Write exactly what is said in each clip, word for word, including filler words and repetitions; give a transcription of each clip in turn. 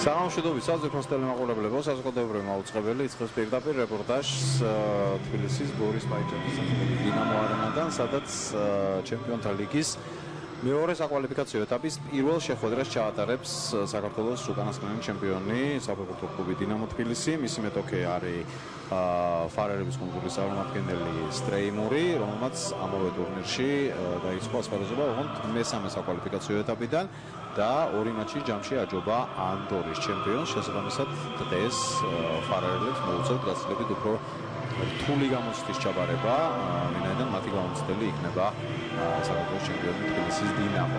საღამოშვიდობის საზრდოხოს ტელემაყურებლებო, საზოგადოებრივი მაუწყებელი იწყებს პირდაპირ რეპორტაჟს თბილისის ბორის პაიჭეთის სახელობის დინამო არენიდან, სადაც ჩემპიონთა ლიგის მეორე საკვალიფიკაციო ეტაპის პირველ შეხვედრას ჩაატარებს საქართველოს უკანასკნელი ჩემპიონი საფეხბურთო კლუბი დინამო თბილისი. მისი მეტოქე არის ფარერების კუნძულის წარმომადგენელი სტრეიმური, რომელმაც ამავე ტურნირში დაიწყო ასპარეზობა ოღონდ მესამე საკვალიფიკაციო ეტაპიდან და ორი მატჩი ჯამში აჯობა ანდორის ჩემპიონს. შესაბამისად დღეს ფარერებს მოუწევთ გაცილებით უფრო რთული გამოცდის ჩაბარება, ვინაიდან მათი გამოცდელი იქნება საქართველოს ჩემპიონი თბილისის დინამო.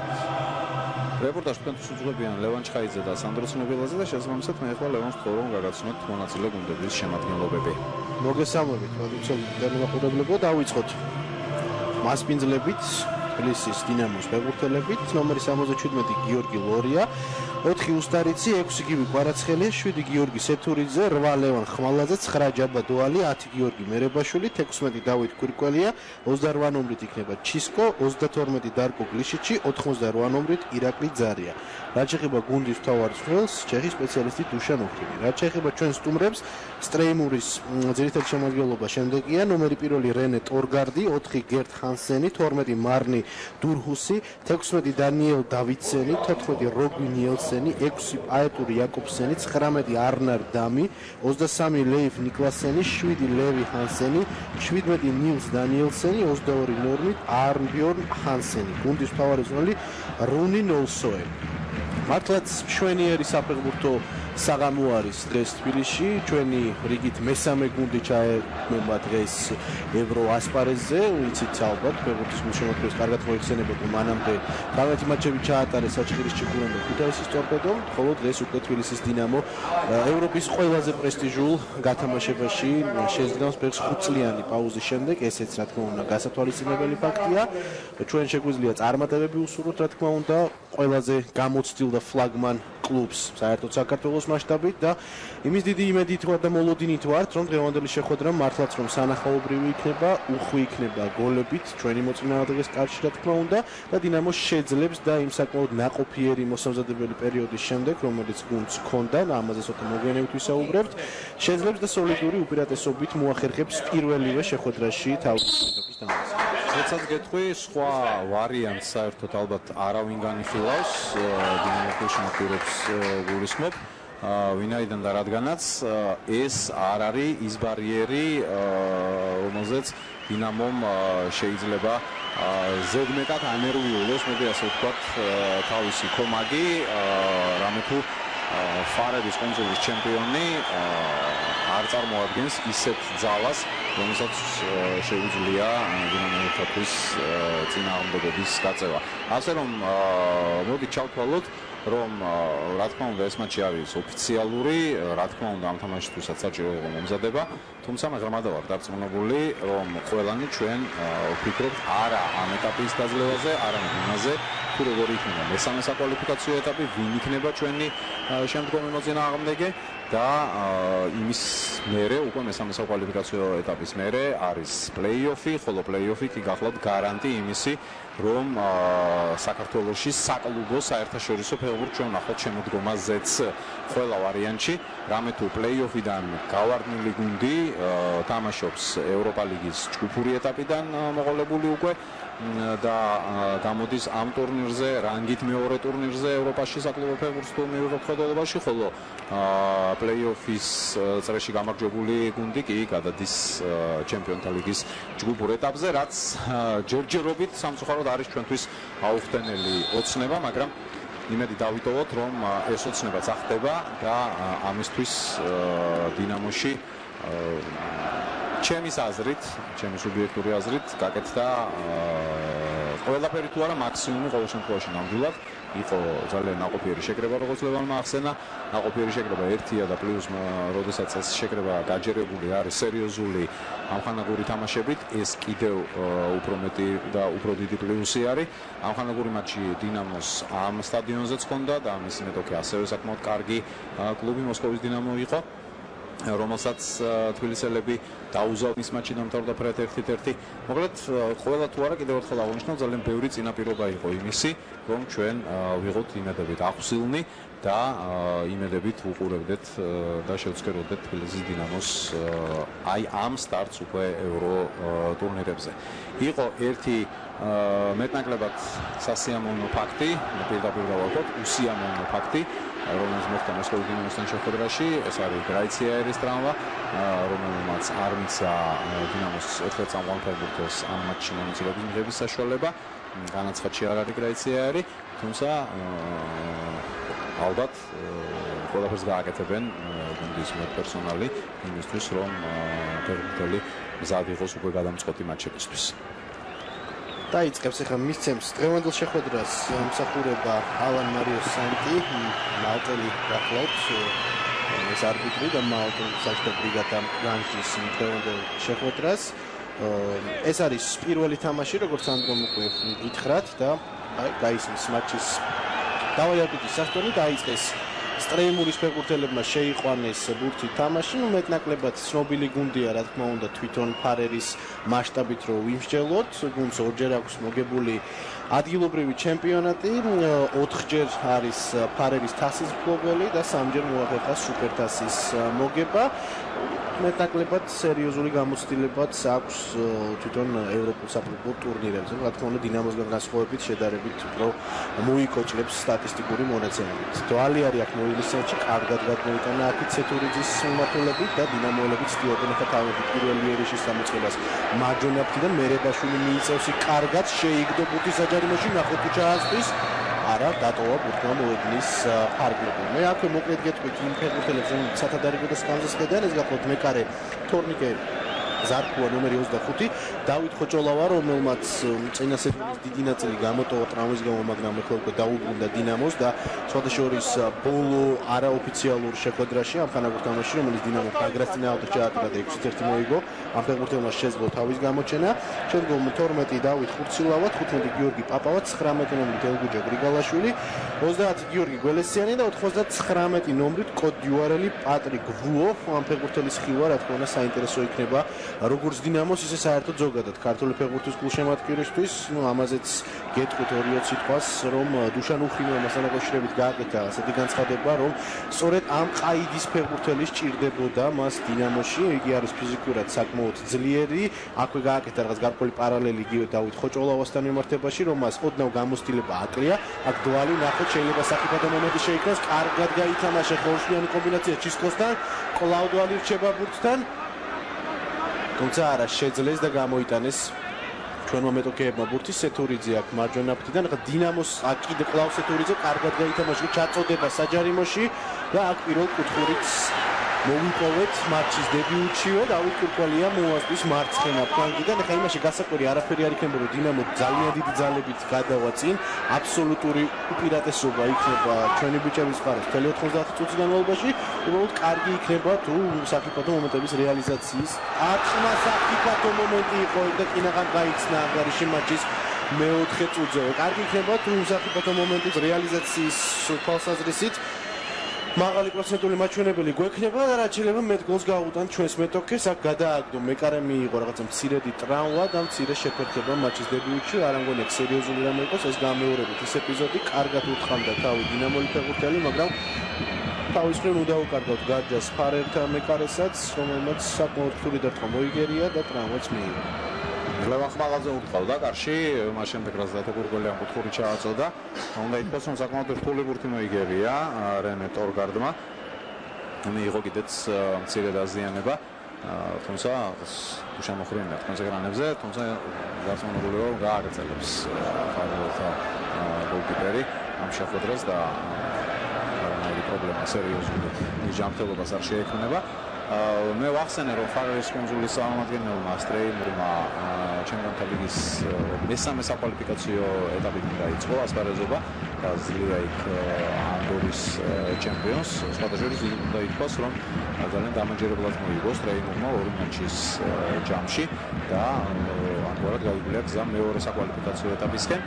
რეპორტაჟს თქვენთვის უძღვებიან ლევან ჩხაიძე და სანდრო ცნობილაძე და შესაბამისად მე ახლა ლევანს ვთხოვ, რომ გაგაცნოთ მონაწილე გუნდების შემადგენლობები. მოგესალმებით, მოგესალმებით ტელემაყურებლებო, დავიწყოთ მასპინძლებით თბილისის დინამოს ფეხბურთელებით, ნომერი სამოცდაშვიდმეტი გიორგი ლორია, ოთხი უსტარიცი, ექვსი გივი კვარაცხელია, შვიდი გიორგი სეთურიძე, რვა ლევან ხმალაძე, ცხრა ჯაბა დოალი, ათი გიორგი მერებაშვილი, თექვსმეტი დავით კვირკველია, ოცდარვა ნომრით იქნება ჩისკო, ოცდათორმეტი დარკო გლიშიჩი, ოთხმოცდარვა ნომრით ირაკლი ძარია. რაც შეეხება გუნდის მთავარ მწვრთნელს, ჩეხი სპეციალისტი დუშან ოქრინი. რაც შეეხება ჩვენ სტუმრებს, სტრეიმურის ძირითადი შემადგენლობა შემდეგია: ნომერი პირველი რენე ტორგარდი, ოთხი გერტ ჰანსენი, თორმეტი მარნი დურჰუსი, თექვსმეტი დანიელ დავიცენი, თოთხმეტი როგვი ნიელსენი, ექვსი პაეტური იაკობსენი, ცხრამეტი არნარ დამი, ოცდასამი ლეიფ ნიკლასენი, შვიდი ლევი ჰანსენი, შვიდმეტი ნილს დანიელსენი, ოცდაორი ნორმით არნბიორნ ჰანსენი. გუნდის მთავარი მწვრთნელი რუნი ნოლსოე. მართლაც მშვენიერი საფეხბურთო საღამო არის დღეს თბილისში. ჩვენი რიგით მესამე გუნდი ჩაება დღეს ევრო ასპარეზზე. ვიცით ალბათ, ფეხბურთის გულშემატკივრებს კარგად მოიხსენებოდა, მანამდე თავისი მატჩები ჩაატარეს საჩხირის ჭიქურამ და ქუთაისის ტორპედომ, ხოლო დღეს უკვე თბილისის დინამო ევროპის ყველაზე პრესტიჟულ გათამაშებაში შეძლებს ფეხს ხუთწლიანი პაუზის შემდეგ. ესეც რა თქმა უნდა გასათვალისწინებელი ფაქტია. ჩვენ შეგვიძლია წარმატებები უსურვოთ, რა თქმა უნდა, ყველაზე გამოცდილ და ფლაგმან კლუბს საერთოდ საქართველოს მასშტაბით და იმის დიდი იმედით ვარ და მოლოდინით ვართ, რომ დღევანდელი შეხვედრა მართლაც რომ სანახაობრივი იქნება, უხვი იქნება გოლებით ჩვენი მოწინააღმდეგეს კარში, რა თქმა უნდა, და დინამო შეძლებს და იმ საკმაოდ ნაყოფიერი მოსამზადებელი პერიოდის შემდეგ, რომელიც გუნდს ჰქონდა, ამაზე ცოტა მოგვიანებით ვისაუბრებთ, შეძლებს და სოლიდური უპირატესობით მოახერხებს პირველივე შეხვედრაში თავის დამარცხებას. როდესაც გეტყვი, სხვა ვარიანტს საერთოდ ალბათ არავინ განიხილავს, დინამოს გულშემატკივრებს გულისხმობ, ვინაიდან და რადგანაც ეს არ არის ის ბარიერი, რომელზეც დინამომ შეიძლება ზედმეტად ანერვიულოს, მოდი ასე ვთქვათ, თავისი კომაგი, რამე თუ ფარების კუნძულის ჩემპიონი არ წარმოადგენს ისეთ ძალას, რომელსაც შეუძლია დინამოსთვის წინააღმდეგობის გაწევა. ასე რომ მოდი ჩავთვალოთ, რომ რა თქმა უნდა ეს მატჩი არის ოფიციალური, რა თქმა უნდა ამ თამაშისთვისაც საჭირო იყო მომზადება, თუმცა მე ღრმად ვარ დარწმუნებული, რომ ყველანი ჩვენ ვფიქრობთ არა ამ ეტაპის დაძლევაზე, არამედ იმაზე, თუ როგორი იქნება მესამე საკვალიფიკაციო ეტაპი, ვინ იქნება ჩვენი შემდგომი მოწინააღმდეგე და იმის მერე უკვე მესამე საკვალიფიკაციო ეტაპის მერე არის პლეიოფი, ხოლო პლეიოფი კი გახლავთ გარანტი იმისი, რომ საქართველოში საკლუბო საერთაშორისო ფეხბურთს ჩვენ ნახოთ შემოდგომაზეც ყველა ვარიანტში, რამე თუ პლეიოფიდან გავარდნილი გუნდი თამაშობს ევროპა ლიგის ჯგუფური ეტაპიდან მოყოლებული უკვე და გამოდის ამ ტურნირზე, რანგით მეორე ტურნირზე ევროპაში საკლუბო ფეხბურთს თუ მივიღებთ ხელდადებაში, ხოლო პლეიოფის წრეში გამარჯვებული გუნდი კი გადადის ჩემპიონთა ლიგის ჯგუფურ ეტაპზე, რაც ჯერჯერობით სამწუხაროდ არის ჩვენთვის აუხსნელი ოცნება, მაგრამ იმედი დავიტოვოთ, რომ ეს ოცნებაც ახდება და ამისთვის დინამოში ჩემის აზრით, ჩემი სუბიექტური აზრით, გაკეთდა ყველაფერი თუ არა მაქსიმუმი ყოველ შემთხვევაში ნამდვილად. იყო ძალიან ნაყოფიერი შეკრება, როგორც ლევანმა ახსენა, ნაყოფიერი შეკრება ერთია და პლუს როდესაც ეს შეკრება გაჯერებული არის სერიოზული ამხანაგური თამაშებით, ეს კიდევ უფრო მეტი და უფრო დიდი პლუსი არის. ამხანაგური მატჩი დინამოს ამ სტადიონზეც ჰქონდა და მისი მეტოქე ასევე საკმაოდ კარგი კლუბი მოსკოვის დინამო იყო, რომელსაც თბილისელები დაუზავთ მის მატჩი დამთავრდა ფრედ ერთ ერთი. მოკლედ ყველა თუ არა კიდევ ერთხელ აღნიშნავ, ძალიან ბევრი წინაპირობა იყო იმისი, რომ ჩვენ ვიღოთ იმედებით ახსილნი და იმედებით უყურებდეთ და შევცქეროდეთ თბილისის დინამოს აი ამ სტარტს უკვე ევრო ტურნირებზე. იყო ერთი მეტნაკლებად სასიამოვნო ფაქტი, პირდაპირ დავალკოთ, უსიამოვნო ფაქტი, რომელიც მოხდა მოსკოვის დინამოსთან შეხვედრაში, ეს არის გრაიციერის ტრავმა, რომელმაც არ მისცა დინამოს ერთ-ერთ წამყვან ფეხბურთელს ამ მატჩში მონაწილეობის მიღების საშუალება. განაცხადში არ არის გრაიციერი, თუმცა ალბათ ყველაფერს გააკეთებენ გუნდის პერსონალი იმისთვის, რომ ფეხბურთელი მზად იყოს უკვე გადამწყვეტი მატჩებისთვის. დაიწყებს ახლა მისცემს დღევანდელ შეხვედრას მსახურება ალან მარიო სანტი, მალტელი გახლავთ ეს არბიტრი და მალტელი საერთო ბრიგადა განჯის დღევანდელ შეხვედრას. ეს არის პირველი თამაში, როგორც ანდრომ უკვე გითხრათ და აი გაისმის მატჩის დავაიარბიტრის სასტონი დაიწყეს სტრეიმურის ფეხბურთელებმა შეიყვანეს ბურთი თამაში, ნუ მეტნაკლებად ცნობილი გუნდია, რა თქმა უნდა, თვითონ ფარერის მასშტაბით რო ვიმსჯელოთ, გუნდს ორჯერ აქვს მოგებული ადგილობრივი ჩემპიონატი, ოთხჯერ არის ფარერის თასის მფლობელი და სამჯერ მოახერხა სუპერთასის მოგება. მეტნაკლებად სერიოზული გამოცდილებაც აქვს თვითონ ევროპულ საფეხბურთო ტურნირებზე. რა თქმა უნდა, დინამოსგან განსხვავებით შედარებით უფრო მოიკოჭლებს სტატისტიკური მონაცემებით. დვალიარი აქ მოილისენჩი კარგად გადმოიტანა აქეთ სეთურიძის მიმართულებით და დინამოელები ცდილობენ ახლა თავები პირველი ერიშის გამოწყებას მარჯვენა ფრთიდან მერებაშვილი მიიწევს კარგად შეიგდო ბურთი საჯარიმოში ნახოთ თუ ჩაასწრის არა დატოვა ბურთმა მოედნის ფარგლები. მე აქვე მოკლედ გეტყვით იმ ფეხბურთელებს რომ სათადარიგო და სკამზეს ხედან ეს გახლავთ მეკარე თორნიკე ზარქუა ნომერი ოცდახუთი დავით ხოჭოლავა რომელმაც წინა სეზონის დიდი ნაწილი გამოტოვა ტრავმის გამო მაგრამ ახლა უკვე დაუბრუნდა დინამოს და სხვადასხვის ბოლო არაოფიციალურ შეხვედრაში ამ ხანაგურ თამაშში რომელიც დინამო პრაგრას წინააღმდეგ ჩაატარა და ექვსი ერთი მოიგო ამ ფეხბურთელმა შეძლო თავის გამოჩენა შემდგომ თორმეტი დავით ხურცილავა თხუთმეტი გიორგი პაპავა ცხრამეტი ნომრით ელგუჯა გრიგალაშვილი ოცდაათი გიორგი გველესიანი და ოთხმოცდაცხრამეტი ნომრით კოდიუარელი პატრიკ ვუო ამ ფეხბურთელის ხილვა რა თქმა უნდა საინტერესო იქნება როგორც დინამოს ისე საერთოდ ზოგადად ქართული ფეხბურთის გულშემატკივრისთვის, ну ამაზეც გეტყვით ორიო სიტყვას, რომ დუშან უხრინო მასთან დაკავშირებით გააკეთა ასეთი განცხადება, რომ სწორედ ამ ყაიდის ფეხბურთელი სჭირდებოდა მას დინამოში, იგი არის ფიზიკურად საკმაოდ ძლიერი, აქვე გააკეთა რაღაც გარკვეული პარალელი იგივე დავით ხოჭოლავასთან მიმართებაში, რომ მას ოდნავ გამოცდილება აკლია, აქ დვალი ნახოთ შეიძლება საფიქრო მომენტი შეიქმნას, კარგად გაითამაშა ხორშიანი კომბინაცია ჩისკოსთან, კლავ დვალი რჩება ბურთთან თუმცა არა შეძლეს და გამოიტანეს ჩვენმა მეტოქეებმა ბურთი სეთურიძე აქ მარჯვენა ფრთიდან ახლა დინამოს აქ კიდე კლავ სეთურიძე კარგად გაითამაშა ჩაწოდება საჯარიმოში და აქ პირველ კუთხურით მოვიპოვეთ მატჩის დებიუტშივე დავით კურკვალია მოასწრის მარცხენა ფლანგიდან ახლა იმაში გასაკვირი არაფერი არ იქნება რომ დინამო ძალიან დიდი ძალებით გადავა წინ აბსოლუტური უპირატესობა იქნება ჩვენი ბიჭების მხარეს მთელი ოთხმოცდაათი წუთის განმავლობაში უბრალოდ კარგი იქნება თუ საფიქრო მომენტების რეალიზაციის ათმა საფიქრო მომენტი იყო და კინაღან გაიცნა ანგარიში მატჩის მეოთხე წუთზე კარგი იქნება თუ საფიქრო მომენტის რეალიზაციის თვალსაზრისით მაღალი პროცენტული მაჩვენებელი გვექნება და რაც შეიძლება მეტ გოლს გაუტან ჩვენს მეტოქეს აქ გადააგდო მეკარე მიიღო რაღაცა მცირედი ტრავმა და მცირე შეფერხება მატჩის დებიუტში არ ამგონი აქ სერიოზული რამე იყოს ეს გამეორებით ეს ეპიზოდი კარგად უთხრამდა თავი დინამოლის ფეხბურთელი მაგრამ თავის მხრივ უნდა უკარგავთ გარჯას ფარერთა მეკარესაც რომელმაც საკმაოდ რთული დარტყმა მოიგერია და ტრავმაც მიიღო ლევან ხმაღაძე უთხავდა კარში მას შემდეგ რაც დათოგურგოლი ამ კუთხური ჩააწოდა უნდა ითქვას რომ საკმაოდ რთული ბურთი მოიგერია რენე ტორგარდმა მიიღო კიდეც მცირე დაზიანება თუმცა უშამოხრინდა კონსეგრანებზე თუმცა გასმონებული რომ გააგრძელებს ფარელთა გოლკიპერი ამ შეხვედრას და არანაირი პრობლემა სერიოზული ჯანმრთელობას არ შეექმნება მე ვახსენე რომ ფარერის კუნძულის წარმომადგენელმა სტრეიმურმა ჩემპიონთა ლიგის მესამე საკვალიფიკაციო ეტაპით დაიწყო ასპარეზობა და ზლია იქ ანდორის ჩემპიონს სხვადასხვის უნდა ითქვას რომ ძალიან დამაჯერებლად მოიგო სტრეიმურმა ორი მატჩის ჯამში და ამგვარად გაიგია გზა მეორე საკვალიფიკაციო ეტაპისკენ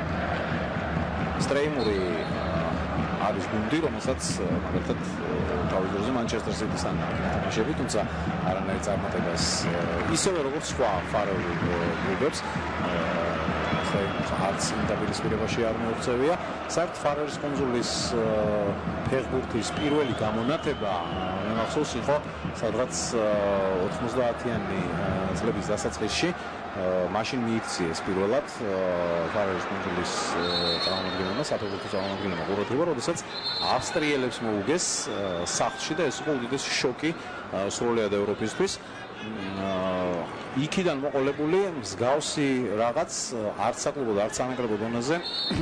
სტრეიმური არის გუნდი, რომელსაც მაგალითად თავის დროზე მანჩესტერ სიტისთან თამაშები, თუმცა არანაირ წარმატებას ისევე როგორც სხვა ფარეული კლუბებს ოთხე არც იმ დაპირისპირებაში არ მეუღწევია. საერთოდ ფარერის კუნძულის ფეხბურთის პირველი გამონათება მე მახსოვს იყო სადღაც ოთხმოცდაათიანი წლების დასაწყისში. მაშინ მიიქციეს პირველად ფარერის კუნძულის წარმომადგენელმა, საფეხბურთო წარმომადგენელმა ყურადღება, როდესაც ავსტრიელებს მოუგეს სახლში და ეს იყო უდიდესი შოკი სრულიად ევროპისთვის. იქიდან მოყოლებული მსგავსი რაღაც არც საკლუბო და არც სამეგრელო დონეზე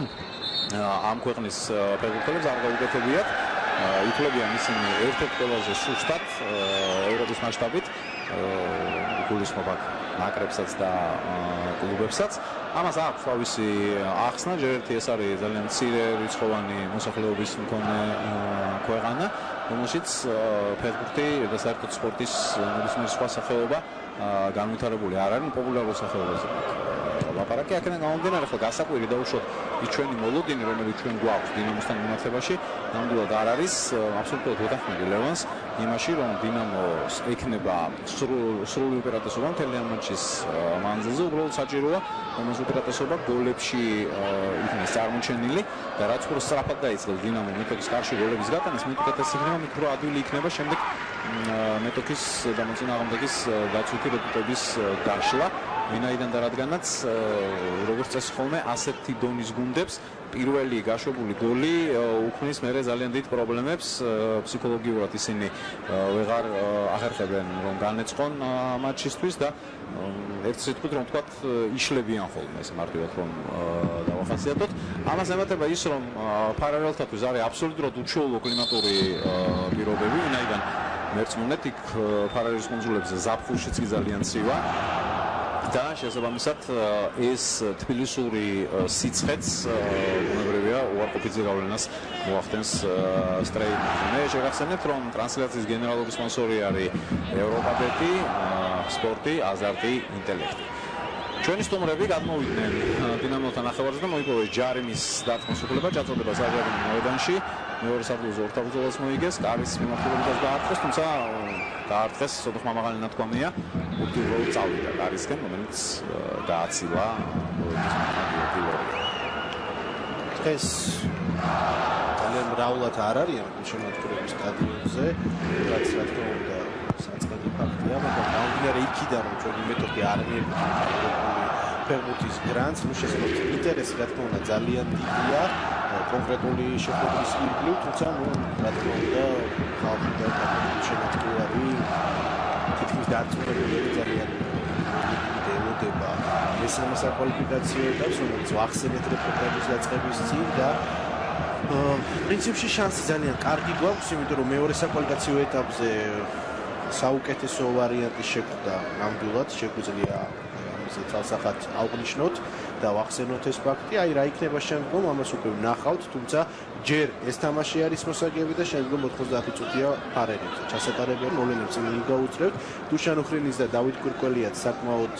ამ ქვეყნის ფეხბურთელებს არ გაუკეთებიათ. ითვლებიან ისინი ერთ-ერთ ყველაზე სუსტად ევროპის მასშტაბით გულისხმობ ნაკრებსაც და კლუბებსაც. ამას აქვს თავისი ახსნა, ჯერ ერთი ეს არის ძალიან მცირე რიცხოვანი მოსახლეობის მქონე ქვეყანა, რომელშიც ფეხბურთი და საერთოდ სპორტის ნებისმიერი სხვა სახეობა განვითარებული არ არის, პოპულარული სახეობაზე. ლაპარაკი აქედან გამომდინარე, ხო გასაკვირი და უშუალოდ ის ჩვენი მოლოდინი, რომელიც ჩვენ გვაქვს დინამოსთან მიმართებაში, ნამდვილად არ არის აბსოლუტურად ვეთანხმები ლევანს იმაში, რომ დინამოს ექნება სრული უპირატესობა მთელი ამ მატჩის მანძილზე, უბრალოდ საჭიროა რომ ეს უპირატესობა გოლებში იქნეს წარმოჩენილი და რაც უფრო სწრაფად დაიწყებს დინამო მეტოქის კარში გოლების გატანას, მეტ უკეთესი იქნება, მით უფრო ადვილი იქნება შემდეგ მეტოქის და მოწინააღმდეგის დაცვითი რედუტების დაშლა. ვინაიდან და რადგანაც როგორც წესი ხოლმე ასეთი დონის გუნდებს პირველი გაშვებული გოლი უქმნის მერე ძალიან დიდ პრობლემებს ფსიქოლოგიურად ისინი ვეღარ ახერხებენ რომ განეწყონ მატჩისთვის და ერთ სიტყვით რომ ვთქვათ იშლებიან ხოლმე ეს მარტივად რომ დავახასიათოთ. ამას ემატება ის რომ პარალელთათვის არის აბსოლუტურად უჩვეულო კლიმატური პირობები, ვინაიდან მერწმუნეთ იქ ფარერის კუნძულებზე ზაფხულშიც კი ძალიან ცივა. და შესაბამისად ეს თბილისური სიცხეც უნებრივია უარყოფითი გავლენას მოახდენს სტრეიმინგზე. მე შეგახსენებთ რომ ტრანსლაციის გენერალური სპონსორი არის ევროპაბეტი, სპორტი, აზარტი, ინტელექტი. ჩვენი სტუმრები გადმოვიდნენ დინამოსთან ნახევარზე და მოიპოვეს ჯარიმის დარტყმის უფლება, ჩაწოდება საჯარიმო მოედანში. მეორე საფეხბურთო ორთაბრძოლას მოიგეს, კარის მიმართულებითაც დაარტყეს, თუმცა დაარტყეს ცოტა ხმამაღალი ნათქვამია, ბურთი უბრალოდ წავიდა კარისკენ, რომელიც გააცილა ეს ძალიან მრავლად არ არიან შემოქმედების სტადიონზე, რაც რა თქმა უნდა საწყისი ფაქტია, მაგრამ გამომდინარე იქიდან რომ ჩვენი მეტოქი არ მიეკუთვნება ფეხბურთის გრანდს, ნუ შესაძლოა ინტერესი რა თქმა უნდა ძალიან დიდია კონკრეტული შეხვედრის ირგვლივ, თუმცა ნუ რა თქმა უნდა ხალხი და შემოქმედები თითქმის დარწმუნებული ძალიან ელოდება მესამე საკვალიფიკაციო ეტაპს, რომელიც ახსენეთ რეპორტაჟის დაწყების წინ და პრინციპში შანსი ძალიან კარგი გვაქვს, იმიტომ რომ მეორე საკვალიფიკაციო ეტაპზე საუკეთესო ვარიანტის შექმნა ნამდვილად შეგვიძლია ამაზე თვალსახად აღვნიშნოთ და ვახსენოთ ეს ფაქტი. აი რა იქნება შემდგომ, ამას უკვე ვნახავთ, თუმცა ჯერ ეს თამაში არის მოსაგები და შემდგომ ოთხმოცდაათი წუთია ფარერებზე ჩასატარებია, მოვლენებს წინ გაუწევთ. დუშან უხრინის და დავით კვირკველიაც საკმაოდ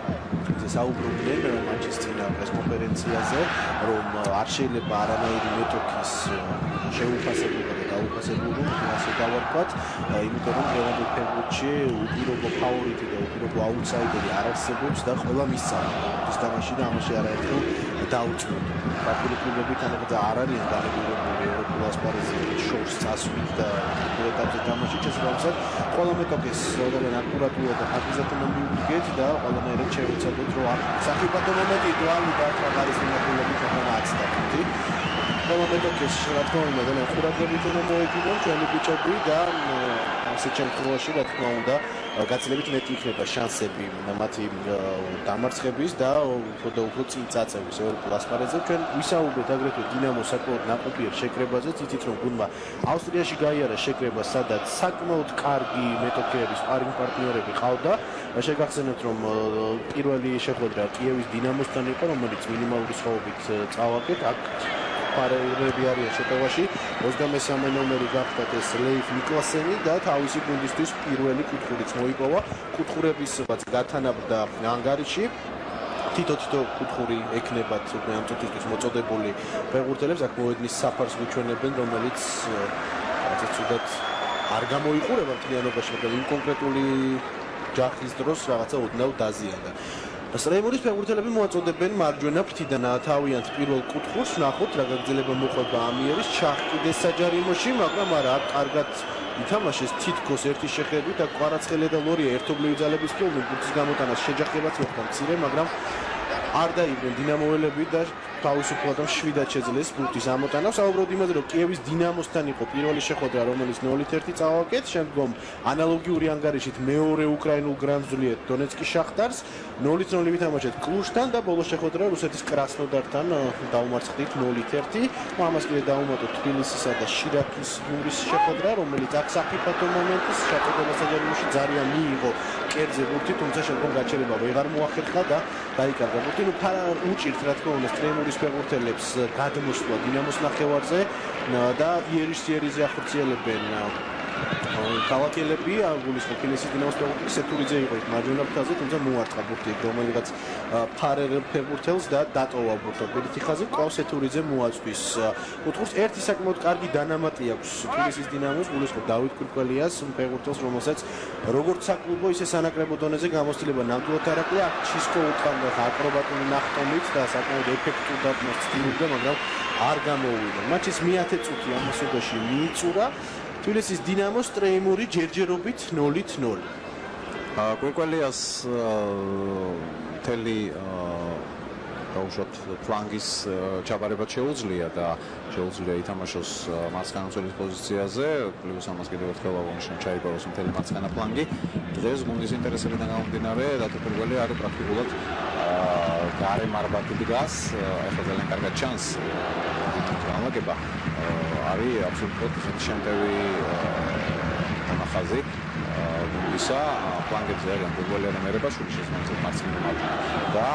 საუბრობდნენ მატჩის წინა პრესკონფერენციაზე, რომ არ შეიძლება არანაირი მეტოქის შეუფასებლობა და დაუფასებლობა ასე დავარქვათ, იმიტომ რომ დღევანდელ ფეხბურთში უპირობო ფავორიტი და უპირობო აუტსაიდერი არ არსებობს და ყველა მისცამა ის თამაში და ამაში არაერთხელ დაუწევთ. ქართული კლუბები თანაბარ არ არიან განებულებული ევროპულ ასპარეზზე შორს წასვლით და ეტაპზე თამაში შესაბამისად ყველა მეტოქის ძალიან აკურატულად და ხარჯზე მომიუდგეთ და ყველანაირად შევეცადოთ რომ არ საფეხბურთო მომენტი დუალი და თამარის მიმართულებით თამაშიც. ყველა მეტოქის რა თქმა უნდა ძალიან ყურადღებით უნდა მოეკიდონ ჩვენი ბიჭები და ასეთ შემთხვევაში რა თქმა უნდა გაცილებით მეტი იქნება შანსები მათი დამარცხების და უფრო და უფრო წინ წაწევის ევროპულ ასპარეზზე. ჩვენ ვისაუბრეთ აგრეთვე დინამოს საკმაოდ ნაყოფიერ შეკრებაზე, იცით რომ გუნდმა ავსტრიაში გაიარა შეკრება, სადაც საკმაოდ კარგი მეტოქეების პარინგ პარტნიორები ყავდა. შეგახსენებთ რომ პირველი შეხვედრა კიევის დინამოსთან იყო, რომელიც მინიმალური სხვაობით წავაგეთ. აქ პარალელები არიან შეტევაში. ოცდამესამე ნომერი გახდათ ეს ლეიფ ნიკლასენი და თავისი გუნდისთვის პირველი კუთხურიც მოიპოვა. კუთხურების გათანაბრდა ანგარიში. თითო-თითო კუთხური ექნებათ უკვე ამ წუთისთვის მოწოდებული ფეხბურთელებს. აქ მოედნის საფარს გვიჩვენებენ, რომელიც რაღაცა ცუდად არ გამოიყურება მთლიანობაში, მაგრამ იმ კონკრეტული ჯახის დროს რაღაცა ოდნავ დაზიანდა. სტრეიმურის ფეხბურთელები მოაწოდებენ მარჯვენა ფრთიდან თავიანთ პირველ კუთხურს, ნახოთ რა გაგრძელება მოხდება ამიერის ჩახკიდეს საჯარიმოში, მაგრამ არა, კარგად ითამაშეს თითქოს ერთი შეხედვით, აქ კვარაცხელია და ლორია ერთობლივი ძალების ფილმი ბურთის გამოტანას შეჯახებაც მოხდა მცირე, მაგრამ არ დაიბრუნდნენ დინამოელები და თავისუფლად შვიდად შეძლეს ბურთის ამოტანა. საუბრობთ იმაზე, რომ კიევის დინამოსთან იყო პირველი შეხვედრა, რომელიც ნოლით ერთი წავაკეთ, შემდგომ ანალოგიური ანგარიშით მეორე უკრაინულ გრანძულიეთ დონეცკის შახტარს, ნოლით ნოლი ვითამაშეთ კლუშთან და ბოლო შეხვედრა რუსეთის კრასნოდართან დაუმარცხდით ნოლით ერთი. ამას კიდე დაუმატოთ თბილისისა და შირაქის გურის შეხვედრა, რომელიც აქ საფიფათო მომენტის შეყიდვა საჯარიმოში ძალიან მიიღო კერძე ბურთი, თუმცა შემდგომ გაჩერება ვეღარ მოახერხა და დაიკარგა ბურთი. ნუ უჭირთ რა თქმა უნდა სტრეიმურის ფეხბურთელებს გადმოსვლა დინამოს ნახევარზე და იერის სერიაზე ახორციელებენ ქალაქელები, გულისხმობ თბილისის დინამოს ფეხბურთელი სეთურიძე იყო იქ მარჯვენა ფრთაზე, თუმცა მოარტყა ბურთი რომელიღაც ფარერ ფეხბურთელს და დატოვა ბურთი. ბედითი ხაზი კვლავ სეთურიძე მოაწვის კუთხურს. ერთი საკმაოდ კარგი დანამატი აქვს თბილისის დინამოს, გულისხმობ დავით კვირკველიას ფეხბურთელს, რომელსაც როგორც საკლუბო, ისე სანაკრებო დონეზე გამოცდილება ნამდვილად არ აქვს. აქ ჩისკო უთხრამდა აკრობატული ნახტომით და საკმაოდ ეფექტურად მასწავლობდა, მაგრამ არ გამოუვიდა. მატჩის მეათე წუთი ამასობაში მიიწურა. თბილისის დინამოს სტრეიმური ჯერჯერობით ნოლით ნოლი. კვირკველიას მთელი დაუშვათ ფლანგის ჩაბარებად შეუძლია და შეუძლია ითამაშოს მარცხენაცვლის პოზიციაზე, პლუს ამას კიდევ ერთხელ აღნიშნავ ჩაიბაროს მთელი მარცხენა ფლანგი. დღეს გუნდის ინტერესებიდან გამომდინარე, რატო კვირკველი არის პრაქტიკულად გარემ არბათი დგას, ახლა ძალიან კარგად ჩანს გამაგება. არის აბსოლუტურად შემტევი მონახაზი გუნდისა ფლანგებზე არის კვირკველი მერებაშვილი შესაძლოა მარცხენა და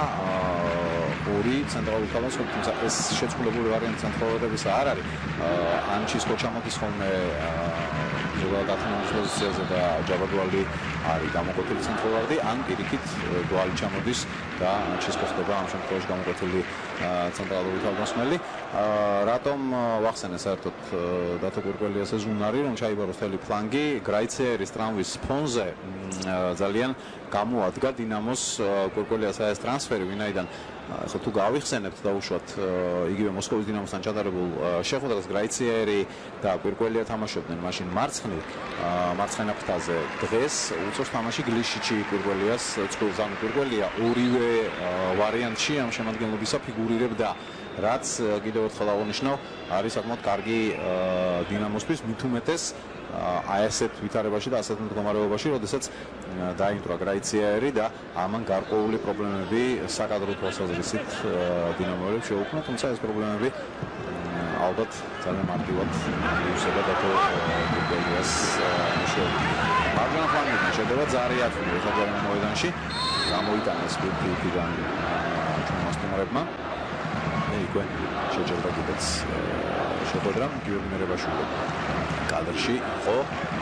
ორი ცენტრალური თამაში, თუმცა ეს შეწყვილებული ვარიანტი ცენტრალურების არ არის. ან ჩისკო ჩამოდის ხოლმე ზოგადად ათენის პოზიციაზე და ჯაბადვალი არის გამოკვეთილი ცენტრალურდი, ან პირიქით დვალი ჩამოდის და ჩისკო ხდება ამ შემთხვევაში გამოკვეთილი ცენტრალური თამაშმელი. რატომ ვახსენე საერთოდ დათო კვირკველიას ეს უნარი, რომ ჩაიბაროს მთელი ფლანგი, გრაიცერის ტრამვის ფონზე ძალიან გამოადგა დინამოს კვირკველიას ეს ტრანსფერი, ვინაიდან ხო თუ გავიხსენებთ დაუშვათ იგივე მოსკოვის დინამოსთან ჩატარებულ შეხვედრას გრაიციერი და კვირკველია თამაშობდნენ მაშინ მარცხნივ მარცხენა ფრთაზე. დღეს უწევს თამაში გლიშიჩი კვირკველიას წყვილს, ანუ კვირკველია ორივე ვარიანტში ამ შემადგენლობისა ფიგურირებდა, რაც კიდევ ერთხელ აღნიშნავ არის საკმაოდ კარგი დინამოსთვის, მით უმეტეს აი ასეთ ვითარებაში და ასეთ მდგომარეობაში, როდესაც დაინტრა გრაიციერი და ამან გარკვეული პრობლემები საკადრო თვალსაზრისით დინამოელებს შეუქმნა, თუმცა ეს პრობლემები ალბათ ძალიან მარტივად მიუსება დათო კვირკველიას მუშაობაზე. მარჯვენა ფლანგიდან შედება ზარიათული საჯარო მოედანში, გამოიტანეს ბურთი იქიდან ჩვენმა სტუმრებმა. იქვე შეჯერდა კიდეც შეხვედრა გიორგი მერებაშვილი კადრში იყო.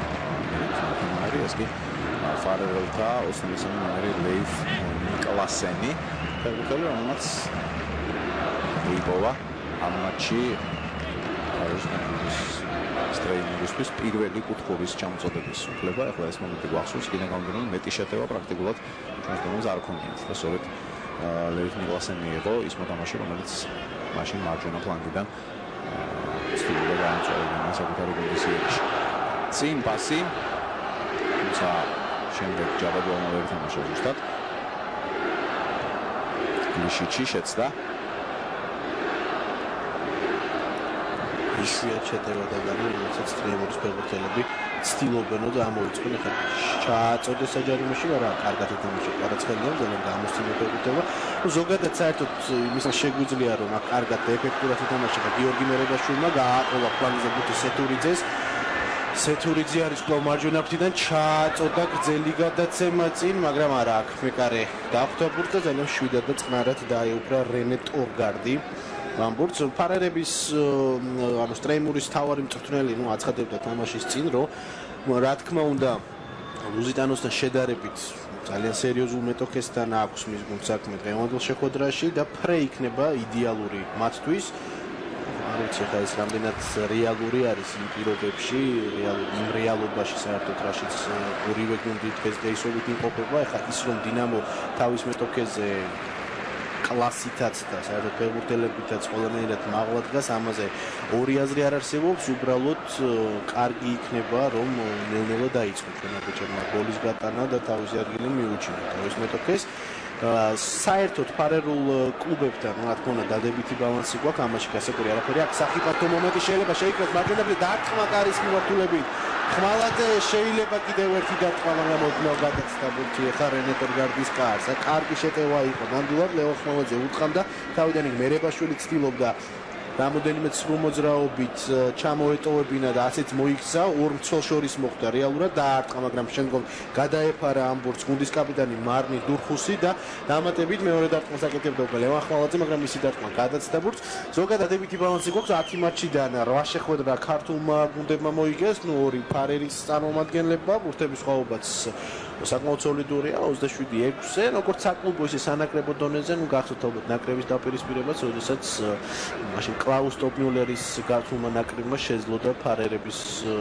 არის ეს კი ფარერელთა ოცდამესამე ნომერი ლეიფ ნიკლასენი, ფეხბურთელი, რომელმაც მოიპოვა ამ მატჩში სტრეიმურისთვის პირველი კუთხურის ჩამოწოდების უფლება. ახლა ეს მომენტი გვახსოვს, კიდე გამომდინარე მეტი შეტევა პრაქტიკულად ჩვენს დონეზე არ ქონიათ და სწორედ ლეიფ ნიკლასენი იყო ის მოთამაშე, რომელიც მაშინ მარჯვენა ფლანგიდან ცდილობდა გაამწვავებინა საკუთარი გუნდის იერში. წინ პასი, თუმცა შემდეგ ჯაბადვალმა ვერ ითამაშა ზუსტად. გლიშიჩი შეცდა. ისიათ შეტევა და გარი, რომელსაც სტრეიმურის ფეხბურთელები ცდილობენ და ამოიწყონ. ახლა ჩააწოდეს საჯარიმოში, მაგრამ კარგად ითამაშა კვარაცხელია, ძალიან გამოსცემი ფეხბურთელია. ზოგადად საერთოდ იმის შეგვიძლია რომ აქ კარგად ეფექტურად ითამაშა და გიორგი მერებაშვილმა გააყოლა ფლანგზე ბურთი სეთურიძეს. სეთურიძე არის კვლავ მარჯვენა ფრთიდან, ჩააწოდა გრძელი გადაცემა წინ, მაგრამ არა აქ მეკარე დახვდა ბურთს და ძალიან შვიდად და წყნარად დაეუფლა რენე ტორგარდი. ამ ბურთს ფარერების ანუ სტრეიმურის თავარი მწვრთნელი ნუ აცხადებდა თამაშის წინ, რომ რა თქმა უნდა ლუზიტანოსთან შედარებით ძალიან სერიოზულ მეტოქესთან აქვს მის გუნდს საქმე დღევანდელ შეხვედრაში და ფრე იქნება იდეალური მათთვის. ვცი ხა ეს რამდენად რეალური არის იმ პირობებში, იმ რეალობაში საერთოდ რაშიც ორივე გუნდი დღესდღეობით იმყოფება. ეხლა ის რომ დინამო თავის მეტოქეზე კლასითაც და საერთოდ ფეხბურთელებითაც ყველანაირად მაღლა დგას, ამაზე ორი აზრი არ არსებობს, უბრალოდ კარგი იქნება რომ ნელ-ნელა დაიწყოს ჩვენებიჭერმა გოლის გატანა და თავისი ადგილი მიუჩინოს თავის მეტოქეს. საერთოდ ფარერულ კლუბებთან რა თქმა უნდა დადებითი ბალანსი გვაქვს, ამაში გასაგები არაფერი აქვს. საფრთხო მომენტი შეიძლება შეიქმნას, მაგრამ დარტყმა კარის მიმართულებით ხმალაძე შეიძლება კიდევ ერთი დარტყმა, მაგრამ ოდნავ გადაცდა ბურთი ახლა რენე ტორგარდის კარს. კარგი შეტევა იყო. ნამდვილად ლეო ხმალაძე უთხრამდა, თავიდან იქ მერებაშვილი ცდილობდა რამოდენიმე ცრუ მოძრაობით ჩამოეტოვებინა და ასეც მოიქცა, ორ მცველს შორის მოხდა რეალურად დაარტყა, მაგრამ შემდგომ გადაეფარა ამ ბურთს გუნდის კაპიტანი მარნი დურხუსი და დამატებით მეორე დარტყმას აკეთებდა უკვე ლევან ხმალაძე, მაგრამ მისი დარტყმა გადაცდა ბურთს. ზოგადად დადებითი ბალანსი გვაქვს ათი მატჩიდან რვა შეხვედრა ქართულმა გუნდებმა მოიგეს, ნუ ორი ფარერის წარმომადგენლებმა, ბურთების ხვაობაც საკმაოდ სოლიდურია ოცდაშვიდი ექვსზე, როგორც საკლუბო ისე სანაკრებო დონეზე, ნუ გახსოვთ ალბათ ნაკრების დაპირისპირებაც, როდესაც მაშინ კლაუს ტოპმიულერის გართულმა ნაკრებმა შეძლო და ფარერების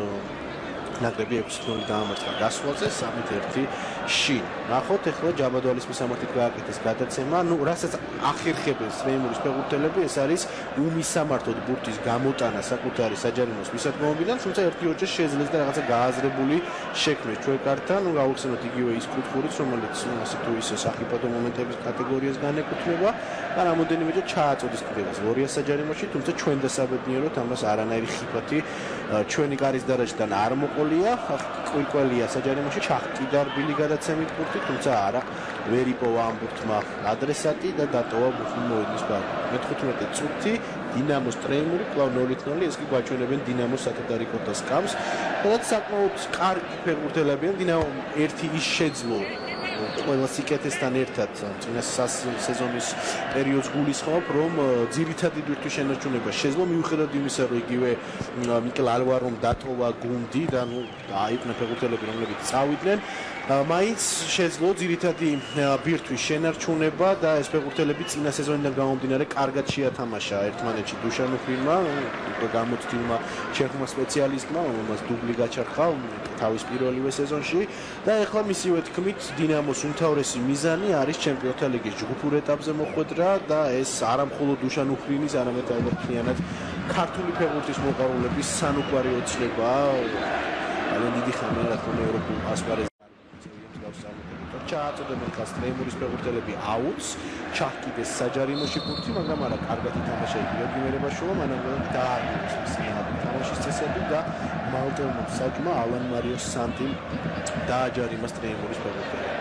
ნაკრები ექვსი ნული დაამარცხა გასვლაზე სამი ერთი შინ. ნახოთ ახლა ჯაბადვალის მისამართით გააკეთეს გადაცემა, ნუ რასაც ახერხებენ სრეიმურის ფეხბურთელები, ეს არის უმისამართოდ ბურთის გამოტანა საკუთარი საჯარიმოს მისადგომებიდან, თუმცა ერთი ორჯერ შეძლეს და რაღაცა გააზრებული შექმნეს ჩვენკართან, ნუ გავიხსენოთ იგივე ის კუთხურიც, რომელიც ასე თუ ისე სახიფათო მომენტების კატეგორიას განეკუთვნება და რამოდენიმეჯერ ჩააწოდეს კიდევაც ლორია საჯარიმოში, თუმცა ჩვენ დასაბედნიეროთ ამას არანაირი ხიფათი ჩვენი კარის დარაჯიდან არ მოყოლია, ყვიყველია საჯარიმოში ჩახკიდარბილი გადაცემით ბურთი, თუმცა არა ვერ იპოვა ამ ბურთმა ადრესატი და დატოვა ბურთი მოედნის ბარგში. მეთხუთმეტე წუთი დინამოს ტრეიმური კვლავ ნული ნული, ეს კი გვაჩვენებენ დინამოს სათადარიგო სკამს, სადაც საკმაოდ კარგი ფეხბურთელებიან. დინამომ ერთი ის შეძლო ყველა სიკეთესთან ერთად წინა სეზონის პერიოდს გულისხმობ, რომ ძირითადი ბირთვის შენარჩუნება შეძლო, მიუხედავად იმისა, რომ იგივე მიკელ ალვარომ დატოვა გუნდი და ნუ აიყვნა ფეხბურთელები, რომლებიც წავიდნენ, მაინც შეძლო ძირითადი ბირთვის შენარჩუნება და ეს ფეხბურთელები წინა სეზონიდან გამომდინარე კარგად შეათამაშა ერთმანეთში დუშან უხრინმა, უკვე გამოცდილმა ჩეხმა სპეციალისტმა, რომელმაც დუბლი გაჩარხა თავის პირველივე სეზონში და ეხლა მისივე თქმით დინამოს უმთავრესი მიზანი არის ჩემპიონთა ლიგის ჯგუფურ ეტაპზე მოხვედრა და ეს არა მხოლოდ დუშან უხრინის, არამედ ალბათ მთლიანად ქართული ფეხბურთის მოყვარულების სანუკვარი ოცნებაა. ძალიან დიდი ხანია რა თქმა უნდა ევროპულ ასპარეზზე ჩააწოდებენ ხას ტრეიმურის ფეხბურთელები აუც, ჩახკიდეს საჯარიმოში ბურთი, მაგრამ არა კარგად ითამაშა გიორგი მერებაშვილმა, მანამდე დაარღვევს მისი თამაშის წესები და მალტელმო საჯმა ალან მარიოს სანტიმ დააჯარიმას ტრეიმურის ფეხბურთელები.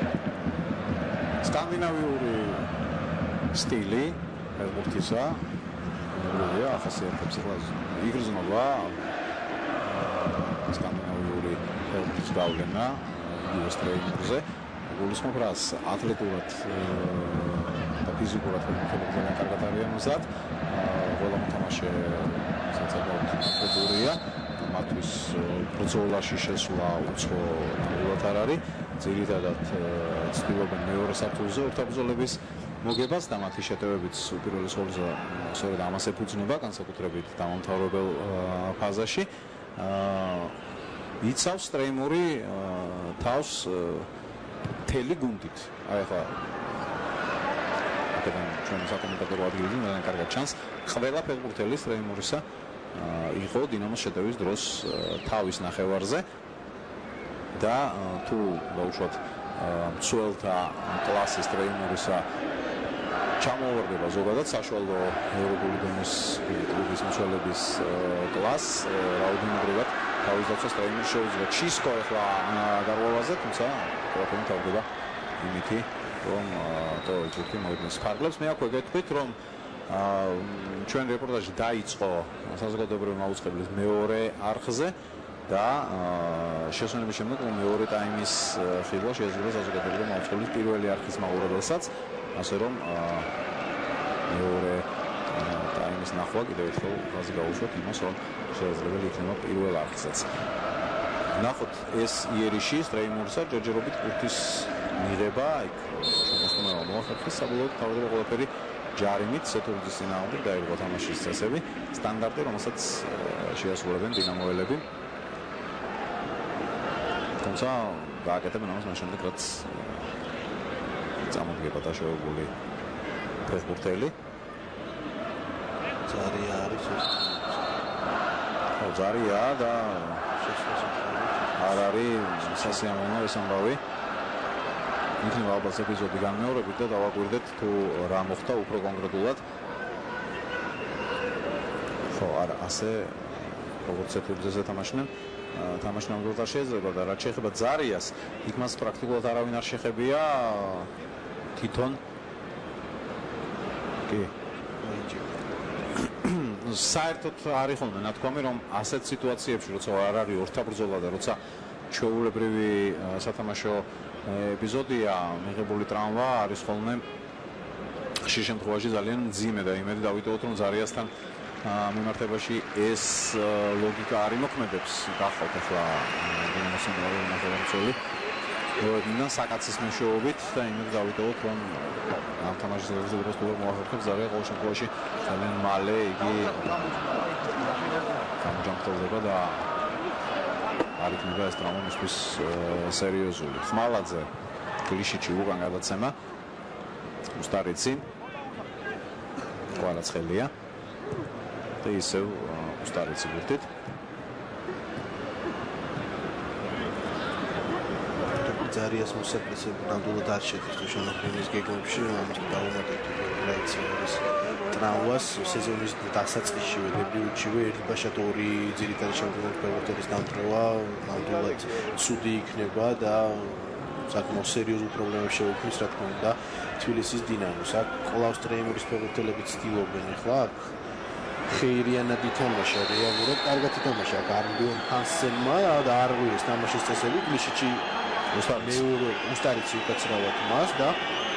სკანდინავიური სტილი ფეხბურთისა როია ახასიათებს ახლა იგრძნობა სკანდინავიური ფეხბურთის გავლენა ის ტრეიმურზე. გულისხმობ რას ათლეტურად და ფიზიკურად ფეხბურთელები ძალიან კარგად არიან მზად. ყველა მოთამაშე საკმაოდ ათლეტურია. მათთვის ბრძოლაში შესვლა უცხო ნამდვილად არ არის. ძირითადად ცდილობენ მეორე საფუძველზე ორთაბრძოლების მოგებას და მათი შეტევებიც უპირველეს ყოვლისა სწორედ ამას ეფუძნება, განსაკუთრებით დამამთავრებელ ფაზაში. იცავს ტრეიმური თავს მთელი გუნდით. აი ახლა აქედან ჩვენ საკომენტატორო ადგილიდან ძალიან კარგად ჩანს, ყველა ფეხბურთელის ტრეიმურისა იყო დინამოს შეტევის დროს თავის ნახევარზე და თუ ბავშვად მცველთა კლასის ტრეიმურისა ჩამოვარდება ზოგადად საშუალო ევროპული დონის კლუბის მცველების კლასს, რაოდენობრივად თავის დაცვას ტრეიმერი შეუძლია. ჩისკო ახლა გარღვევაზე, თუმცა ყველაფერი თავდება იმითი, რომ ყოველ ჯგუფი მოედნის ფარგლებს. მე აქვე გეტყვით, რომ ჩვენ რეპორტაჟი დაიწყო საზოგადოებრივი მაუწყებლის მეორე არხზე და შესვენების შემდეგ მეორე ტაიმის ხილვა შეეძლება საზოგადოებრივი მაუწყებლის პირველი არხის მაყურებელსაც, ასე რომ მეორე ტაიმის ნახვა კიდევ ერთხელ ხაზი გაუშვათ იმას, რომ შესაძლებელი იქნება პირველ არხზეც. ნახოთ ეს იერიში ტრეიმურსა ჯერჯერობით ბურთის მიღება, იქ შემოსტუმრობა მოახერხეს, საბოლოოდ თავდება ყველაფერი ჯარიმით სეთურიძის წინააღმდეგ დაიღო თამაშის წესები, სტანდარტი, რომელსაც შეასრულებენ დინამოელები. თუმცა გააკეთებენ ამას მას შემდეგ, რაც წამოდგება დაშავებული ფეხბურთელი. ზარია არის ეს. ხო, ზარია და არ არის სასიამოვნო ეს ამბავი. იქნება ალბათ ეპიზოდი განმეორებით და დავაკვირდეთ თუ რა მოხდა უფრო კონკრეტულად. ხო, არა, ასე როგორც სეთურიძეზე თამაშდნენ, თამაშნამ გოლს შეიძლება და რაც შეეხება ზარიას, იქ მას პრაქტიკულად არავინ არ შეხებია თვითონ. კი. საერთოდ არის ხოლმე ნათქვამი, რომ ასეთ სიტუაციებში, როცა არ არის ორთაბრძოლა და როცა ჩვეულებრივი სათამაშო ეპიზოდია, მიღებული ტრავმა არის ხოლმე ხშირ შემთხვევაში ძალიან მძიმე და იმედი დავიტოვოთ, რომ ზარიასთან მიმართებაში ეს ლოგიკა არ იმოქმედებს. გახავთ ახლა დინამოს ნახევარმცველი და საკაცის მეშვეობით და იმედი დავიტოვოთ, რომ ამ თამაშის რეზულტატს თუ მოახერხებს ზარია ყოველ შემთხვევაში ძალიან მალე იგი გამჯამრთელდება და არ იქნება ეს ტრავმა მისთვის სერიოზული. ხმალაძე გლიშიჩი უკან გადაცემა უსტარიცი კვარაცხელია და ისევ უსტარიცი ბურთით ზარიას მოსაკლისები ნამდვილად არ შედის თუ შემოქმედის გეგმებში, ამას დავუმატებთ რაიცის ტრავმას სეზონის დასაწყისშივე დებიუტშივე ერთბაშად ორი ძირითადი შემდგომი ფეხბურთელის დამტვრევა ნამდვილად ცუდი იქნება და საკმაოდ სერიოზულ პრობლემებს შეუქმნის, რა თქმა უნდა, თბილისის დინამოს. აქ ყოლავს ტრეიმურის ფეხბურთელები ცდილობენ ახლა აქ ხეირიანად ითამაშა, რეალურად კარგად ითამაშა გარბიონ ჰანსენმა და არღვიეს თამაშის წესები, გლიშიჩი მეორე უსტარიცი უკაცრავად მას და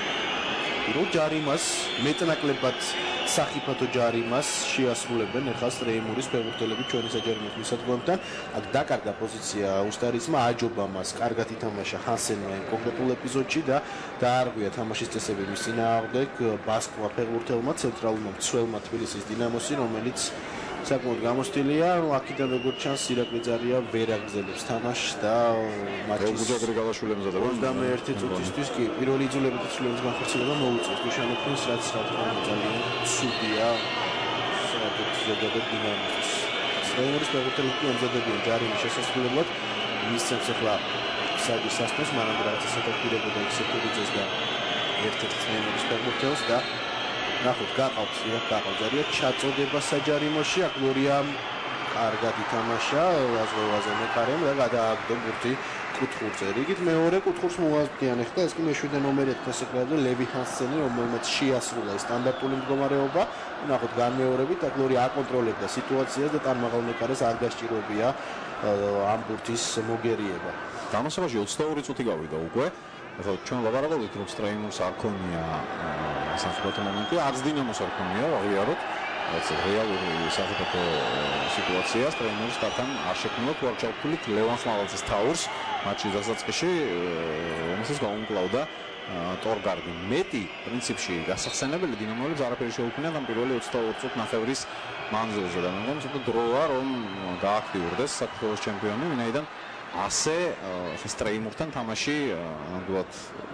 რო ჯარიმას მეტნაკლებად სახიფათო ჯარიმას შეასრულებენ ახლა ტრეიმურის ფეხბურთელები ჩვენი საჯარიმოს მისადგომთან. აქ დაკარგა პოზიცია უსტარიცმა, აჯობა მას, კარგად ითამაშა ჰანსენმა იმ კონკრეტულ ეპიზოდში და დაარღვია თამაშის წესები მის წინააღმდეგ ბასკმა ფეხბურთელმა, ცენტრალურმა მცველმა თბილისის დინამოსი, რომელიც საკმაოდ გამოსტილია, აქედან როგორც ჩანს ირაკლი ზარია ვერ აგრძელებს თამაშს და მატჩის გუჯაგრიგალაშვილი ემზადება ოცდამეერთი წუთისთვის კი პირველი იძულებით ცვლილების განხორციელება მოუწევს გუშანოქნის, რაც რა თქმა უნდა ძალიან ცუდია საერთოდ ზოგადად დინამოს. ტრეიმურის ფეხბურთელები ემზადებიან ჯარიმის შესასრულებლად, მისცემს ახლა სადის სასტოს, მანამდე რაღაცა სათაგვირებოდა იქ სეთურიძეს და ერთ-ერთ ტრეიმურის ფეხბურთელს და ნახოთ, გაყავთ, იქ გაყავთ ზარია ჩაწოდება საჯარიმოში, აქ გლორიამ კარგად ითამაშა, აზღვევაზე მეკარემ და გადააგდო ბურთი კუთხურზე. რიგით მეორე კუთხურს მოუაზრდიან ახლა, ეს კი მეშვიდე ნომერი თასეკლავდა ლევი ჰანსენი, რომელმაც შეასრულა ეს სტანდარტული მდგომარეობა. ნახოთ, განმეორებით აქ გლორია აკონტროლებდა სიტუაციას და ტანმაღალ მეკარეს არ გასჭირობია ამ ბურთის მოგერიება. დამასობაში ოცდაორი წუთი გავიდა უკვე. ახლა ჩვენ ლაპარაკობთ, რომ ტრეიმურს არ ქონია საფეხბურთო მომენტი, არც დინამოს არ ქონია, აღიაროთ. რაც რეალური საფეხბურთო სიტუაცია ტრეიმურის კართან არ შექმნილ თუ არ ჩავთვლით ლევან ხმალაძის თაურს მატჩის დასაწყისში, რომელსაც გაუმკლავდა ტორგარდი. მეტი პრინციპში გასახსენებელი დინამოელებს არაფერი შეუქმნიათ ამ პირველი ოცდაორი წუთი ნახევრის მანძილზე და მე მგონი ცოტა დროა რომ გააქტიურდეს საქართველოს ჩემპიონი, ვინაიდან ასე ეს ტრეიმურთან თამაში ნამდვილად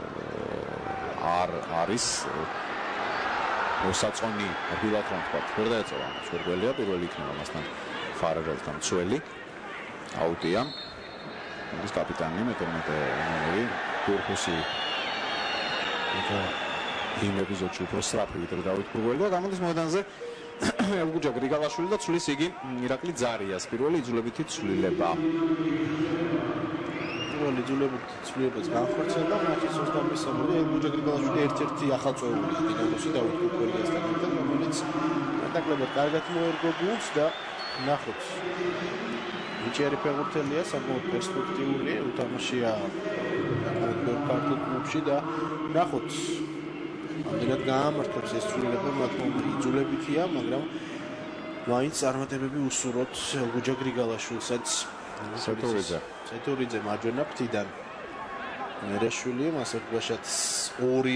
არ არის მოსაწონი რბილად რომ თქვა. ვერ დაეწევა ამას, ვერგველია, პირველი იქნება მასთან ფარერელთან მცველი აუტია. ის კაპიტანი მეთორმეტე ნომერი თურქუსი იმ ეპიზოდში უფრო სწრაფი ვიდრე დავით გურგველი და გამოდის მოედანზე გუჯა გრიგალაშვილი და ცვლის იგი ირაკლი ზარიას პირველი იძულებითი ცვლილება. პირველი იძულებითი ცვლილებაც განხორციელდა მატჩის ოცდამესამე გუჯა გრიგალაშვილი ერთ-ერთი ახალწევრული დინამოსი დავით გურგველიასთან ერთად, რომელიც ნაკლებად კარგად მოერგო გულს და ნახოთ ნიჭიერი ფეხბურთელია, საკმაოდ პერსპექტიული, უთამაშია ქართულ კლუბში და ნახოთ ამდენად გაამართლებს ეს ცვლილება, მათ იძულებითია, მაგრამ მაინც წარმატებები უსურვოთ გუჯა გრიგალაშვილსაც. სეთურიძე სეთურიძე მარჯვენა ფრთიდან მერეშვილი, მას ერთბაშად ორი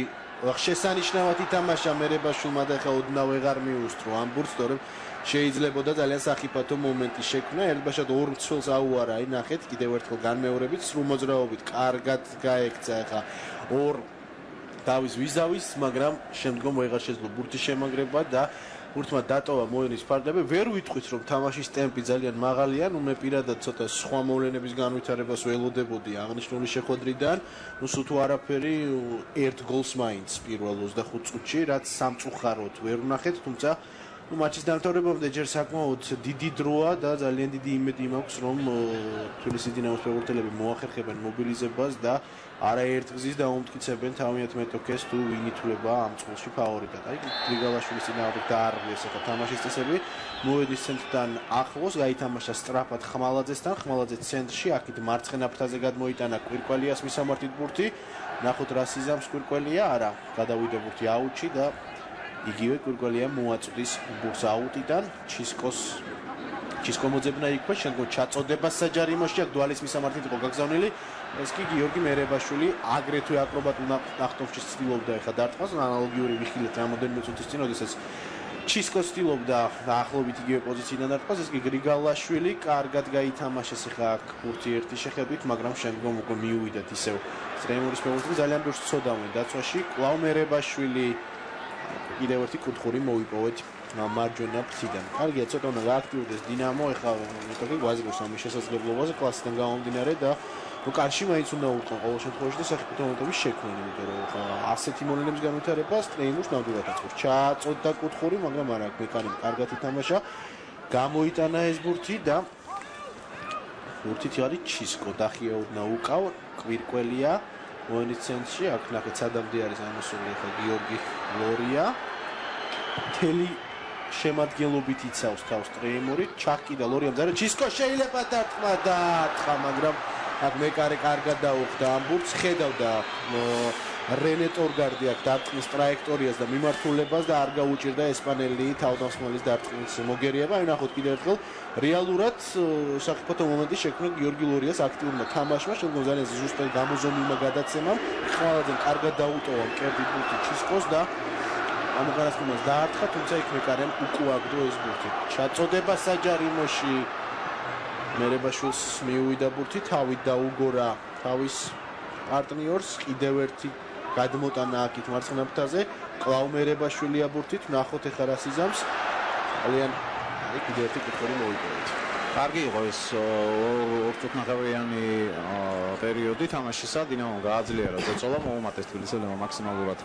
შესანიშნავად ითამაშა მერებაშვილმა და ხა ოდნავ ვეღარ მიუსწრო ამ ბურთს, თორემ შეიძლებოდა ძალიან სახიფათო მომენტი შექმნა. ერთბაშად ორ მცველს აუარა, აი ნახეთ, კიდევ ერთხელ განმეორებით, სრულ მოძრაობით კარგად გაექცა ხა ორ დავის ვიზავის, მაგრამ შემდგომ ვეღარ შეძლო ბურთის შემაგრება და ბურთმა დატოვა მოენის ფარდები. ვერ ვიტყვით, რომ თამაშის ტემპი ძალიან მაღალია, ნუ მე პირადად ცოტა სხვა მოვლენების განვითარებას ველოდებოდი აღნიშნული შეხვედრიდან. ნუ სულ არაფერი ერთ გოლს მაინც პირველ ოცდახუთ წუთში, რაც სამწუხაროდ ვერ ვნახეთ, თუმცა ნუ მატჩის დამთავრებამდე ჯერ საკმაოდ დიდი დროა და ძალიან დიდი იმედი მაქვს, რომ თბილისის დინამოს ფეხბურთელები მოახერხებენ მობილიზებას და არაერთ გზის დაუმტკიცებენ თავიანთ მეტოქეს თუ ვინ ითვლება ამ წყვილში ფავორიტად. აი გრიგალაშვილის წინააღმდეგ დაარღვიეს ახლა თამაშის წესები. მოედის ცენტრთან ახლოს, გაითამაშა სწრაფად ხმალაძესთან, ხმალაძე ცენტრში, აქეთ მარცხენა ფრთაზე გადმოიტანა კვირკველიას მისამართით ბურთი. ნახოთ რა სიზამს კვირკველია, არა, გადავიდა ბურთი აუტში და იგივე კვირკველია მოაწვდის ბურთს აუტიდან. ჩისკოს ჩისკო მოძებნა იქვე, შემდგომ ჩაწოდება საჯარიმოში, აქ დვალის მისამართით იყო გაგზავნილი. ეს კი გიორგი მერებაშვილი აგრეთვე აკრობატულ ნახტომში ცდილობდა ახლა დარტყმას, ანალოგიური ვიხილეთ რამოდენიმე წუთის წინ, როდესაც ჩისკო ცდილობდა დაახლოებით იგივე პოზიციიდან დარტყმას, ეს კი გრიგალაშვილი კარგად გაითამაშეს ახლა აქ ბურთი ერთი შეხედვით, მაგრამ შემდგომ უკვე მიუვიდათ ისევ სტრეიმურის ფეხბურთელი ძალიან ბევრს წოდავენ დაცვაში. კვლავ მერებაშვილი კიდევ ერთი კუთხური მოიპოვეთ მარჯვენა ფრთიდან. კარგია, ცოტა უნდა გააქტიურდეს დინამო, ახლა მეტოქი გვაზრობს ამის შესაძლებლობაზე კლასიდან გამომდინარე და ნუ კარში მაინც უნდა უყო ყოველ შემთხვევაში და საფეხბურთო მომენტების შექმნა, იმიტომ რომ ხა ასეთი მონელების განვითარება სტრეიმურს ნამდვილად აწყობს. ჩაწოდდა კუთხური, მაგრამ არა, მეკანიმ კარგად ითამაშა. გამოიტანა ეს ბურთი და ბურთით არის ჩისკო, დახიაუდნა უკავ, კვირკველია მოენის ცენტრში, აქ ნახეთ სადამდე არის ამოსული ახლა გიორგი ლორია. თელი შემადგენლობით იცავს თავს სტრეიმური, ჩაკიდა ლორიამ ზარა, ჩისკო შეიძლება დარტყმა და არტყა, მაგრამ აქ მეკარე კარგად დაუხდა ამ ბურთს, ხედავდა რენე ტორგარდი აქ დარტყმის ტრაექტორიას და მიმართულებას და არ გაუჭირდა ესპანელი თავდამსხმელის დარტყმის მოგერიება. აი ნახოთ კიდევ ერთხელ რეალურად საფეხბურთო მომენტი შექმნა გიორგი ლორიას აქტიურმა თამაშმა, შემდგომ ძალიან ზუსტად გამოზომილმა გადაცემამ, ხმალაძემ კარგად დაუტოვა მკერდით ბურთი ჩისკოს და ამ გარასკომას დაარტყა, თუმცა იქ მეკარემ უკუაგდო ეს ბურთი. ჩაწოდება საჯარიმოში მერებაშვილს მიუვიდა ბურთი, თავით დაუგორა თავის პარტნიორს, კიდევ ერთი გადმოტანა აქით მარცხენა ფრთაზე, კვლავ მერებაშვილია ბურთით, ნახოთ ახლა რა სიზამს. ძალიან აი კიდევ ერთი კუთხური მოიპოვეთ. კარგი იყო ეს ორწუთნახევრიანი პერიოდი თამაშისა, დინამომ გააძლიერა ზეწოლა, მოუმატეს თბილისელებმა მაქსიმალურად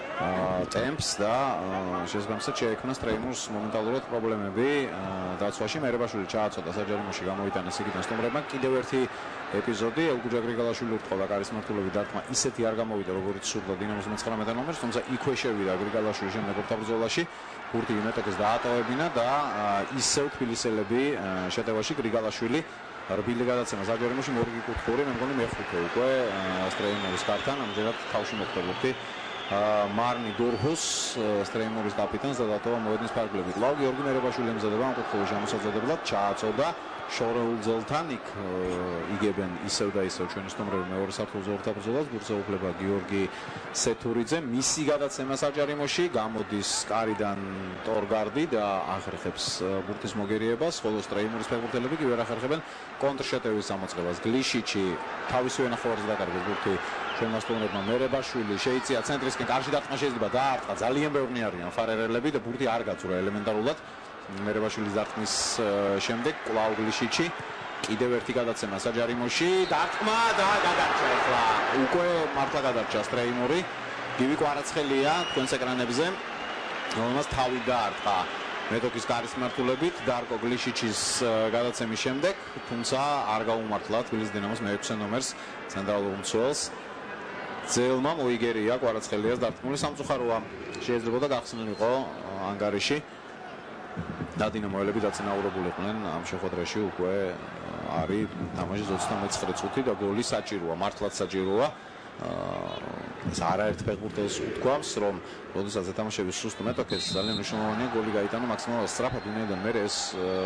ტემპს და შესაბამისად შეექმნა სტრეიმურს მომენტალურად პრობლემები დაცვაში. მერებაშვილი ჩააწოდა საჯარიმოში, გამოიტანეს იქიდან სტუმრებმა. კიდევ ერთი ეპიზოდი, ელგუჯა გრიგალაშვილი უთხოვდა კარის მმართველობის დარტყმა, ისეთი არ გამოვიდა როგორც სურდა დინამოს მეცხრამეტე ნომერს, თუმცა იქვე შევიდა გრიგალაშვილი შემდეგ ორთაბრძოლაში, ბურთი იმეტოქეს დაატოვებინა და ისევ თბილისელები შეტევაში გრიგალაშვილი რბილი გადაცემა საჯარიმოში, მორგი კუთხური, მე მგონი მეხუთე უკვე სტრეიმურის კართან, ამჯერად თავში მოხვდა ბურთი მარნი დურჰუს სტრეიმურის კაპიტანს და დატოვა მოედნის ფარგლები. კვლავ გიორგი მერებაშვილი ემზადება ამ კუთხეში ამოსაძებებლად, ჩააწოდა შორეულ ძელთან, იქ იგებენ ისევ და ისევ ჩვენი სტუმრები მეორე საფეხბურთო ორთაბრძოლას, ბურთზე უფლება გიორგი სეთურიძე, მისი გადაცემა საჯარიმოში, გამოდის კარიდან ტორგარდი და ახერხებს ბურთის მოგერიებას, ხოლო სტრეიმურის ფეხბურთელები კი ვერ ახერხებენ კონტრშეტევის გამოწყებას. გლიშიჩი თავისივე ნახევარზე დაკარგეს ბურთი ჩვენმა სტუმრებმა. მერებაშვილი შეიწია ცენტრისკენ, კარში დარტყმა შეიძლება დაარტყა, ძალიან ბევრი არიან ფარერელები და ბურთი არ გაწურა ელემენტარულად. მერებაშვილის დარტყმის შემდეგ კვლავ გლიშიჩი, კიდევ ერთი გადაცემა საჯარიმოში, დარტყმა და გადარჩა ახლა. უკვე მართლა გადარჩა სტრეიმური. გივი კვარაცხელია თქვენს ეკრანებზე, რომელმაც თავი დაარტყა მეტოქის კარის მმართველობით დარკო გლიშიჩის გადაცემის შემდეგ, თუმცა არ გაუმართლა თბილისის დინამოს მეექვსე ნომერს ცენტრალურ მცველს. ძელმა მოიგერია კვარაცხელიას დარტყმული. სამწუხაროა, შეიძლება და გახსნილიყო ანგარიში და დინამოელები დაწინაურებულიყვნენ ამ შეხვედრაში, უკვე არის თამაშის ოცდამეცხრე წუთი და გოლი საჭიროა, მართლაც საჭიროა. ეს არაერთ ფეხბურთელს უთქვამს, რომ როდესაც ეთამაშების სუსტ მეტოქეს ძალიან მნიშვნელოვანია გოლი გაიტანა მაქსიმალურად სწრაფად, ვინაიდან მე ეს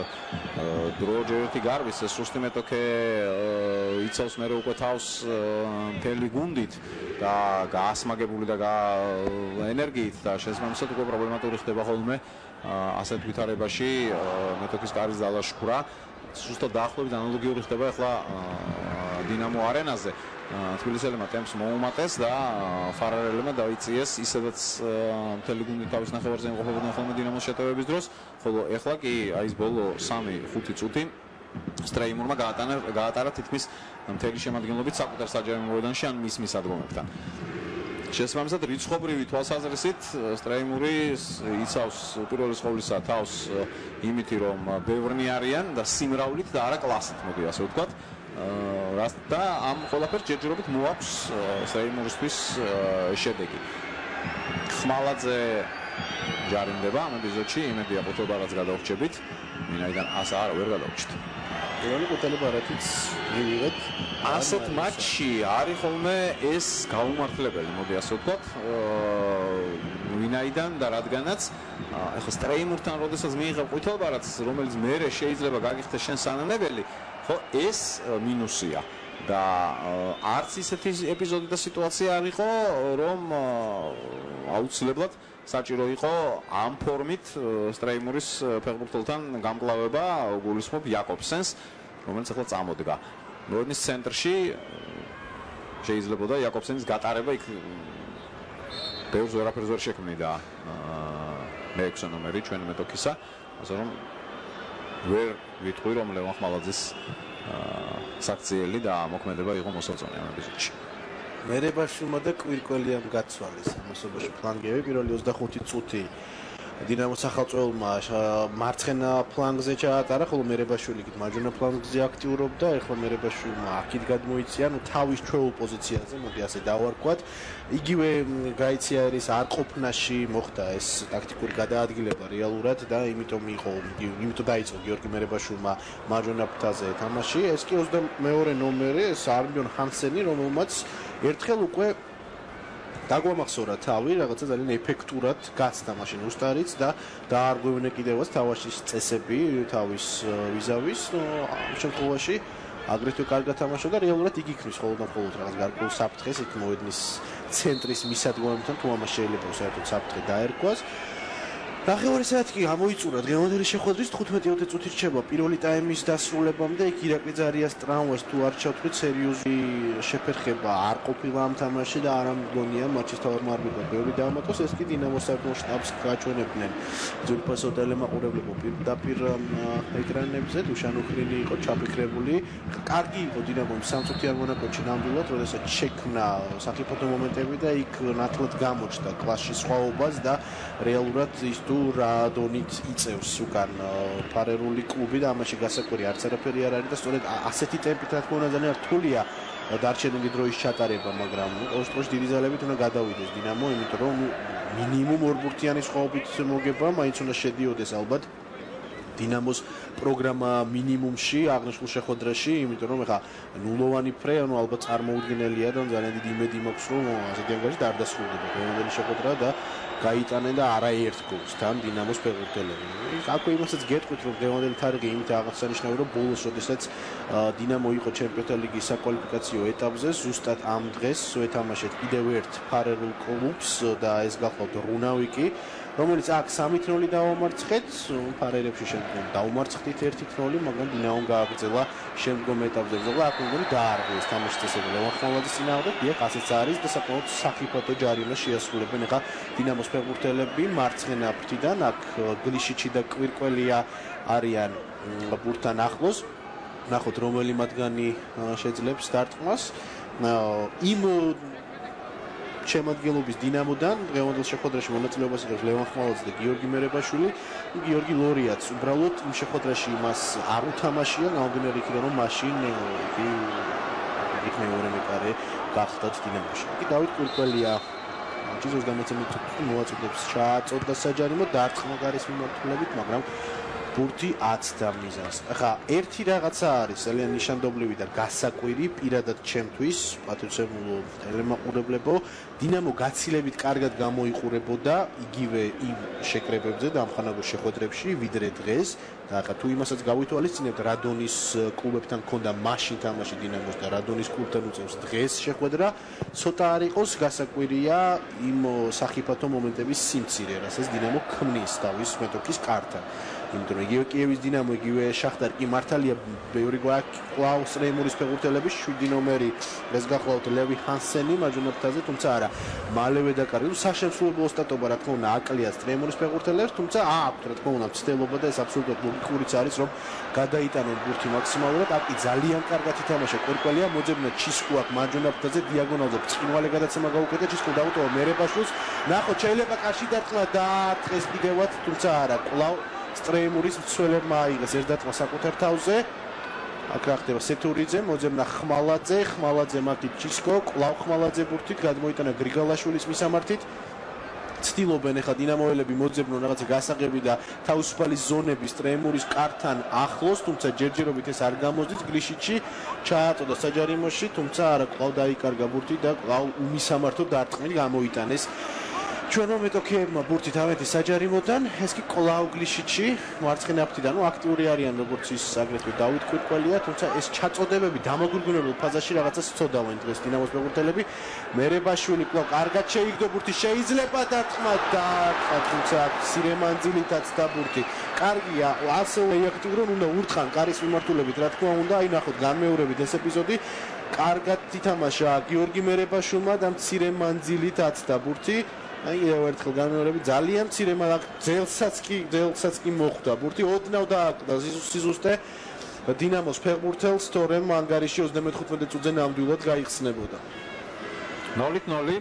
დრო ჯერ ერთი გარვის ეს სუსტი მეტოქე იცავს მე უკვე თავს მთელი გუნდით და გაასმაგებული და ენერგიით და შესაბამისად უკვე პრობლემატური ხდება ხოლმე ასეთ ვითარებაში მეტოქის კარის დალაშქვრა. Სუსტად დაახლოებით ანალოგიური ხდება ახლა დინამო არენაზე. თბილისელებმა ტემპს მოუმატეს და ფარარელებმა დაიწიეს ისედაც მთელი გუნდი თავის ნახევარზე იმყოფებოდნენ ხოლმე დინამოს შეტევების დროს, ხოლო ახლა კი აი ეს ბოლო სამი ხუთი წუთი სტრეიმურმა გაატანა გაატარა თითქმის მთელი შემადგენლობით საკუთარ საჯარო მოედანში ან მის მისადგომებთან. შესაბამისად რიცხობრივი თვალსაზრისით სტრეიმური იცავს პირველის ყოვლისა თავს იმითი რომ ბევრნი არიან და სიმრავლით და არა კლასით მოდი ასე ვთქვათ. და ამ ყველაფერს ჯერჯერობით მოაქვს სტრეიმურისთვის შედეგი. ხმალაძე ჯარიმდება ამ ეპიზოდში, იმედია ყოთება რაც გადავრჩებით, ვინაიდან ასე არა ვერ გადავრჩით. პირველი ყოთება რათიც მივიღეთ ასეთ მატჩში არის ხოლმე ეს გაუმართლებელი, მოდი ასე ვთქვათ, ვინაიდან და რადგანაც ახლა სტრეიმურთან როდესაც მიიღებ ყვითელბარათს, რომელიც მერე შეიძლება გაგიხდეს შენ სანანებელი, ხო ეს მინუსია და არც ისეთი ეპიზოდი და სიტუაცია არ იყო, რომ აუცილებლად საჭირო იყო ამ ფორმით სტრეიმურის ფეხბურთელთან გამკლავება გულისხმობ იაკობსენს, რომელიც ახლა წამოდგა. მოედნის ცენტრში შეიძლებოდა იაკობსენის გატარება იქ ბევრს ვერაფერს ვერ შექმნიდა მეექვსე ნომერი ჩვენი მეტოქისა, ასე რომ ვერ ვიტყვი რომ ლევან ხმალაძის საქციელი და მოქმედება იყო მოსაწონი ამ ეპიზოდში. მერებაშვილმა და კვირკველიამ გაცვალეს ამასობაში ფლანგები პირველი ოცდახუთი წუთი დინამოს სახელმწიფოებმა მარცხენა ფლანგზე ჩაატარა, ხოლო მერებაშვილი კი მარჯვენა ფლანგზე აქტიურობდა. ეხლა მერებაშვილმა აქეთ გადმოიცია, ნუ თავის ჩვეულ პოზიციაზე, მოდი ასე დავარქვათ. იგივე გაიცია ერის არყოფნაში მოხდა ეს ტაქტიკური გადაადგილება რეალურად და იმიტომ იყო, იმიტომ დაიწყო გიორგი მერებაშვილმა მარჯვენა ფრთაზე თამაში. ეს კი ოცდამეორე ნომერი, ეს არბიონ ჰანსენი, რომელმაც ერთხელ უკვე დაგვამახსოვრა თავი, რაღაცა ძალიან ეფექტურად გაცდა მაშინ უსტარიც და დაარღვევნა კიდევაც თავაშის წესები თავის ვიზავის. ამ შემთხვევაში აგრეთვე კარგად თამაშობდა, რეალურად იგი იქნის ხოლმე მხოლოდ რაღაც გარკვეულ საფრთხეს იქ მოედნის ცენტრის მისადგომებთან, თუ ამას შეიძლება საერთოდ საფრთხე დაერქვას. ნახევარი საათი გამოიწურა დღევანდელი შეხვედრის თხუთმეტი წუთი რჩება პირველი ტაიმის დასრულებამდე. იქ ირაკლი ზარიას ტრამვას თუ არ ჩავთვლით, სერიოზული შეფერხება არ ყოფილა ამ თამაშში და არ ამგონია მატჩის თავარმა არბიტრმა ბევრი დაამატოს. ეს კი დინამოს საერთო შტაბს გაჩვენებდნენ ძვირფასო ტელემაყურებლებო პირდაპირ ეკრანებზე. დუშან უხრინი იყო ჩაფიქრებული. კარგი იყო დინამომ სამ წუთი არ მონაკოჩი ნამდვილად, როდესაც შექმნა საფეხბურთო მომენტები და იქ ნათლად გამოჩნდა კლასში სხვაობას და რეალურად ის თუ რა დონით იწევს უკან ფარერული კლუბი და ამაში გასაკვირი არც არაფერი არ არის და სწორედ ასეთი ტემპით რა თქმა უნდა ძალიან რთულია დარჩენილი დროის ჩატარება, მაგრამ ყოველ შემთხვევაში დიდი ძალებით უნდა გადავიდეს დინამო, იმიტომ რომ მინიმუმ ორბურთიანი სხვაობით მოგება მაინც უნდა შედიოდეს ალბათ დინამოს პროგრამა მინიმუმში აღნიშნულ შეხვედრაში, იმიტომ რომ ეხა ნულოვანი ფრე, ანუ ალბათ წარმოუდგენელია და ძალიან დიდი იმედი მაქვს რომ ასეთი ანგარიში არ დასრულდება დღევანდელი შეხვედრა და გაიტანენ და არაერთ გოლს თან დინამოს ფეხბურთელები. აქვე იმასაც გეტყვით რომ დღევანდელი თარიღი იმით აღსანიშნავია რომ ბოლოს როდესაც დინამო იყო ჩემპიონთა ლიგის საკვალიფიკაციო ეტაპზე, ზუსტად ამ დღეს ეთამაშეთ კიდევ ერთ ფარერულ კლუბს და ეს გახლავთ რუნავიკი, რომელიც აქ სამი ნული დაამარცხეთ, ფარერებში შემდგომ დაუმარცხდით ერთი ნული, მაგრამ დინამომ გააგრძელა შემდგომ ეტაპზე ბრძოლა. აქ მგონი დაარღვეს თამაშის წესები ლევან ხმალაძის წინააღმდეგ, დიახ, ასეც არის და საკმაოდ საფრთხო ჯარიმა შეასრულებენ ახლა დინამოს ფეხბურთელები მარცხენა ფრთიდან. აქ გლიშიჩი და კვირკველია არიან ბურთთან ახლოს. ნახოთ რომელი მათგანი შეძლებს დარტყმას. იმ შემადგენლობის დინამოდან დღევანდელ შეხვედრაში მონაწილეობას იღებს ლევან ხმალაძე და გიორგი მერებაშვილი. გიორგი ლორიაც უბრალოდ იმ შეხვედრაში მას არ უთამაშია, გამომდინარე იქიდან რომ მაშინ იქ მეორე მეკარე გახდათ დინამოში. კი დავით კვირკველია მატჩის ოცდამეცე მინუტში მოაწოდებს ჩააწოდა საჯარიმო დარტყმა გარის მიმართულებით, მაგრამ ბურთი აცდა მიზანს. ახლა ერთი რაღაცა არის ძალიან ნიშანდობლივი და გასაკვირი პირადად ჩემთვის, პატრიცემულო ტელემაყურებლებო, დინამო გაცილებით კარგად გამოიყურებოდა იგივე იმ შეკრებებზე და ამხანაგურ შეხვედრებში, ვიდრე დღეს. და ახლა თუ იმასაც გავითვალისწინებთ, რადონის კლუბებთან ქონდა მაშინ თამაში დინამოს და რადონის კლუბთან უწევს დღეს შეხვედრა, ცოტა არ იყოს გასაკვირია იმ სახიფათო მომენტების სიმცირე, რასაც დინამო ქმნის თავის მეტოქის კართან. იმიტომ რომ იგივე კიევის დინამო, იგივე შახტარ კი მართალია ბევრი გვაქვს რეიმურის ფეხბურთელები, შვიდი ნომერი ეს გახლავთ ლევი ჰანსენი მარჯვენა ფრთაზე, თუმცა არა, მალევე დაკარგა. საშემსრულებლო ოსტატობა რა თქმა უნდა აკლიათ რეიმურის ფეხბურთელებს, თუმცა აქვთ რა თქმა უნდა მცდელობა და ეს აბსოლუტურად ლოგიკურიც არის, რომ გადაიტანონ ბურთი მაქსიმალურად. აკი ძალიან კარგად ითამაშა, კვერკველია მოძებნა ჩისკუ აქვს მარჯვენა ფრთაზე დიაგონალზე, ბრწყინვალე გადაცემა გაუკეთა ჩისკუ დაუტოვა მერებაშვილს. ნახოთ, შეიძლება კარში დარტყმა დაარტყეს კიდევაც, თუმცა არა, კვლავ სტრეიმურის მცველებმა აიღეს ერთ დარტყმა საკუთარ თავზე. აქ რა ხდება სეთურიძე, მოძებნა ხმალაძე, ხმალაძე მარტივ ჩისკო, კვლავ ხმალაძე ბურთით გადმოიტანა გრიგალაშვილის მისამართით. ცდილობენ ახლა დინამოელები მოძებნონ რაღაცა გასაღები და თავისუფალი ზონები სტრეიმურის კართან ახლოს, თუმცა ჯერჯერობით ეს არ გამოსდის. გლიშიჩი ჩააწოდა საჯარიმოში, თუმცა არა, კვლავ დაიკარგა ბურთი და კვლავ უმისამართო დარტყმით გამოიტანეს. ჩვენმა მეტოქეებმა ბურთით ავედი საჯარიმოდან, ეს კი კვლავ გლიშიჩი მარცხენა ფრთიდან, ნუ აქტიური არიან როგორც ის აგრეთვე დავით კვირკველია, თუმცა ეს ჩაწოდებები დამაგურგუნებელ ფაზაში რაღაცას ცოდავენ დღეს დინამოს ფეხბურთელები. მერებაშვილი კვლავ კარგად შეიგდო ბურთი, შეიძლება დარტყმა და თუმცა მცირე მანძილითაც და ბურთი. კარგია, ასევე აქტიურონ უნდა ურთხან კარის მიმართულებით, რა თქმა უნდა, აი ნახოთ განმეორებით ეს ეპიზოდი. კარგად ითამაშა გიორგი მერებაშვილმა და მცირე მანძილითაც და ბურთი. აი კიდევ ერთხელ განმეორებით ძალიან მცირე, მაგრამ ძელსაც კი ძელსაც კი მოხვდა ბურთი, ოდნავ დააკვდა სიზუსტე დინამოს ფეხბურთელს, თორემ ანგარიში ოცდამეთხუთმეტე წუთზე ნამდვილად გაიხსნებოდა. ნოლით ნოლი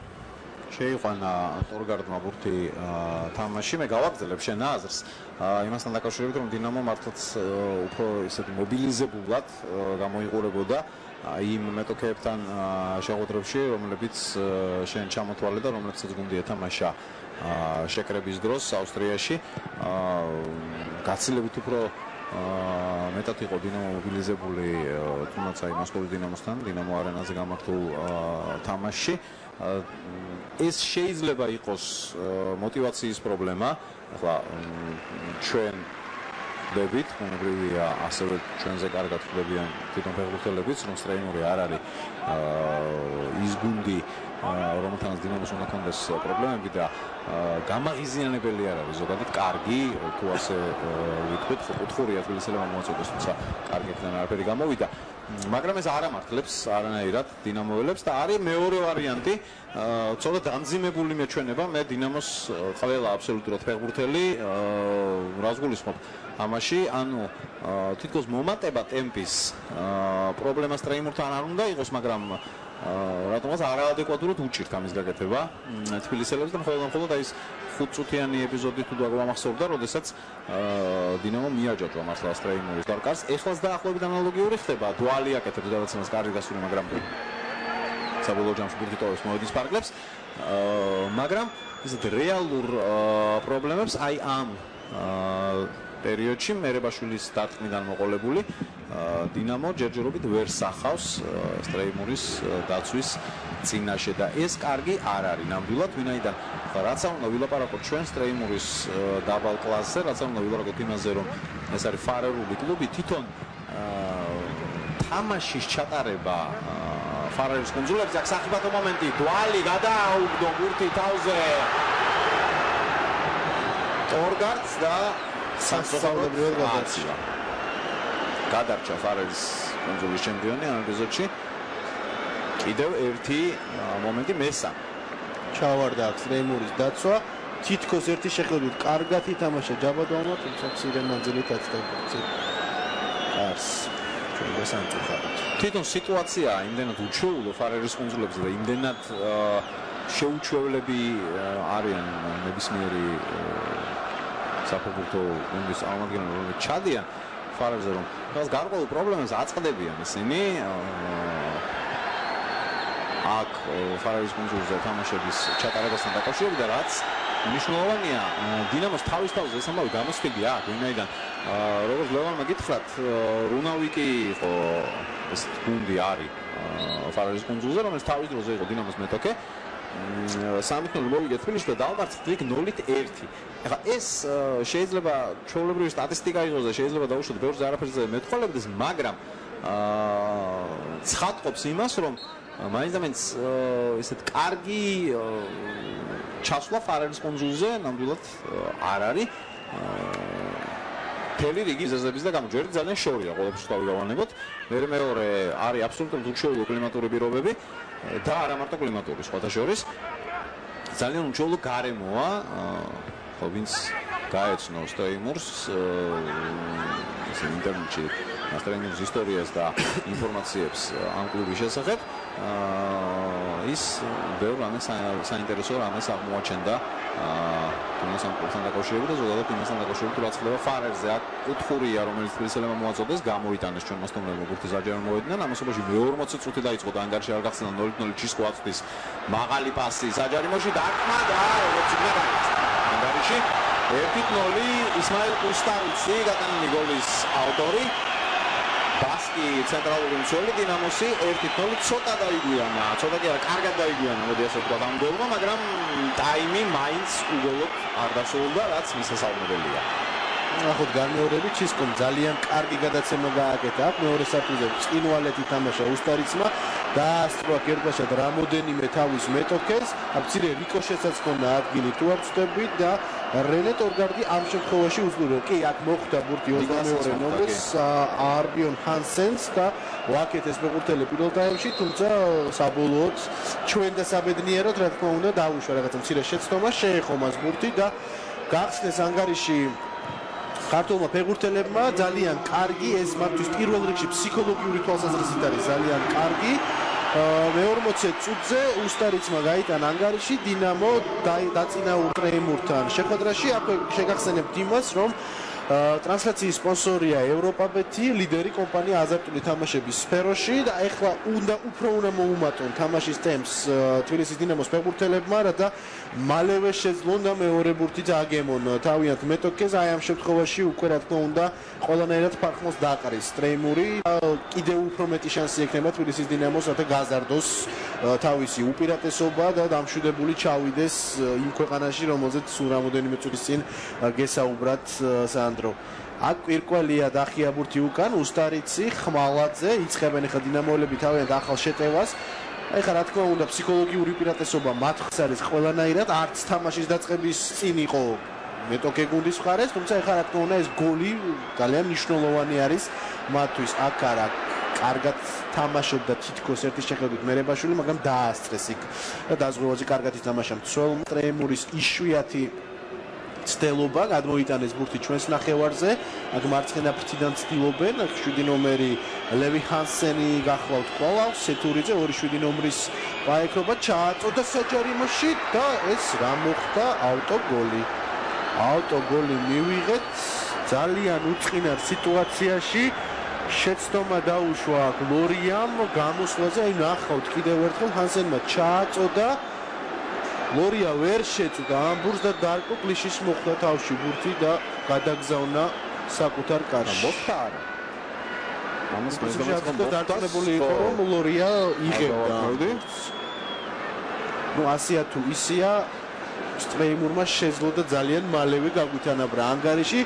შეიყვანა ტორგარდმა ბურთი თამაში. მე გავაგზავნებ შენ აზრს იმასთან დაკავშირებით, რომ დინამო მართლაც უფრო ისეთი მობილიზებულად გამოიყურებოდა იმ მეტოქეებთან შეხვედრებში, რომლებიც შენ ჩამოთვალე და რომლებსაც გუნდი ეთამაშა შეკრების დროს ავსტრიაში. გაცილებით უფრო მეტად იყო დინამო მობილიზებული, თუნდაც აი მოსკოვის დინამოსთან, დინამო არენაზე გამართულ თამაშში. ეს შეიძლება იყოს мотиваციის პრობლემა. ახლა ჩვენ ხვდებით, უნებრივია ასევე ჩვენზე კარგად ხვდებიან თვითონ ფეხბურთელებიც, რომ სტრეიმური არ არის ის გუნდი, რომელთანაც დინამოს უნდა კონდეს პრობლემები და გამაღიზიანებელი არ არის ზოგადად კარგი, თუ ასე ვიტყვით, ოთხურია თბილისელებმა მოაწოდოს, თუმცა კარგიდან არაფერი გამოვიდა. მაგრამ ეს არ ამართლებს არანაირად დინამოელებს და არის მეორე ვარიანტი, ცოტა დამძიმებული მეჩვენება. მე დინამოს ყველა აბსოლუტურად ფეხბურთელი რას გულისხმობ ამაში, ანუ თითქოს მომატება ტემპის პრობლემა სტრეიმურთან არ უნდა იყოს, მაგრამ რატომაც არაადეკვატურად უჭირთ ამის გაკეთება თბილისელებს და მხოლოდ მხოლოდ აი ეს ხუთწუთიანი ეპიზოდი თუ გვამახსოვდა, როდესაც დინამო მიაჯაჭვა მართლა სტრეიმურის დარკარს. ეხლაც დაახლოებით ანალოგიური ხდება, დვალი აკეთებს გადაცემას კარგი გასული, მაგრამ საბოლოო ჯამში ბურთი ტოვებს მოედის პარკლებს, მაგრამ ესეთ რეალურ პრობლემებს აი ამ პერიოდში მერებაშვილის დარტყმიდან მოყოლებული დინამო ჯერჯერობით ვერ სახავს სტრეიმურის დაცვის წინაშე და ეს კარგი არ არის ნამდვილად, ვინაიდან რაც არ უნდა ვილაპარაკოთ ჩვენ სტრეიმურის დაბალ კლასზე, რაც არ უნდა ვილაპარაკოთ იმაზე, რომ ეს არის ფარერული კლუბი, თვითონ თამაშის ჩატარება ფარერის კუნძულებზე, აქ სახიფათო მომენტი, დვალი გადააუგდო ბურთი თავზე ტორგარდს და სასწაულებრივად გადარჩა. გადარჩა ფარერის კუნძულის ჩემპიონი ამ ეპიზოდში. კიდევ ერთი მომენტი მესამე. ჩავარდა აქ სტრეიმურის დაცვა. თითქოს ერთი შეხედვით კარგად ითამაშა ჯაბადოვმა, თუმცა მცირე მანძილითაც დაგვიწევ. არს ჩვენ გასამწუხაროდ. თვითონ სიტუაცია იმდენად უჩვეულო ფარერის კუნძულებზე და იმდენად შეუჩვევლები არიან ნებისმიერი საფეხბურთო გუნდის წარმომადგენლები, რომლებიც ჩადიან ფარერზე, რომ რაღაც გარკვეულ პრობლემებს აწყდებიან ისინი აქ ფარერის კუნძულზე თამაშების ჩატარებასთან დაკავშირებით და რაც მნიშვნელოვანია დინამოს თავის თავზე ეს ამბავი გამოსხივი აქვს ვინაიდან როგორც ლევანმა გითხრათ რუნავიკი იყო ეს გუნდი არის ფარარის კუნძულზე რომელიც თავის დროზე იყო დინამოს მეტოქე სამი ნული მოვიგე თბილისში და დავმარცხეთ იქ ნულით ერთი. ეხლა ეს შეიძლება ჩვეულებრივი სტატისტიკა იყოს და შეიძლება დაუშვათ ბევრს არაფერზე მეტყოლებდეს, მაგრამ ცხადყოფს იმას, რომ მაინც და მაინც ესეთ კარგი ჩასვლა ფარარის კუნძულზე ნამდვილად არ არის. მთელი რიგი ზეზების და გამოჯერებით ძალიან შორია ყოველთვის თავი გავანებოთ. მე მეორე არის აბსოლუტურად უშუალო კლიმატური პირობები და არა მარტო კლიმატური სხვათა შორის ძალიან უშუალო გარემოა ხო ვინც გაეცნობს ტრეიმურს ინტერნეტში ტრეიმურის ისტორიას და ინფორმაციებს ამ კლუბის შესახებ ის ბევრ რამეს საინტერესო რამეს აღმოაჩენდა იმასთან კლუბთან დაკავშირებით და ზოგადად იმასთან დაკავშირებით რაც ხდება ფარერზე აქ კუთხურია რომელიც თბილისელებმა მოაწოდეს გამოიტანეს ჩვენ მასტომლებმა ბურთის საჯარო მოვიდნენ ამასობაში მეორმოცი წუთი დაიწყო და ანგარიში არ გახსნა ნული ნული ჩისკო აწვდის მაღალი პასი საჯარიმოში დაკმა და როგორც იქნა ანგარიში ერთი ნული ისმაილ კუსტავიცი გატანილი გოლის ავტორი ბასკი ცენტრალური მცველი დინამოსი ერთი ნული ცოტა დაიგვიანა ცოტა კი არა კარგად დაიგვიანა მოდი ასე ვთქვა ამ გოლმა მაგრამ ტაიმი მაინც უგოლოდ არ დასრულდა რაც მისასალმებელია ნახოთ განმეორებით ჩისკომ ძალიან კარგი გადაცემა გააკეთა მეორე საფუძე წინვალეთ ითამაშა უსტარიცმა დაასწრო კერპაშად რამოდენიმე თავის მეტოქეს აბცირე რიკოშესაც ქონდა ადგილი თუ არ ვწდებით და რენე ტორგარდი ამ შემთხვევაში უძლურე კი აქ მოხვდა ბურთი ოცდამეორე ნომერს არბიონ ჰანსენს და ვაკეთეს მეკურთელი პირველ ტაიმში თუმცა საბოლოოდ ჩვენ და საბედნიეროდ რა თქმა უნდა დაუშვა რაღაცა მცირე შეცდომა შეეხო მას ბურთი და გახსნეს ანგარიში ქართულმა ფეხბურთელებმა ძალიან კარგი ეს მათთვის პირველ რიგში ფსიქოლოგიური თვალსაზრისით არის ძალიან კარგი მეორმოცე წუთზე უსტარიცმა გაიტანა ანგარიში დინამო დაწინაურდა ტრეიმურთან შეხვედრაში აქვე შეგახსენებთ იმას რომ ტრანსლაციის სპონსორია ევროპაბეთი ლიდერი კომპანია აზარტული თამაშების სფეროში და ეხლა უნდა უფრო უნდა მოუმატონ თამაშის ტემპს თბილისის დინამოს ფეხბურთელებმა რათა მალევე შეძლონ და მეორე ბურთი დააგემონ თავიანთ მეტოქეს აი ამ შემთხვევაში უკვე რა თქმა უნდა ყველანაირად ფარხმოს დაყრის ტრეიმური კიდევ უფრო მეტი შანსი ექნება თბილისის დინამოს რათა გაზარდოს თავისი უპირატესობა და დამშვიდებული ჩავიდეს იმ ქვეყანაში რომელზეც სულ რამოდენიმე წუთის წინ გესაუბრათ სანდრო აქ კვირკვალია დახია ბურთი უკან უსტარიცი ხმალაძე იწყებენ ახლა დინამოელები თავიანთ ახალ შეტევას ეხლა რა თქმა უნდა ფსიქოლოგიური უპირატესობა მათთვის არის ყველანაირად არც თამაშის დაწყების წინ იყო მეტოქე გუნდის მხარეს თუმცა ეხლა რა თქმა უნდა ეს გოლი ძალიან მნიშვნელოვანი არის მათთვის აქ არა კარგად თამაშობდა თითქოს ერთის შეხედვით მერებაშვილი მაგრამ დაასწრეს იქ და დაზღვევაზე კარგად ითამაშა მცველ ტრეიმურის იშვიათი ცდელობა გადმოიტანეს ბურთი ჩვენს ნახევარზე აქ მარცხენა ფრთიდან ცდილობენ შვიდი ნომერი ლევი ჰანსენი გახლავთ კვლავ სეთურიძე ორი შვიდი ნომრის პაექრობა ჩააწოდა საჯარიმოში და ეს რა მოხდა ავტოგოლი ავტოგოლი მივიღეთ ძალიან უწყინარ სიტუაციაში შეცდომა დაუშვა გლორიამ გამოსვლაზე აი ნახავთ კიდევ ერთხელ ჰანსენმა ჩააწოდა ლორია ვერ შეწუდა ამბურს და დარკო კლიშის მოხდა თავში ბურთი და გადაგზავნა საკუთარ კარში. მოხდა არა. ამას დარწმუნებული იყო რომ ლორია იღებდა. ნუ ასია თუ ისია სტრეიმურმა შეძლო და ძალიან მალევე გაგვითანაბრა ანგარიში.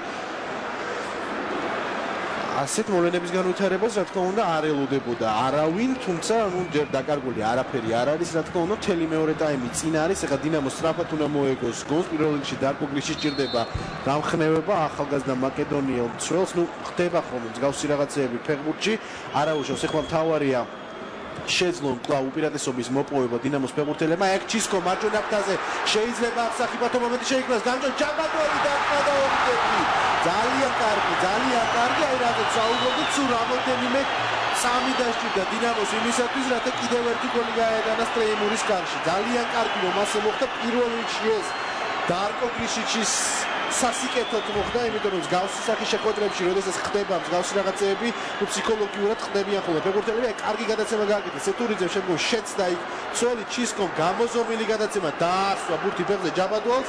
ასეთ მოვლენების განვითარებას რა თქმა უნდა არ ელოდებოდა არავინ, თუმცა ნუ ჯერ დაკარგული არაფერი არ არის, რა თქმა უნდა, მთელი მეორე ტაიმი წინ არის, ეხლა დინამო სწრაფად უნდა მოეგოს გოლს, პირველ რიგში დარკო გლიში სჭირდება გამხნევება ახალგაზრდა მაკედონიელ მცველს, ნუ ხდება ხოლმე მსგავსი რაღაცეები ფეხბურთში, არაუშავს, ეხლა მთავარია შეძლონ კვლავ უპირატესობის მოპოვება დინამოს ფეხბურთელებმა, აქ ჩისკო მარჯვენა ფრთაზე შეიძლება სახიფათო მომენტი შეიქმნას, გამჭო ჯაბადოვი დაკმა და ორდები. ძალიან კარგი, ძალიან კარგი, აი რადგან საუბრობთ, სულ რამოდენიმე სამი დასჭირდა დინამოს იმისათვის, რათა კიდევ ერთი გოლი გაეტანა ტრეიმურის კარში. ძალიან კარგი რომ ასე მოხდა პირველ რიგში ეს დარკო გლიშიჩის სასიკეთოდ მოხდა, იმიტომ რომ მსგავსი სახის შეხვედრებში, როდესაც ხდება მსგავსი რაღაცეები, თუ ფსიქოლოგიურად ხდებიან ხოლმე ფეხბურთელები, აი კარგი გადაცემა გააკეთა სეთურიძემ შემდგომ შეცდა იქ ცველი ჩისკომ გამოზომილი გადაცემა დაასვა ბურთი ფეხზე ჯაბადვალს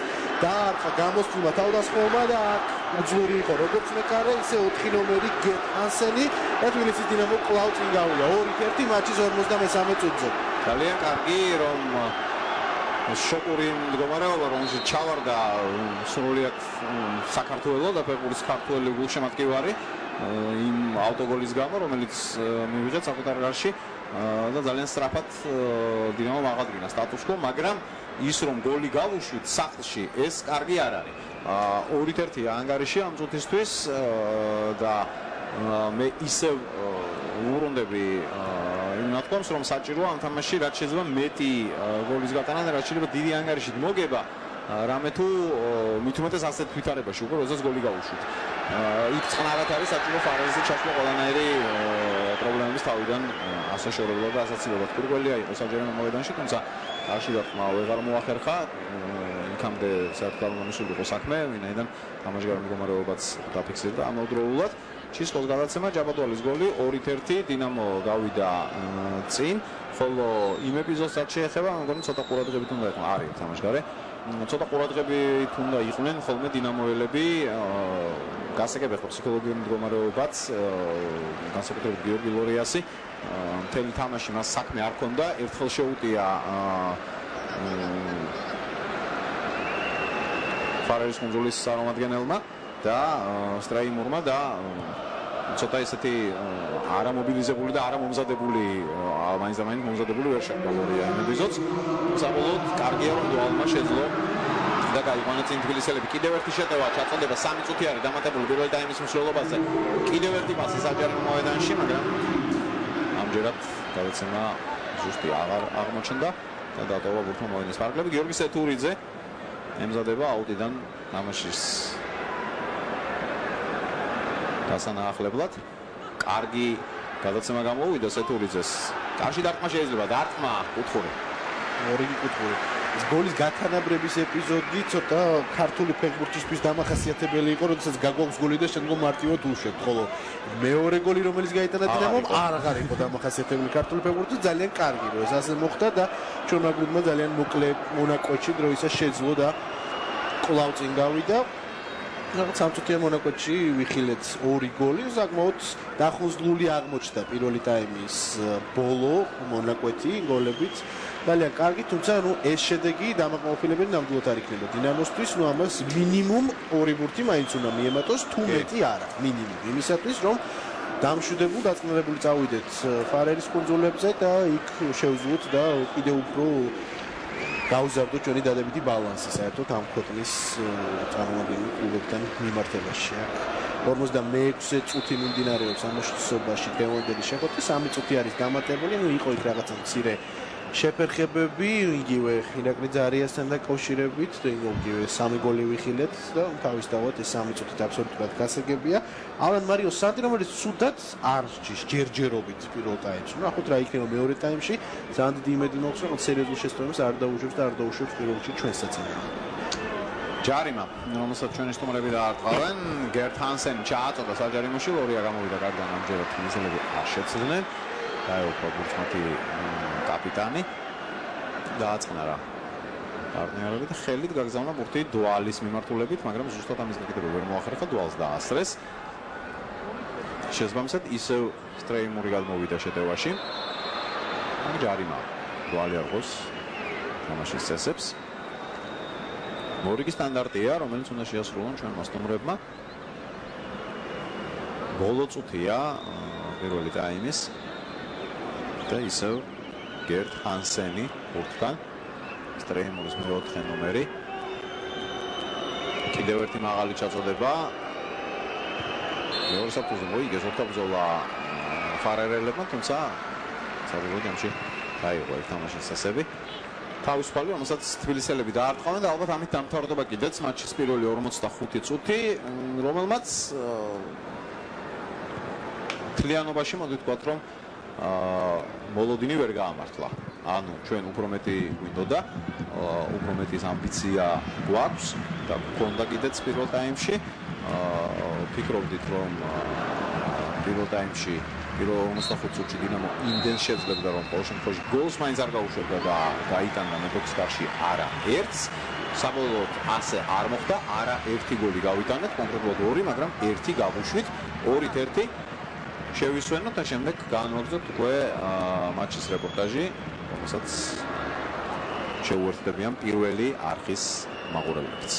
დაარტყა გამოსვლმა თავდასხმეობა და უძლური იყო როგორც მეკარე, ისე ოთხი ნომერი გერტ ჰანსენი და თბილისის დინამო კვლავ წინ გავიდა ორი ერთი მაჩის ორმოცდამესამე წუთზე. ძალიან კარგი რომ შოკური მდგომარეობა რომელშიც ჩავარდა სრულიად საქართველოს და ფეხბურთის ქართველი გულშემატკივარი იმ ავტოგოლის გამო რომელიც მივიღეთ საკუთარ გარში და ძალიან სწრაფად დინამომ აღადგინა სტატუს კო, მაგრამ ის რომ გოლი გავუშვით სახლში ეს კარგი არ არის. ორი ერთია ანგარიში ამ წუთისთვის და მე ისევ უბრუნდები იმ ნათქვამს რომ საჭიროა ამ თამაში რაც შეიძლება მეტი გოლის გატანა და რაც შეიძლება დიდი ანგარიშით მოგება რამე თუ მით უმეტეს ასეთ ვითარებაში უკვე როდესაც გოლი გავუშვით. იქ წყნარად არის საჭირო ფარაზე ჩასვლა ყველანაირი პრობლემების თავიდან ასაშორებლად და ასაცილებლად. პირველია იყო საჯარო მოედანში, თუმცა არში დარტყმა ვეღარ მოახერხა. იქამდე საერთოდ განმანისული იყო საქმე, ვინაიდან თამაშგარ მდგომარეობაც დაფიქსირდა ამავდროულად. ჩის გოლ გადაცემა ჯაბადვალის გოლი ორი ერთი დინამო გავიდა წინ, ხოლო იმ ეპიზოდს რაც შეეხება, მგონი ცოტა ყურადღებით უნდა იყო არის თამაშგარე. ცოტა ყურადღებით უნდა იყვნენ ხოლმე დინამოელები გასაგებია ხო ფსიქოლოგიური მდგომარეობაც განსაკუთრებით გიორგი ლორიასი მთელი თამაში მას საქმე არ ქონდა ერთხელ შეუტია ფარერის კუნძულის წარმომადგენელმა და სტრაიმურმა და ცოტა ესეთი არამობილიზებული და არამომზადებული მაინც და მაინც მომზადებული ვერ შეხვდა ლორია იმ ეპიზოდს. საბოლოოდ კარგია რომ დუალმა შეძლო და გაიყვანა წინ თბილისელები. კიდევ ერთი შეტევა ჩაწოდება სამი წუთი არის დამატებული პირველი ტაიმის მსვლელობაზე. კიდევ ერთი პასი საჯარო მოედანში, მაგრამ ამჯერად გადაცემა ზუსტი აღარ აღმოჩნდა და დატოვა ბურთმა მოედნის ფარგლები. გიორგი სეთურიძე ემზადება აუტიდან თამაშის დასანახლებლად. კარგი გადაცემა გამოვიდა სეთურიძეს. კარში დარტყმა შეიძლება, დარტყმა კუთხური. ორი კუთხური. ეს გოლის გათანაბრების ეპიზოდი ცოტა ქართული ფეხბურთისთვის დამახასიათებელი იყო, როდესაც გაგვაქვს გოლი და შემდგომ მარტივად უშევთ, ხოლო მეორე გოლი რომელიც გაიტანა დინამომ აღარ იყო დამახასიათებელი ქართული ფეხბურთის, ძალიან კარგი რომ ეს ასე მოხდა და ჩვენმა გუნდმა ძალიან მოკლე მონაკვეთში დროისას შეძლო და კვლავ წინ გავიდა. რაღაც სამწუთიან მონაკვეთში ვიხილეთ ორი გოლი, საკმაოდ დახუზლული აღმოჩნდა პირველი ტაიმის ბოლო მონაკვეთი გოლებით. ძალიან კარგი, თუმცა ნუ ეს შედეგი დამაკმაყოფილებელი ნამდვილად არ იქნება დინამოსთვის, ნუ ამას მინიმუმ ორი ბურთი მაინც უნდა მიემატოს, თუ მეტი არა, მინიმუმ იმისათვის, რომ დამშვიდებულ დაწყნარებული წავიდეთ ფარერის კუნძულებზე და იქ შევძლოთ და კიდევ უფრო გავზარდოთ ჩვენი დადებითი ბალანსი საერთოდ ამ ქვეყნის წარმომადგენელი კლუბებთან მიმართებაში. ორმოცდამეექვსე წუთი მიმდინარეობს ამოშთისობაში დღევანდელი შეხვედრა, სამი წუთი არის დამატებული, ნუ იყო იქ რაღაცა მცირე შეფერხებები, იგივე ირაკლი ძარიასთან დაკავშირებით და იგივე სამი გოლი ვიხილეთ და თავისთავად ეს სამი წუთით აბსოლუტურად გასაგებია. ალან მარიო სანტი რომელიც ცუდად არ რჩის ჯერჯერობით პირველ ტაიმში. ნუ ახოთ რა იქნება მეორე ტაიმში, ძალიან დიდი იმედი მაქვს რომ სერიოზულ შესწავლებს არ დაუშვებს და არ დაუშვებს პირველ რიგში ჩვენს საწინააღმდეგოდ. ჯარიმა, რომელსაც ჩვენი სტუმრები დაარტყავენ, გერტ ჰანსენი ჩააწოდა საჯარიმოში, ლორია გამოვიდა კარგან ამჯერად თბილისელები არ შეცდნენ. დაეუფლა ბურთმათი კაპიტანი დააწყნარა პარტნიორები და ხელით გაგზავნა ბურთი დუალის მიმართულებით, მაგრამ ზუსტად ამის გაკეთება ვერ მოახერხა, დუალს დაასწრეს. შესაბამისად ისევ სტრეიმური გადმოვიდა შეტევაში. ჯარიმა დუალი არღოს თამაშის წესებს. მორიგი სტანდარტია, რომელიც უნდა შეასრულონ ჩვენმა სტუმრებმა. ბოლო წუთია პირველი ტაიმის და ისევ გერტ ჰანსენი ბურთთან სტრეიმურის მეოთხე ნომერი. კიდევ ერთი მაღალი ჩაწოდება. მეორე საფუძველი მოიგეს ორთაბრძოლა ფარერელებმა, თუმცა საბოლოოდ ამში დაიღო ერთ თამაშის წესები. თავისუფალი, რომელსაც თბილისელები დაარტყავენ და ალბათ ამით დამთავრდება კიდეც მატჩის პირველი ორმოცდახუთი წუთი, რომელმაც თლიანობაში მოდი ვთქვათ, რომ მოლოდინი ვერ გაამართლა. ანუ ჩვენ უფრო მეტი გვინდოდა, უფრო მეტი ამბიცია გვაქვს და გქონდა კიდეც პირველ ტაიმში. ფიქრობდით, რომ პირველ ტაიმში პირველ ორმოცდახუთი წუთში დინამო იმდენ შეძლებდა, რომ ყოველ შემთხვევაში გოლს მაინც არ გაუშვებდა და გაიტანდა მეტოქის კარში არა ერთს. საბოლოოდ ასე არ მოხდა, არა ერთი გოლი გავიტანეთ, კონკრეტულად ორი, მაგრამ ერთი გავუშვით, ორით ერთი შევისვენოთ და შემდეგ განვაგრძობთ უკვე მატჩის რეპორტაჟი, რომელსაც შეუერთდებიან პირველი არხის მაყურებლებიც.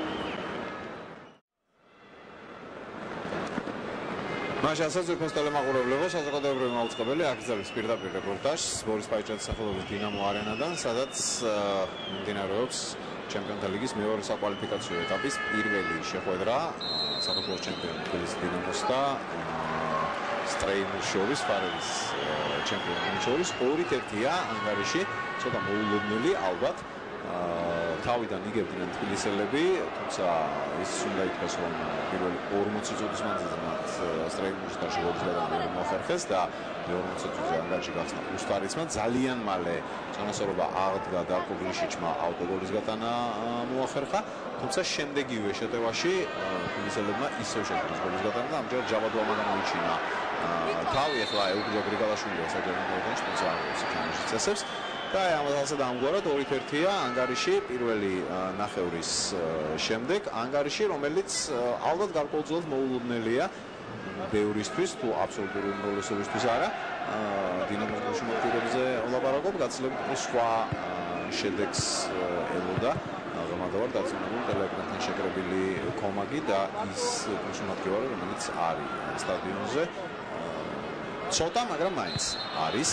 მაშასა ზურფოს ტელემაყურებლებო, საზოგადოებრივი მაუწყებელი აკრძალვის პირდაპირ რეპორტაჟს ბორის პაიჭაძის სახელობის დინამო არენადან, სადაც მიმდინარეობს ჩემპიონთა ლიგის მეორე საკვალიფიკაციო ეტაპის პირველი შეხვედრა საქართველოს ჩემპიონ თბილისის დინამოს და სტრეიმის შორის, ფარერის ჩემპიონის შორის ორით ერთია ანგარიში, ცოტა მოულოდნელი ალბათ. თავიდან იგებდნენ თბილისელები, თუმცა ის უნდა ითქვას, რომ პირველი ორმოცი წუთის მანძილზე მათ სტრეიმის და შეგოლის გადამტანი მოახერხეს და ორმოცი წუთზე ანგარიში გახსნა უსტარიცმა. ძალიან მალე წონასწორობა აღდგა დარკო გლიშიჩმა ავტოგოლის გატანა მოახერხა, თუმცა შემდეგივე შეტევაში თბილისელებმა ისევ შეძლეს გოლის გატანა და ამჯერად ჯავადოა გამოიჩინა თავი. ახლა ეუგდა გრიგალაშვილია საჯარიმო მოედანში, თუმცა არ წესებს. და ამაზე დამგვარად ორით ერთია ანგარიში პირველი ნახევრის შემდეგ, ანგარიში რომელიც ალბათ გარკვეულწილად მოულოდნელია ბევრისთვის, თუ აბსოლუტური უმრავლესობისთვის არა. დინამოს გულშემატკივრებზე ვლაპარაკობ, გაცილებით უფრო სხვა შედეგს ელოდა. გამადავარ დაწუნებული ტელეეკრანთან შეკრებილი კომაგი და ის გულშემატკივარი, რომელიც არის სტადიონზე. ცოტა, მაგრამ მაინც არის.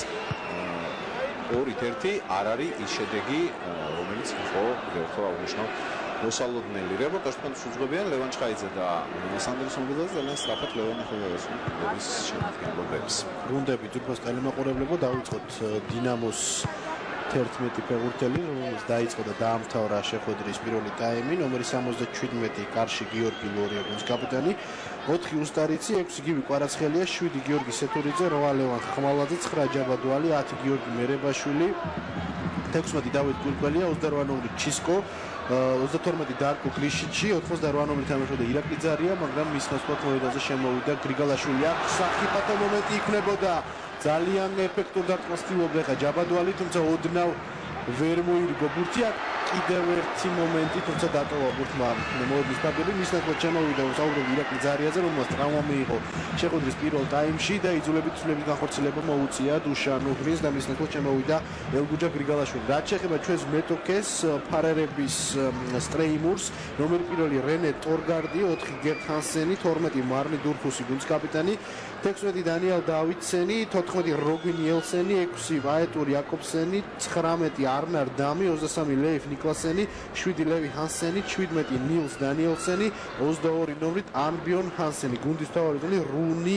ორით ერთი არ არის ის შედეგი, რომელიც ხო გეოხო აღნიშნავ მოსალოდნელი. რეპორტაჟს თქვენს უძღვებიან ლევან ჩხაიძე და სანდრო სომბიძე, ძალიან სწრაფად ლევან ახალგაზრდების შემადგენლობებს. გუნდები თურქოს ტელემაყურებლებო, დავიწყოთ დინამოს თერთმეტი ფეხბურთელი, რომელიც დაიწყო და დაამთავრა შეხვედრის პირველი ტაიმი, ნომერი სამოცდაჩვიდმეტი კარში გიორგი ლორია გუნდის კაპიტანი, ოთხი უსტარიცი, ექვსი გივი კვარაცხელია, შვიდი გიორგი სეთურიძე, რვა ლევან ხმალაძე, ცხრა ჯაბადვალი, ათი გიორგი მერებაშვილი, თექვსმეტი დავით გულკველია, ოცდარვა ნომერი ჩისკო, ოცდათორმეტი დარკო გლიშიჩი, ოთხმოცდარვა ნომერი თამაშობდა ირაკლი ძარია, მაგრამ მის ხმასპორტ მოედანზე შემოვიდა გრიგალაშვილი. აქ საფრთხე მომენტი იქნებოდა. ძალიან ეფექტურ დარტყმას ცდილობდა ხა ჯაბადვალი, თუმცა ოდნავ ვერ მოირგო ბურთი. აქ კიდევ ერთი მომენტი, თუმცა დატოვა ბურთმა მოედნის ფარგლები, მის ნაცვლად შემოვიდა საუბრობ ირაკლი ძარიაზე, რომელსაც ტრავმა მიიღო შეხვედრის პირველ ტაიმში და იძულებით ცვლილების განხორციელება მოუწია დუშან უღრინს და მის ნაცვლად შემოვიდა ელგუჯა გრიგალაშვილი. რაც შეეხება ჩვენს მეტოქეს ფარერების სტრეიმურს, ნომერი პირველი რენე ტორგარდი, ოთხი გერტ ჰანსენი, თორმეტი მარნი დურფუსი გუნდის კაპიტანი, თექვსმეტი დანიელ დავითსენი, თოთხმეტი როგინ იელსენი, ექვსი ვაეტურ იაკობსენი, ცხრამეტი არნარ დამი, ოცდასამი ლეიფ ნიკლასენი, შვიდი ლევი ჰანსენი, შვიდმეტი ნილს დანიელსენი, ოცდაორი ნომრით ანბიონ ჰანსენი. გუნდის მთავარი გუნდი რუნი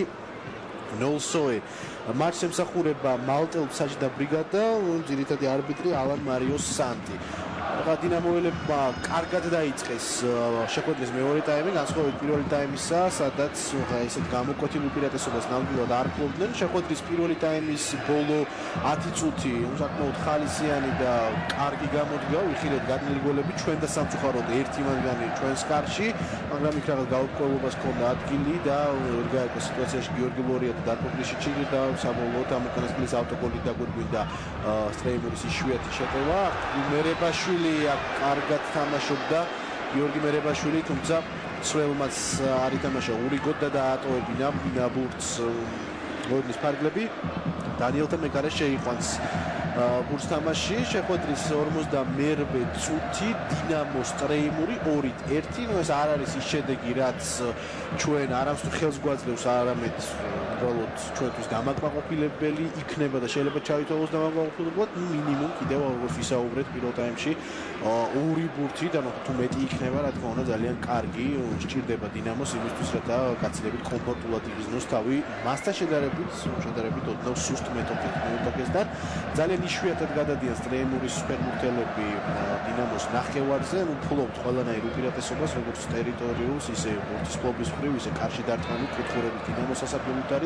ნოლსოე. მატჩს ემსახურება მალტელ საჯდა ბრიგადა, ძირითადი არბიტრი ალან მარიო სანტი. დინამოელებმა კარგად დაიწყეს შეხვედრის მეორე ტაიმი, განსხვავებით პირველი ტაიმისა, სადაც ესეთ გამოკვეთილ უპირატესობას ნამდვილად არ ფლობდნენ. შეხვედრის პირველი ტაიმის ბოლო ათი წუთი საკმაოდ ხალისიანი და კარგი გამოდგა, უხილეთ გადმული გოლები ჩვენ და სამწუხაროდ ერთი მათგანი ჩვენს კარში, მაგრამ იქ რაღაც გაურკვევლობას ჰქონდა ადგილი და ვერ გაიგო სიტუაციაში გიორგი ლორია და დარკო გლიშიჩი და საბოლოოდ ამ უკანასკნელის ავტოგოლით დაგვირგვინდა სტრეიმურის იშვიათი შეტევა. მერებაშვილი კარგად თამაშობდა გიორგი მერებაშვილი, თუმცა სველმაც არ ითამაშა ურიგოდ და დაატოვებინა ბურთს მოედნის ფარგლები. დანიელთა მეკარე შეიყვანს ბურთს თამაში. შეხვედრის ორმოცდამერვე წუთი დინამო სტრეიმური ორით ერთი. ნუ ეს არ არის ის შედეგი, რაც ჩვენ არამს თუ ხელს გვაძლევს, არამედ უბრალოდ ჩვენთვის დამაკმაყოფილებელი იქნება და შეიძლება ჩაითვალოს დამაკმაყოფილებლად. ნუ მინიმუმ კიდევ როგორც ვისაუბრეთ პირველ ტაიმში ორი ბურთი და თუ მეტი იქნება, რა თქმა უნდა ძალიან კარგი სჭირდება დინამოს იმისთვის, რათა გაცილებით კომფორტულად იგრძნოს თავი მასთან შედარებით, შედარებით ოდნავ სუსტ მეტოქესთან. ძალიან იშვიათად გადადიან სტრეიმურის ფეხბურთელები დინამოს ნახევარზე, ნუ ფლობთ ყველანაირ უპირატესობას, როგორც ტერიტორიულს, ისე ბურთის ფლობის მხრივ, ისე კარში დარტყმული კუთხურების დინამოს სასაფლაოთარი.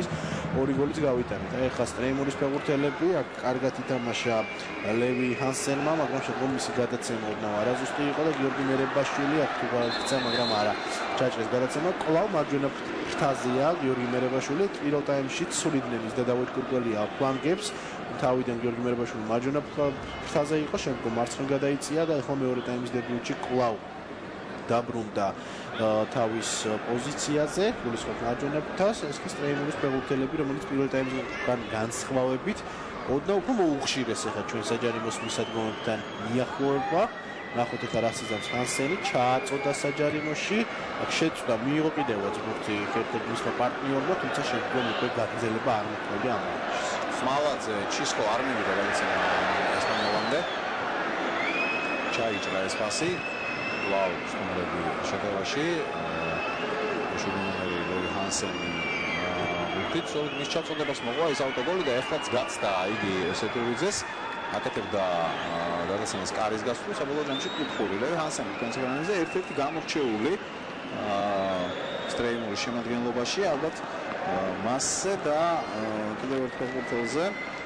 არის ორი გოლიც გავიტანეთ. აი ხა სტრეიმურის ფეხბურთელები აქ კარგად ითამაშა ლევი ჰანსენმა, მაგრამ შეგვიძლია მისი გადაცემა ოდნავ არაზუსტი იყო და გიორგი მერებაშვილი აქ თუ გაიქცა, მაგრამ არა ჩაჭრეს გადაცემა. კვლავ მარჯვენა ფრთაზეა გიორგი მერებაშვილი, პირველ ტაიმში ცვლიდნენ ის და დავით კურკველია ფლანგებს. თავიდან გიორგი მერებაშვილი მარჯვენა ფრთაზე იყო, შემდგომ მარცხნივ გადაიწია და ახლა მეორე ტაიმის დებიუტში კვლავ დაბრუნდა თავის პოზიციაზე, გულისხმობ მარჯვენა ფრთას. ეს კი სტრეიმურის ფეხბურთელები, რომელიც პირველ ტაიმისგან განსხვავებით ოდნავ უფრო მოუხშირეს ახლა ჩვენ საჯარიმოს მისადგომებთან მიახლოება. ნახოთ ახლა რა სიზამს ჰანსენი ჩააწოდა საჯარიმოში, აქ შეცვლა მიიღო კიდევაც ბურთი ერთ-ერთ მისმა პარტნიორმა, თუმცა შემდგომ უკვე გაგრძელება არ მოხდა ამ მატჩში. სმალაძე ჩისკო არ მივიდა გადაცემა ესპანელამდე. ჩაიჭრა ეს პასი. ლაუ სტუმრები შეტევაში. შუბინერი ლევი ჰანსენი ბურთით სწორედ მის ჩაწოდებას მოყვა ეს ავტოგოლი და ეხლაც გაცდა იგი სეტურიძეს. აკეთებდა გადაცემას კარის გასწვრივ, საბოლოო ჯამში კუთხური ლევი ჰანსენი კონსერვანზე ერთ-ერთი გამორჩეული სტრეიმურის შემადგენლობაში, ალბათ მასზე და კიდევ ერთ ფეხბურთელზე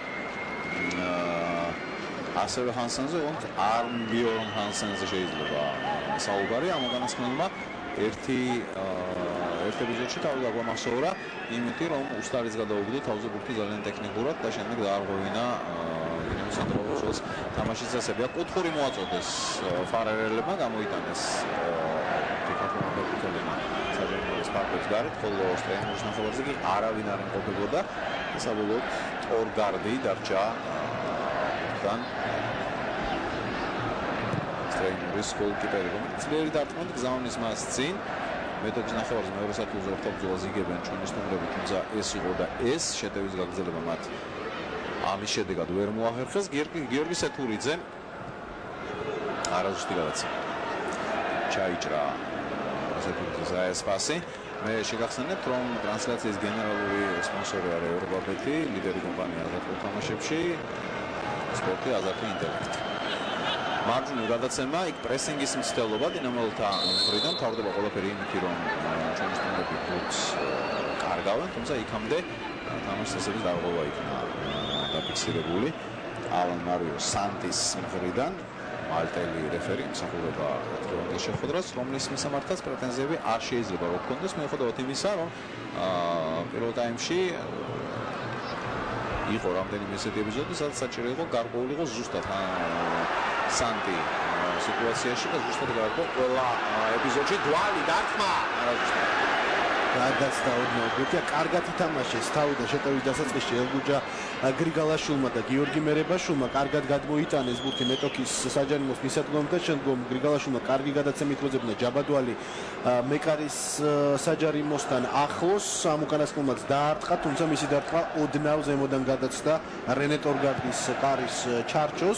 ასევე ჰანსენზე, თუმც არ ბიორნ ჰანსენზე შეიძლება საუბარი. ამ განსხვავება ერთი ერთ ეპიზოდში თავი გაგვამახსოვრა იმითი, რომ უსტარის გადაუგდო თავზე ბურთი ძალიან ტექნიკურად და შემდეგ დაარღვევინა ცენტრალურს თამაშის წესები. კუთხური მოაწოდეს ფარერელებმა, გამოიტანეს ფიქრობთ საჯარიმოს პარკის გარეთ, ხოლო სტრეიმურის ნახევარზე კი არავინ არ იმყოფებოდა და საბოლოოდ ტორგარდი დარჩა თან სტრეიმურის გოლკიპერი, რომელიც ძლიერი დარტყმით გზავნის მას წინ. მეთოდის ნახევარზე მეორე სათულზე ორთაბრძოლას იგებენ ჩვენი სტუმრები, თუმცა ეს იყო და ეს შეტევის გაგრძელება მათ ამის შედეგად ვერ მოახერხეს. გიორგი სეთურიძე არაზუსტი გადაცემა ჩაიჭრა სეთურიძეს ეს პასი. მე შეგახსენებთ, რომ ტრანსლაციის გენერალური სპონსორი არის ევროპაბეტი, ლიდერი კომპანია აზარტულ თამაშებში, სპორტი აზარტი ინტელექტი. მარჯვნივ გადაცემა, იქ პრესინგის მცდელობა დინამოელთა მხრიდან თავდება ყველაფერი იმითი, რომ ჩვენი სტუმრები ბურთს კარგავენ, თუმცა იქამდე თამაშის წესების დარღვევა იქნა დაფიქსირებული ალან მარიო სანტის მხრიდან. მალტელი რეფერი მსახურება ტრიუმფის შეხვედრას, რომლის მისამართაც პრეტენზიები არ შეიძლება რომ ჰქონდეს, მიუხედავად იმისა, რომ პირველ ტაიმში იყო რამდენიმე ესეთი ეპიზოდი, სადაც საჭირო იყო გარკვეული იყო ზუსტად სანტი სიტუაციაში და ზუსტად გარკვეულ ყველა ეპიზოდში დვალი დარტყმა არაზუსტად. გადაც დაუდნო ბურთი კარგად ითამაშეს თავი და შეტევის დასაწყისში ელგუჯა გრიგალაშვილმა და გიორგი მერებაშვილმა კარგად გადმოიტანეს ბურთი მეტოქის საჯარიმოს მისადგომებთან, შემდგომ გრიგალაშვილმა კარგი გადაცემით მოძებნა ჯაბადვალი მეკარის საჯარიმოსთან ახლოს, ამ უკანასკნელმაც დაარტყა, თუმცა მისი დარტყმა ოდნავ ზემოდან გადაცდა რენე ტორგარდის კარის ჩარჩოს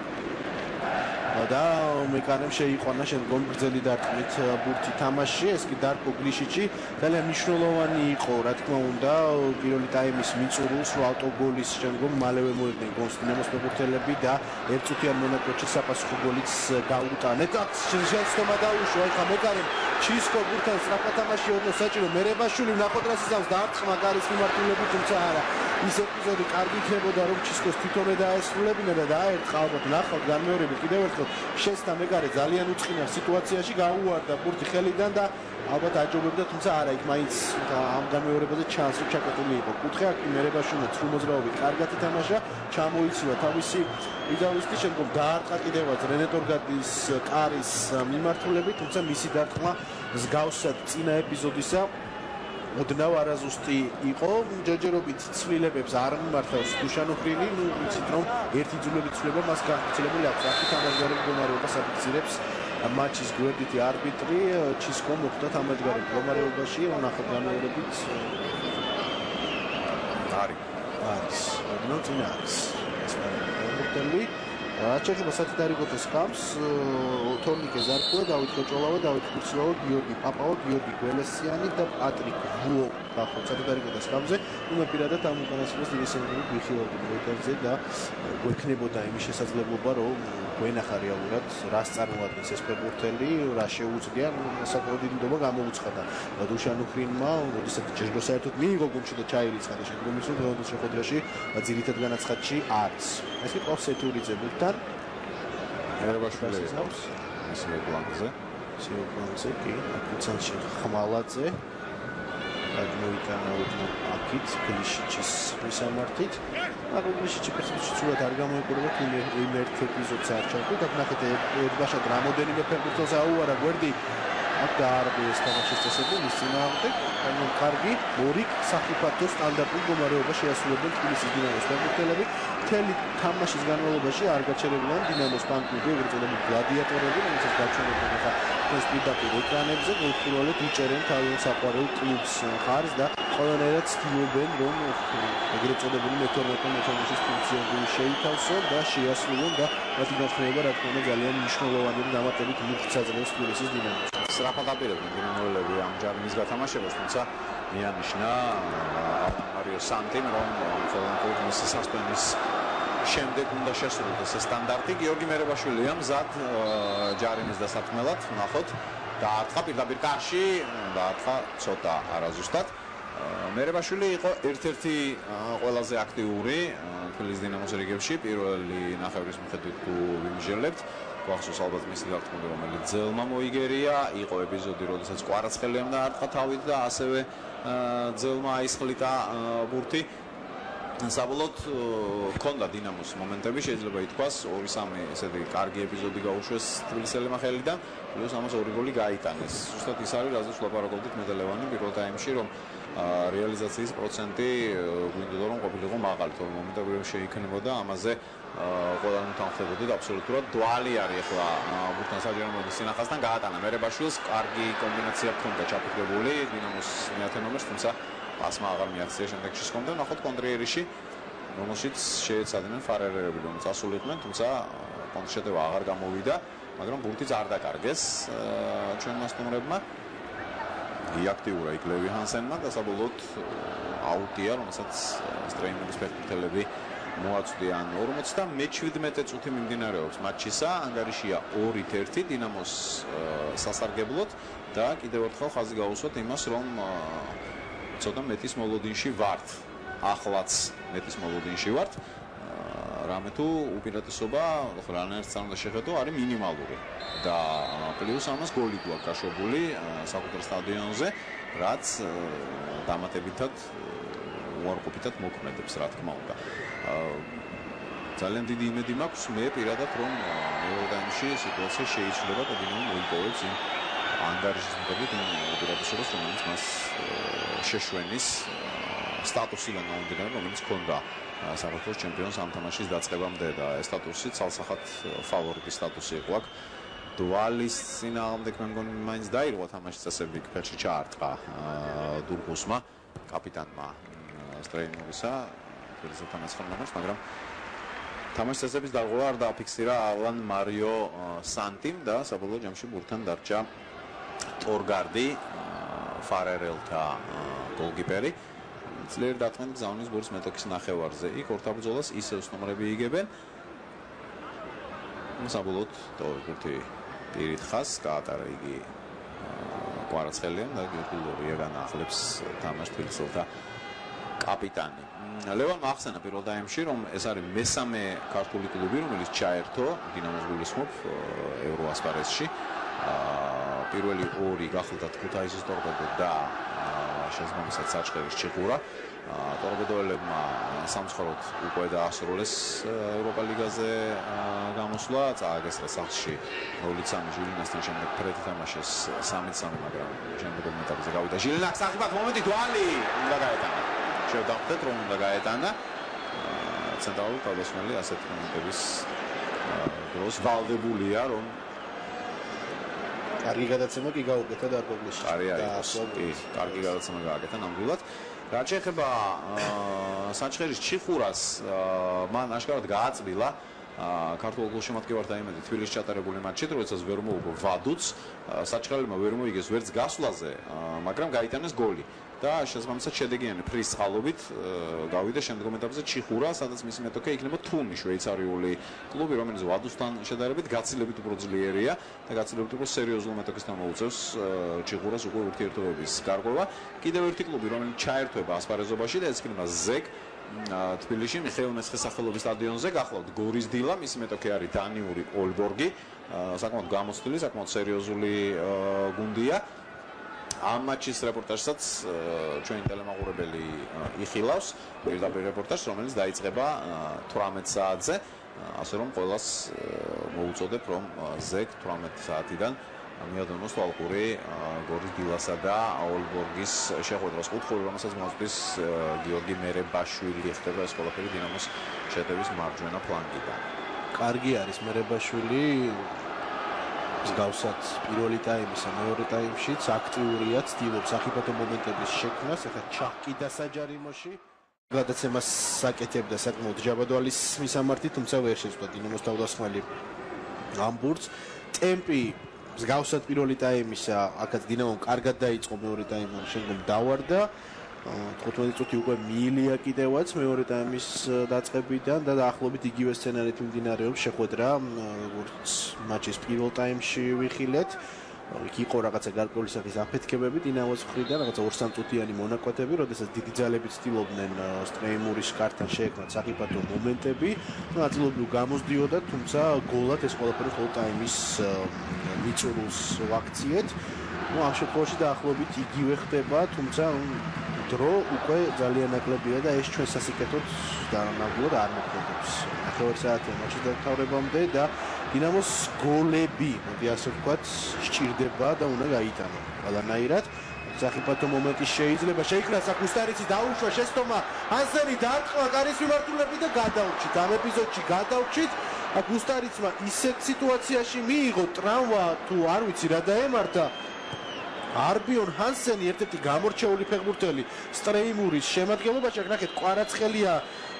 და მეკარემ შეიყვანა შემდგომ გრძელი დარტყმით ბურთი თამაში. ეს კი დარკო გლიშიჩი ძალიან მნიშვნელოვანი იყო, რა თქმა უნდა, პირველი ტაიმის მიწურულს ავტოგოლის შემდგომ მალევე მოედნენ გოლს დინამოს ფეხბურთელები და ერთწუთიან მონაკვეთში საფასუხო გოლიც გაუტანეთ. აქ შეცდომა დაუშვა, ეხლა მეკარემ ჩისკო ბურთთან სწრაფად თამაში ოდნავ საჭირო მერებაშვილი ნახოთ რა სიზამს დაარტყმა გარის მიმართულებით, თუმცა არა ის ეპიზოდი კარგი იქნებოდა, რომ ჩისკოს თვითონვე დაესრულებინა და დაერტყა ალბათ ნახავთ განმეორებით კიდევ ერთხელ შესთა მეკარე ძალიან უწყინა სიტუაციაში გაუვარდა ბურთი ხელიდან და ალბათ აჯობებდა, თუმცა არა, იქ მაინც ამ განმეორებაზე ჩანსი ჩაკეტილი იყო. კუთხე აქ მერებაშვილი სრულ მოძრაობით კარგად ითამაშა, ჩამოიცივა თავისი ვიდაოსტი, შემდგომ დაარტყა კიდევაც რენე ტორგარდის კარის მიმართულებით, თუმცა მისი დარტყმა მსგავსად წინა ეპიზოდისა ოდნავ არაზუსტი იყო. ჯერჯერობით ცვლილებებს არ მიმართავს დუშანოვრინი, ნუ ვიცით რომ ერთი ძულებით ცვლილება მას გაგრძელებული აქვს. აქ თამაშგარების მდგომარეობას აფიქსირებს მატჩის გვერდითი არბიტრი ჩისკო მოხდა თამაშგარების მდგომარეობაში, ნახოთ განმეორებით არის არის ოდნავ წინა არის ეს ფეხბურთელი რაც შეეხება სათითარიგოთეს ხამს, თორნიკე ზარკუა, დავით ხოჭოლავა, დავით ხურცლავა, გიორგი პაპავა, გიორგი გველესიანი და პატრიკ ვუო გახდა სათითარიგოთეს ხამზე. მე პირადად ამ უკანასკნელს დიდი სერიოზული ვიხილავდი მოიტანზე და გვექნებოდა იმის შესაძლებლობა, რომ გვენახა რეალურად რას წარმოადგენს ეს ფეხბურთელი, რა შეუძლია, საკმაოდ დიდი ნდობა გამოუცხადა დუშან უხრინმა, როდესაც ჯერჯერობით საერთოდ მიიღო გუნდში და ჩაირიცხა შემდგომი სულ შეხვედრაში ძირითად განაცხადში არც. ეს იყო სეთურიძე ბურთთან ერებაშვილი აქვს ისე პლანზე ისე პლანზე კი აკუცანში ხმალაძე გადმოიტანა უდმო აქით გლიშიჩის მისამართით მაგრამ გლიშიჩი პერსონაჟი სულად არ გამოიყურება თუ იმ ერთ ეპიზოდს არ ჩავთვლით აქ ნახეთ ერთბაშად რამოდენიმე ფეხბურთელს აუარა გვერდი აქ დაარბიეს თამაშის წესები მის წინააღმდეგ ანუ კარგი ორი საფრთხო სტანდარტულ მდგომარეობაში შეასრულებენ თბილისის დინამოს ფეხბურთელები მთელი თამაშის განმავლობაში არ გაჩერებულან დინამოს ფანკლუბი ეგრეთ წოდებული გლადიატორები რომელსაც გაჩვენებენ ახლა ეს პირდაპირ ეკრანებზე გულწრფელად იჭერენ თავიანთ საყვარელ კლუბს ხარს და ყველანაირად ცდილობენ რომ ეგრეთ წოდებული მეთორმეტე მოთამაშის ფუნქციონალური შეითავსონ და შეასრულონ და მათი განხილვა რა თქმა უნდა ძალიან მნიშვნელოვანი და დამატებით მუხტს აძლევს თბილისის დინამოს. სწრაფად აპირებდნენ დინამოელები ამ ჯარიმის გათამაშებას, თუმცა მიანიშნა მარიო სანტიმ რომ ხელმოკლუბ მისი სასპენდის შემდეგ უნდა შესრულდეს ეს სტანდარტი. გიორგი მერებაშვილია მზად ჯარიმის დასაქმნელად, ნახოთ დაარტყა პირდაპირ კარში, დაარტყა ცოტა არაზუსტად. მერებაშვილი იყო ერთ-ერთი ყველაზე აქტიური თბილისის დინამოს რიგებში, პირველი ნახევრის მიხედვით თუ ვიმჟელებთ. გვახსოვს ალბათ მისი გართმობა, რომელიც ძელმა მოიგერია, იყო ეპიზოდი, როდესაც კვარაცხელიამ დაარტყა თავით და ასევე ძელმა აისხლიტა ბურთი. საბოლოოდ ჰქონდა დინამოს მომენტები, შეიძლება ითქვას, ორი სამი ესეთი კარგი ეპიზოდი გაუშვეს თბილისელებმა ხელიდან, პლუს ამას ორი გოლი გაიტანეს. ზუსტად ის არის, რაზეც ვლაპარაკობდით მე და ლევანი პირველ ტაიმში, რომ რეალიზაციის პროცენტი გვინდოდა რომ ყოფილიყო მაღალი, თორემ მომენტები შეიქმნებოდა, ამაზე ყველანი თანხმდებოდით აბსოლუტურად. დვალი არის ახლა ბურთთან საჯარო მოდის სინახასთან გაატანა მერებაშვილს, კარგი კომბინაცია ჰქონდა ჩაფიქრებული დინამოს მეათე ნომერს, თუმცა პასმა აღარ მიაღწია შემდეგში სკომდა. ნახოთ კონტრიერიში, რომელშიც შეეცადნენ ფარერერები, რომელიც ასულიყვნენ, თუმცა კონტრშეტევა აღარ გამოვიდა, მაგრამ ბურთიც არ დაკარგეს ჩვენმა სტუმრებმა. აქტიურა იქ ლევი ჰანსენმა და საბოლოოდ აუტია, რომელსაც სტრეიმერის ფეხბურთელები მოაწვდიან. ორმოცდამეჩვიდმეტე წუთი მიმდინარეობს მატჩისა, ანგარიშია ორი ერთი დინამოს სასარგებლოდ და კიდევ ერთხელ ხაზი გაუსვათ იმას, რომ ცოტა მეტის მოლოდინში ვართ. ახლაც მეტის მოლოდინში ვართ. რამე თუ უპირატესობა რანაირად უნდა შეხედო, არის მინიმალური. და პლუს ამას გოლი გვაქვს გაშვებული საკუთარ სტადიონზე, რაც დამატებითად უარყოფითად მოქმედებს, რა თქმა უნდა. ძალიან დიდი იმედი მაქვს მე პირადად, რომ მეორე ტაიმში სიტუაცია შეიცვლება და დინამო მოიპოვებს იმ ანგარიშის მიხედვით იმ უპირატესობას, რომელიც მას შეშვენის სტატუსიდან მომდინარე, რომელიც ჰქონდა საქართველოს ჩემპიონს ამ თამაშის დაწყებამდე და ეს სტატუსი ცალსახად ფავორიტის სტატუსი იყო აქ. დვალის წინააღმდეგ მე მგონი მაინც დაირღვა თამაშის წესები, ფეხში ჩაარტყა დურგუსმა, კაპიტანმა სტრეიმორისა, თბილისის თანასწორობას, მაგრამ თამაშის წესების დაღვა არ დააფიქსირა ალან მარიო სანტიმ და საბოლოო ჯამში ბურთთან დარჩა ტორგარდი, ფარერელთა გოლკიპერი. ძლიერ დათმენ გზავნის ბურთს მეტოქის ნახევარზე. იქ ორთაბრძოლას ისევ სტუმრები იგებენ. საბოლოოდ ბურთი პირით ხას გაატარა იგი კვარაცხელიამ და გიორგი ლორია განახლებს თამაშს თბილისელთა კაპიტანი. ლევანმა ახსენა პირველ ტაიმში, რომ ეს არის მესამე ქართული კლუბი, რომელიც ჩაერთო დინამოს გულისხმობ ევროასპარეზში. პირველი ორი გახლდათ ქუთაისის ტორპედო და შესაბამისად საჩხერის ჩიხურა. ტორპედოელებმა სამცხაროდ უკვე დაასრულეს ევროპა ლიგაზე გამოსვლა, წააგეს სახლში ნული სამი ჟილინასთან, შემდეგ ფრეთი თამაშეს სამი სამი, მაგრამ შემდგომ ეტაპზე გავიდა ჟილინაკს აღიბათ მომენტი დვალი უნდა გაეტანა. შევდახდეთ რომ უნდა გაეტანა. ცენტრალური თავდამსხმელი ასეთ მომენტების დროს ვალდებულია, რომ კარგი გადაცემა კი გაუკეთა დარბობლეში. კი, კარგი გადაცემა გააკეთა ნამდვილად. რაც შეეხება საჩხერის ჩიხურას, მან აშკარად გააწბილა ქართულ გულშემატკივართა იმედი თბილისში ჩატარებული მატჩით, როდესაც ვერ მოუგო ვადუც, საჩხერებმა ვერ მოიგეს ვერც გასვლაზე, მაგრამ გაიტანეს გოლი. და შესაბამისად შედეგიანი ფრის წყალობით გავიდა შემდგომ ეტაპზე ჩიხურა, სადაც მისი მეტოქე იქნება თუნი, შვეიცარიული კლუბი, რომელიც ვადუსთან შედარებით გაცილებით უფრო ძლიერია და გაცილებით უფრო სერიოზულ მეტოქესთან მოუწევს ჩიხურას უკვე ურთიერთობების გარღვევა. კიდევ ერთი კლუბი, რომელიც ჩაერთვება ასპარეზობაში და ეს იქნება ზეგ თბილისში, მიხეილ მესხის სახელობის სტადიონზე გახლავთ გორის დილა, მისი მეტოქე არის დანიური ოლბორგი, საკმაოდ გამოცდილი, საკმაოდ სერიოზული გუნდია. ამ მატჩის რეპორტაჟსაც ჩვენი ტელემაყურებელი იხილავს, პირდაპირ რეპორტაჟს, რომელიც დაიწყება თვრამეტ საათზე, ასე რომ ყველას მოუწოდებ, რომ ზეგ თვრამეტ საათიდან მიადანოს თვალყური გორის დილასა და ოლბორგის შეხვედრას. კუთხური, რომელსაც მოაწვის გიორგი მერებაშვილი, ხდება ეს ყველაფერი დინამოს შეტევის მარჯვენა ფლანგიდან. კარგი არის მერებაშვილი. მსგავსად პირველი ტაიმისა მეორე ტაიმშიც აქტიურია, ცდილობს სახიფათო მომენტების შექმნას, ახლა ჩაკიდა საჯარიმოში. გადაცემას საკეთებდა საკმაოდ ჯაბადვალის მისამართი, თუმცა ვერ შეძლო დინამოს თავდასხმელი ამ ბურთს. ტემპი მსგავსად პირველი ტაიმისა, აქაც დინამომ კარგად დაიწყო მეორე ტაიმი, შემდგომ დავარდა. თხუთმეტი წუთი უკვე მიილია კიდევაც მეორე ტაიმის დაწყებიდან და დაახლოებით იგივე სცენარით მიმდინარეობს შეხვედრა, როგორც მატჩის პირველ ტაიმში ვიხილეთ. იქ იყო რაღაცა გარკვეული სახის აფეთქებები დინამოს მხრიდან, რაღაცა ორ სამ წუთიანი მონაკვეთები, როდესაც დიდი ძალები ცდილობდნენ სტრეიმურის კართან შეექმნათ სახიფათო მომენტები, ნაწილობრივ გამოსდიოდა, თუმცა გოლად ეს ყველაფერი მხოლოდ ტაიმის მიწურულს ვაქციეთ. ну ამ შემთხვევაში დაახლოებით იგივე ხდება, თუმცა დრო უკვე ძალიან ნაკლებია და ეს ჩვენ სასიკეთოდ დანამდვილად არ მოქმედებს. ნახევარ საათია მატჩის დამთავრებამდე და დინამოს გოლები, მოდი ასე ვთქვათ, სჭირდება და უნდა გაიტანო. ყველანაირად სახიფათო მომენტი შეიძლება შეიქმნა საკუსტარიცის დაუშვა შეცდომა, ანსენი დაარტყმა კარის მიმართულებით და გადაურჩით. ამ ეპიზოდში გადაურჩით. აკუსტარიცმა ისეთ სიტუაციაში მიიღო ტრავმა, თუ არ ვიცი რა დაემართა. არბიონ ჰანსენი ერთ-ერთი გამორჩეული ფეხბურთელი სტრეიმურის შემადგენლობაში, აქ ნახეთ კვარაცხელია,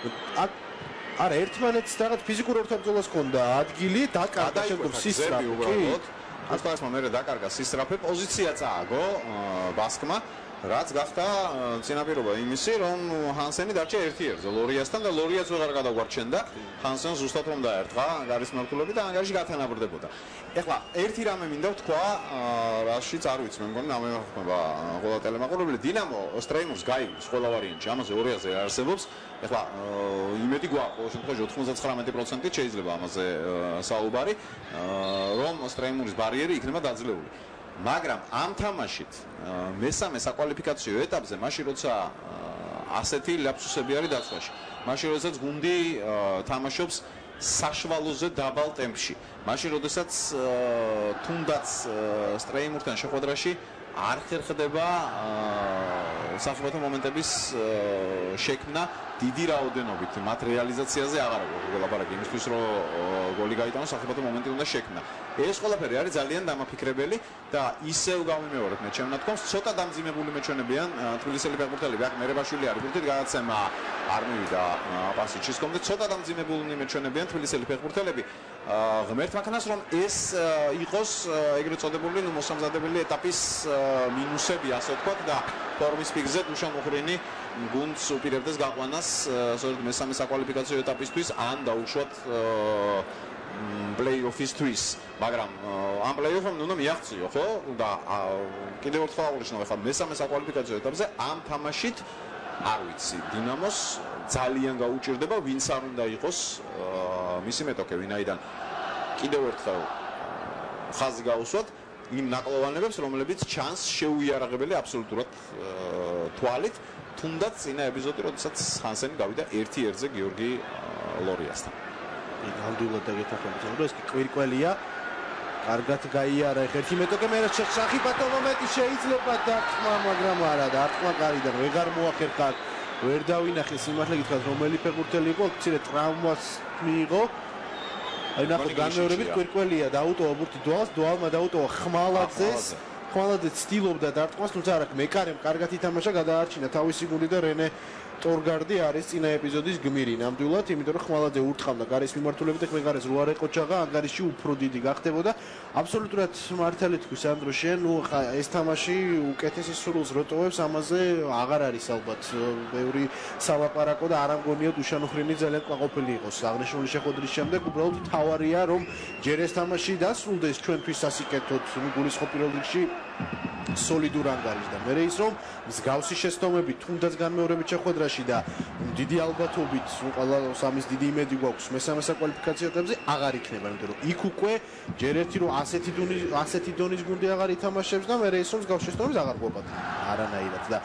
არა ერთმანეთს რაღაც ფიზიკურ ორთაბრძოლას ჰქონდა ადგილი, დაკარგა შემდგომ სისწრაფე. უბრალოდ აკუსტარიცმა მერე დაკარგა სისწრაფე, პოზიცია წააგო ბასკმა, რაც გახდა წინაპირობა იმისი, რომ ჰანსენი დარჩა ერთი ერთზე ლორიასთან და ლორიაც ვეღარ გადაგვარჩენდა. ჰანსენს ზუსტად რომ დაერტყა გარის მმართველები და ანგარიში გათანაბრდებოდა. ეხლა ერთი რამე მინდა ვთქვა, რაშიც არ ვიცი, მე მგონი ამემართება ყველა ტელემაყურებელი, დინამო სტრეიმურს გაიგებს ყველა ვარიანტში, ამაზე ორი აზრი არსებობს. ეხლა იმედი გვაქვს, ყოველ შემთხვევაში ოცდათხმეტი პროცენტით შეიძლება ამაზე საუბარი, რომ სტრეიმურის ბარიერი იქნება დაძლეული. მაგრამ ამ თამაშით მესამე საკვალიფიკაციო ეტაპზე, მაშინ როცა ასეთი ляპსუსები არის დაცვაში, მაშინ როდესაც გუნდი თამაშობს საშუალოზე დაბალ ტემპში, მაშინ როდესაც თუნდაც სტრეიმურთან შეხვედრაში არ ხერხდება სახიფათო მომენტების შექმნა დიდი რაოდენობით, მათ რეალიზაციაზე აღარ აქვს ლაპარაკი იმისთვის, რომ გოლი გაიტანოს, სახიფათო მომენტი უნდა შექმნა. ეს ყველაფერი არის ძალიან დამაფიქრებელი და ისევ გავიმეორებ მე ჩემ ნათქვამს, ცოტა დამძიმებული მეჩვენებიან თბილისელი ფეხბურთელები, აქ მერებაშვილი არის, ბურთით გადაცემა არ მივიდა პასი ჩისკომდე, ცოტა დამძიმებულნი მეჩვენებიან თბილისელი ფეხბურთელები. ღმერთ მაქნას, რომ ეს იყოს ეგრეთ წოდებული მოსამზადებელი ეტაპის მინუსები, ასე ვთქვათ და ფორმის პიკზე უშამოხრინი გუნდს უპირებდეს გაყვანას სწორედ მესამე საკვალიფიკაციო ეტაპისთვის ან დაუშვათ პლეი-ოფისთვის, მაგრამ ამ პლეი-ოფამ უნდა მიაღწიო, ხო? და კიდევ ერთხელ აღნიშნავ, ხა მესამე საკვალიფიკაციო ეტაპზე ამ თამაშით არ ვიცი, დინამოს ძალიან გაუჭირდება, ვინც არ უნდა იყოს მისი მეტოქე, ვინაიდან კიდევ ერთხელ ხაზი გაუსვათ იმ ნაკლოვანებებს, რომლებიც ჩანს შეუიარაღებელი აბსოლუტურად თვალით, თუნდაც წინა ეპიზოდი, როდესაც ჰანსენი გავიდა ერთი ერთზე გიორგი ლორიასთან. ნამდვილად დაგეთახმებით, რომ ეს კვირკველია, კარგად გაიარა ერთი მეტოქე, მე სახიფათო მომენტი შეიძლება დარტყმა, მაგრამ არა, დარტყმა კარიდან ვეღარ მოახერხა, ვერ დავინახე სიმართლე გითხრათ, რომელი ფეხბურთელი იყო, მცირე ტრავმას მიიღო. აი ნახოთ განმეორებით კვირკველია დაუტოვა ბურთი დვალს, დვალმა დაუტოვა ხმალაძეს. ხმალაძე ცდილობდა დარტყმას, თუმცა არა, მეკარემ კარგად ითამაშა, გადაარჩინა თავისი გუნდი და რენე ტორგარდი არის წინა ეპიზოდის გმირი ნამდვილად, იმიტომ რომ ხმალაძე ურთხავდა გარის მიმართულებით და მეღარეს რო არ ეყოჩაღა, ანგარიში უფრო დიდი გახდებოდა. აბსოლუტურად მართალი თქვი სანდრო შენ, ნუ ხა ეს თამაში უკეთესი სრულს რო ტოვებს, ამაზე აღარ არის ალბათ ბევრი სალაპარაკო და არ ამგონია დუშანუხრინი ძალიან კმაყოფილი იყოს აღნიშნული შეხვედრის შემდეგ. უბრალოდ თავარია რომ ჯერ ეს თამაში დასრულდეს ჩვენთვის სასიკეთოდ, ნუ გულისხმობ პირველ რიგში სოლიდურ ანგარიშს და მე ის რომ მსგავსი შეცდომები თუნდაც განმეორებით შეხვედრაში და დიდი ალბათობით ყველა სამის დიდი იმედი გვაქვს მესამე საკვალიფიკაციო ეტაპზე აღარ იქნება, იმიტომ რომ იქ უკვე ჯერ ერთი რომ ასეთი დონის ასეთი დონის გუნდი აღარ ითამაშებს და მე ის რომ მსგავსი შეცდომებს აღარ გვაქვს არანაირად და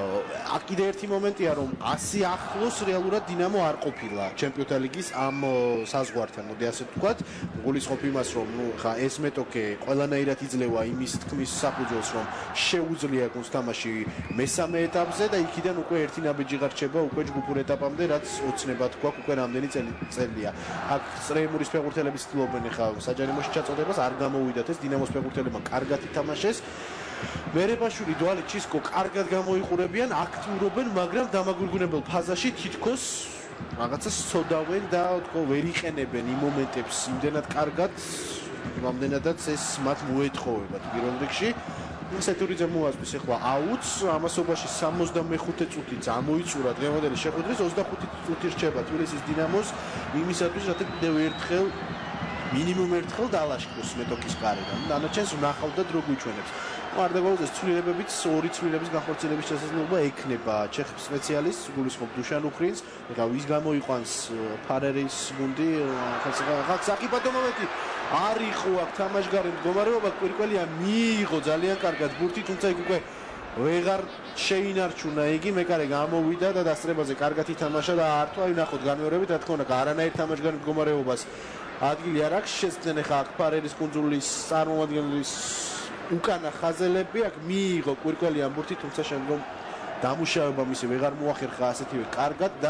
აქ კიდე ერთი მომენტია რომ ასი ახლოს რეალურად დინამო არ ყოფილა ჩემპიონთა ლიგის ამ საზღვართან, მოდი ასე ვთქვათ, გულისხმობ იმას რომ ნუ ხა ეს მეტოქე ყველანაირად იძლევა იმის თქმის საფუძველს რომ შეუძლია გუნდს თამაში მესამე ეტაპზე და იქიდან უკვე ერთი ნაბიჯი გარჩება უკვე ჯგუფურ ეტაპამდე, რაც ოცნებად გვაქვს უკვე რამდენი წელია. აქ წრეიმურის ფეხბურთელები ცდილობენ ხა საჯარიმოში ჩაწოდებას არ გამოვიდათ, ეს დინამოს ფეხბურთელებმა კარგად ითამაშეს. მერებაშვილი, დვალი, ჩისკო კარგად გამოიყურებიან, აქტიურობენ, მაგრამ დამაგვირგვინებელ ფაზაში თითქოს რაღაცა სცოდავენ და თქო ვერ იყენებენ იმ მომენტებს იმდენად კარგად, რამდენადაც ეს მათ მოეთხოვებათ პირველ რიგში. სეთურიძე მოასწვის ახლა აუტს, ამასობაში სამოცდამეხუთე წუთი წამოიწურა დღევანდელი შეხვედრის, ოცდახუთი წუთი რჩება თბილისის დინამოს იმისათვის, რათა კიდევ ერთხელ მინიმუმ ერთხელ დალაშქროს მეტოქის გარედან. დანარჩენს ვნახავდათ რო გვიჩვენებს. არდაგოუზეს ცვლილებებით ორი ცვლილების განხორციელების შესაძლებლობა ექნება ჩეხ სპეციალისტს გულისხმობ დუშანუხრინს და ვის გამოიყვანს ფარერის გუნდი ხალხ საკიპატო მომენტი არ იყო აქ თამაშგარი მდგომარეობა კვირკველია მიიღო ძალიან კარგად ბურთი, თუმცა იქ უკვე ვეღარ შეინარჩუნა იგი, მეკარე გამოვიდა და დასწრებაზე კარგად ითამაშა და ართვა ვნახოთ განმეორებით, რა თქმა უნდა არანაირ თამაშგარი მდგომარეობას ადგილი არ აქვს შეცდნენ ახლა აქ ფარერის კუნძულის წარმომადგენლის უკანა ხაზელები აქ მიიღო კვირკველიან ბურთი, თუმცა შემდგომ დამუშავება მისი ვეღარ მოახერხა ასეთივე კარგად და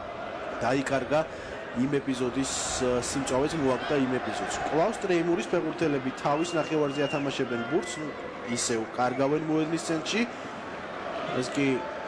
დაიკარგა იმ ეპიზოდის სიმწავეს მოაკვდა იმ ეპიზოდს. კლავს ტრეიმურის ფეხბურთელები თავის ნახევარზე ათამაშებენ ბურთს, ისევ კარგავენ მოედნის ცენტრში. ეს კი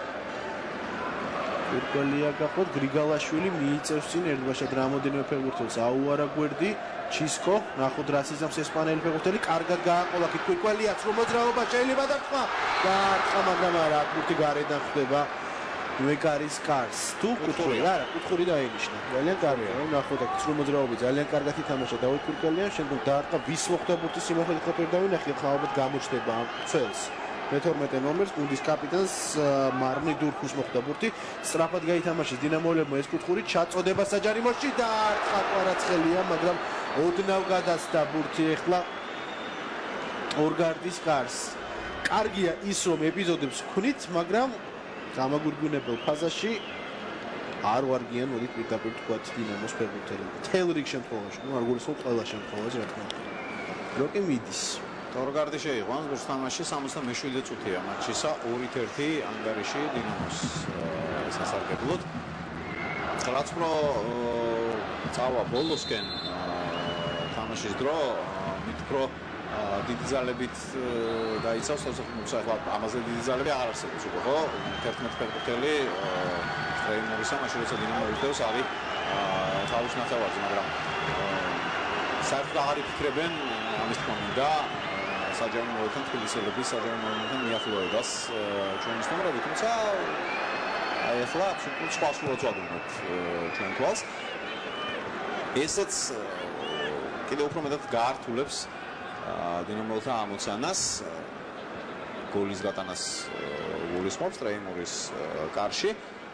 კვირკველია გახოთ, გრიგალაშვილი მიიწევს წინ ერთბაშად რამოდენიმე ფეხბურთელს აუარა გვერდი. ჩისკო, ნახოთ რა სიზამს ესპანელი ფეხბურთელი, კარგად გააყოლა კი კვირკველიაც რომ მოძრაობა შეიძლება დარტყმა. დარტყმა, მაგრამ არა, ბურთი გარედან ხდება. მეკარის კარს. თუ კუთხური, არა, კუთხური დაენიშნა. ძალიან კარგია, ნახოთ აქ რომ მოძრაობა ძალიან კარგად ითამაშა დავით კვირკველია, შემდგომ დარტყმა ვის მოხდა ბურთი სიმოხელი ხაფერ დავინახე, ხა ალბათ გამოჩნდება ამ წელს. მეთორმეტე ნომერს გუნდის კაპიტანს მარნი დურხუს მოხდა ბურთი, სწრაფად გაითამაშეს დინამოელებმა ეს კუთხური ჩაწოდება საჯარიმოში და დარტყმა კვარაცხელია, მაგრამ ოდნავ გადასცა ბურთი ახლა ორგარდის კარს. კარგია ის რომ ეპიზოდებს ვქნით, მაგრამ გამაგვირგვინებელ ფაზაში არ ვარგიან, მოდით პირდაპირ თქვათ დინამოს ფეხბურთელები. თელ რიგ შემთხვევაში, ნუ არ გულისხმობ ყველა შემთხვევაში, რა თქმა უნდა. როკი მიდის. ტორგარდი შეიყვანს გუნდს თამაში სამოცდამეშვიდე წუთია მატჩისა, ორით ერთი ანგარიში დინამოს სასარგებლოდ. რაც უფრო წავა ბოლოსკენ თამაშის დრო, მით უფრო დიდი ძალებით დაიცავს, თუმცა ახლა ამაზე დიდი ძალები აღარ არსებობს უკვე, ხო? თერთმეტ ფეხბურთელი ტრეიმურის თამაში, როცა დინამო ირთვებს, არის თავის ნახევარზე, მაგრამ საერთოდ აღარ იფიქრებენ ამის თქმა მინდა საჯარიმოებთან, თბილისელების საჯარიმოებთან მიახლოებას ჩვენის ნომრები, თუმცა აი ახლა აბსოლუტურად სხვა სურათს ვაგონებთ ჩვენ თვალს. ესეც კიდევ უფრო მეტად გაართულებს დინამოელთა ამოცანას, გოლის გატანას გულისხმობს ტრეიმურის კარში.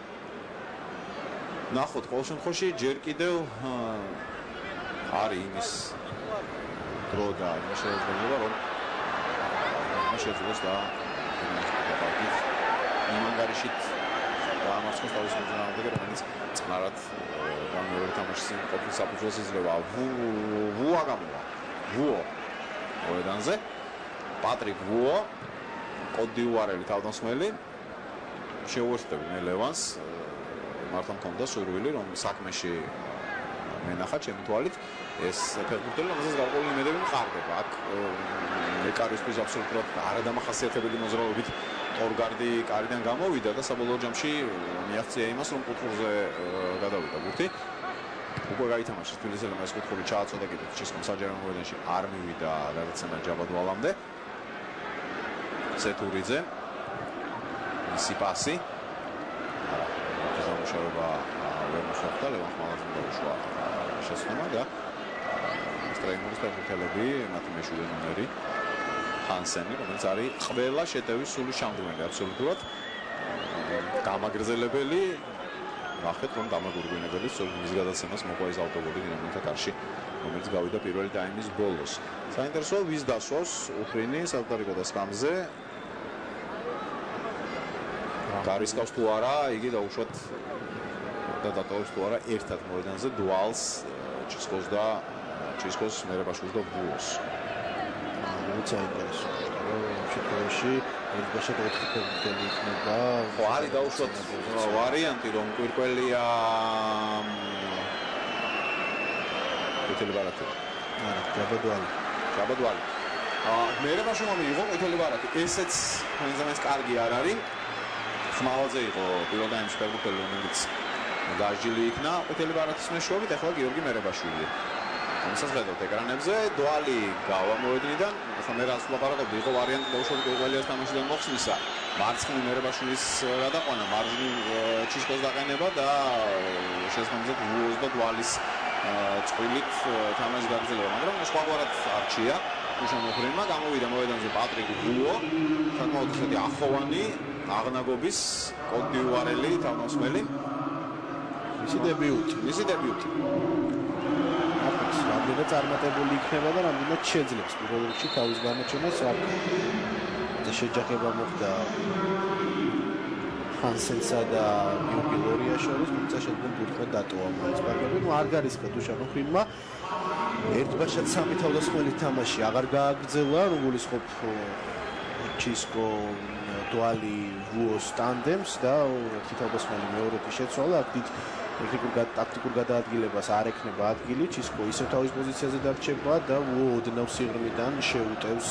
ნახოთ, ყოველ შემთხვევაში ჯერ კიდევ არის იმის დრო და შესაძლებლობა რომ შეძლოს და იმ ანგარიშით ამასხოს თავის მოძრაობები, რომელიც წყნარად გამეორე თამაშის ყოფის საფუძველს იძლევა. ვუა გამოვა. ვუო მოედანზე. პატრიკ ვუო, კოდიუარელი თავდამსხმელი. შეუერთდები მე ლევანს. მართლა მქონდა სურვილი რომ საქმეში მენახა ჩემი თვალით ეს ფეხბურთელი, რომელსაც გარკვეული იმედები მყარდება. აქ ეკარისთვის აბსოლუტურად არადამახასიათებელი მოძრაობით ორგარდი კარიდან გამოვიდა და საბოლოო ჯამში მიაღწია იმას, რომ კუთხურზე გადავიდა ბურთი. უკვე გაითამაშეს თბილისელებმა ეს კუთხური ჩააწოდა კიდევ ჩისკომ საჯარო მოედანში არ მივიდა გადაცემა ჯაბადვალამდე. სეთურიძე მისი პასი მუშაობა ვერ მოხდა, ლევან ხმალაძემ დაუშვა შესვენება და სტრეიმურის ფეხბურთელები მათი მეშვიდე ნომერი ჰანსენი, რომელიც არის ყველა შეტევის სული შამდრული აბსოლუტურად გამაგრძელებელი. ნახეთ, რომ დამაგურგვინებელი სწორედ მის გადაცემას მოყვა ის ავტოგოლი დინამოთა კარში, რომელიც გავიდა პირველი ტაიმის ბოლოს. საინტერესოა ვის დასვავს უფრინი სავტარიკოდას კამზე. გარისკავს თუ არა, იგი დაუშვათ და დატოვებს თუ არა ერთად მოედანზე დუალს ჩისკოს და ჩისკოს მერებაშვილს და ბუოს. বহুত საინტერესოა. შემთხვევაში ერთბაშად ოთხი ფეხბურთელი იქნება. ხო, არის დაუშვათ ვარიანტი, რომ კვირკველია ყვითელი ბარათი. არა, ჯაბადვალი. ჯაბადვალი. აა მერებაშვილმა მიიღო ყვითელი ბარათი. ესეც მენზამეს კარგი არ არის. ხმალაძე იყო პირველ ტაიმში ფეხბურთელი, რომელიც დაჟილი იქნა ყვითელი ბარათის მეშვეობით, ახლა გიორგი მერებაშვილი. ამასაც ხედავთ ეკრანებზე, დვალი გავა მოედნიდან, ახლა მე რას ვლაპარაკობ, იყო ვარიანტი დაუშვათ კვირკველიას თამაშიდან მოხსნისა. მარცხნივ მერებაშვილის გადაყვანა, მარჯვნივ ჩისკოს დაყენება და შესაბამისად ვუოს და დვალის წვრილით თამაში გაგრძელება, მაგრამ სხვაგვარად არჩია. უშამოფრენმა გამოვიდა მოედანზე პატრიკ ვუო, საკმაოდ ისეთი ახოვანი აღნაგობის კოდიუარელი თავდამსხმელი. მისი დებიუტი, მისი დებიუტი. აფიქს, რამდენად წარმატებული იქნება და რამდენად შეძლებს პირველ რიგში თავის გამოჩენას. და შეჯახება მოხდა ჰანსენსა და გიორგი ლორიას შორის, თუმცა შედგენ ბურთმა დატოვა მაინც პარკები. ნუ არ გარისხდა უშამოფრენმა. ერთბაშად სამი თავდამსხმელი თამაში აღარ გააგრძელა, რომ გულისხმობ ჩისკო დვალი ვუოს ტანდემს და ერთი თავდამსხმელი მეორეთი შეცვალა. აქ დიდ ტექნიკურ ტაქტიკურ გადაადგილებას არ ექნება ადგილი. ჩისკო ისევ თავის პოზიციაზე დარჩება და ვუო ოდნავ სიღრმიდან შეუტევს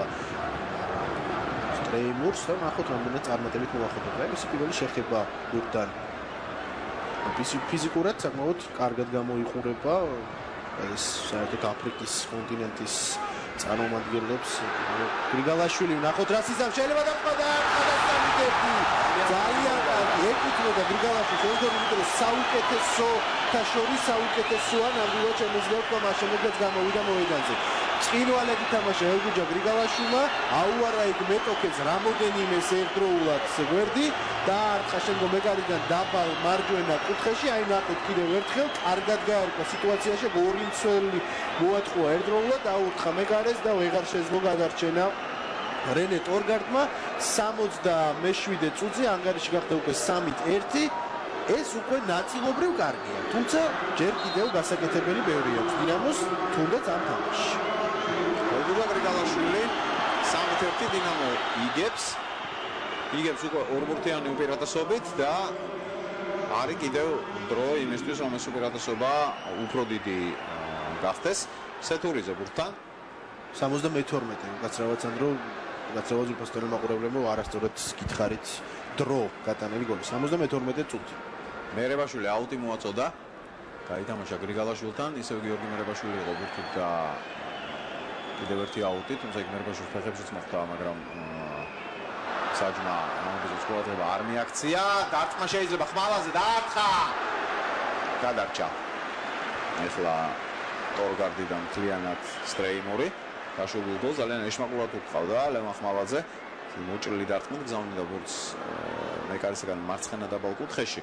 სტრეიმურს და ნახოთ რამდენად წარმატებით მოახერხება. მისი პირველი შეხება ბურთთან. ფიზიკურად საკმაოდ კარგად გამოიყურება. ეს საერთოდ აფრიკის კონტინენტის წარმომადგენლებს. გრიგალაშვილი ნახოთ რა სიზამ შეიძლება დაყვანა გადასამიტები. ძალიან კარგი ეკუთვნოდა გრიგალაშვილს, ერთ-ერთი უმეტეს საუკეთესო და შორის საუკეთესოა ნამდვილად შემიძლია თქვა მას შემდეგაც გამოვიდა მოედანზე. ჭინვალები თამაშა ელგუჯა გრიგალაშვილმა, აუარა იქ მეტოქეს რამოდენიმეს ერთდროულად გვერდი და არხა შემდგომ მეკარიდან დაბალ მარჯვენა კუთხეში. აი ნახეთ კიდევ ერთხელ კარგად გაარკვა სიტუაციაში, ორი მცველი მოატყუა ერთდროულად, აურთხა მეკარეს და ვეღარ შეძლო გადარჩენა რენე ტორგარტმა. სამოცდამეშვიდე წუთზე ანგარიში გახდა უკვე სამით ერთი. ეს უკვე ნაწილობრივ კარგია, თუმცა ჯერ კიდევ გასაკეთებელი ბევრი აქვს დინამოს, თუნდაც ამ თამაშში. ელგუჯა გრიგალაშვილი სამით ერთი დინამო იგებს. იგებს უკვე ორბურთიანი უპირატესობით და არის კიდევ დრო იმისთვის, რომ ეს უპირატესობა უფრო დიდი გახდეს. სეთურიძე ბურთთან სამოცდამეთორმეტე გაცრავად სანდრო გაცრავად უპასტორო მაყურებლებო არასწორად გითხარით დრო გატანილი გოლი სამოცდამეთორმეტე წუთი. მერებაშვილი აუტი მოაწოდა. გაითამაშა გრიგალაშვილთან, ისევ გიორგი მერებაშვილი იყო ბურთით და კიდევ ერთი აუტი, თუმცა იქ მერებაშვილის ფეხებშიც მოხდა, მაგრამ საჯმა ამბიზოს ყურადღება არ მიაქცია. დარტყმა შეიძლება ხმალაზე დაარტყა. გადარჩა. ეხლა ტორგარდიდან მთლიანად სტრეიმური გაშვებულ გოლს ძალიან ეშმაკურად უყავდა ლევან ხმალაძე. მოჭრილი დარტყმით გზავნიდა ბურთს მეკარისგან მარცხენა დაბალ კუთხეში.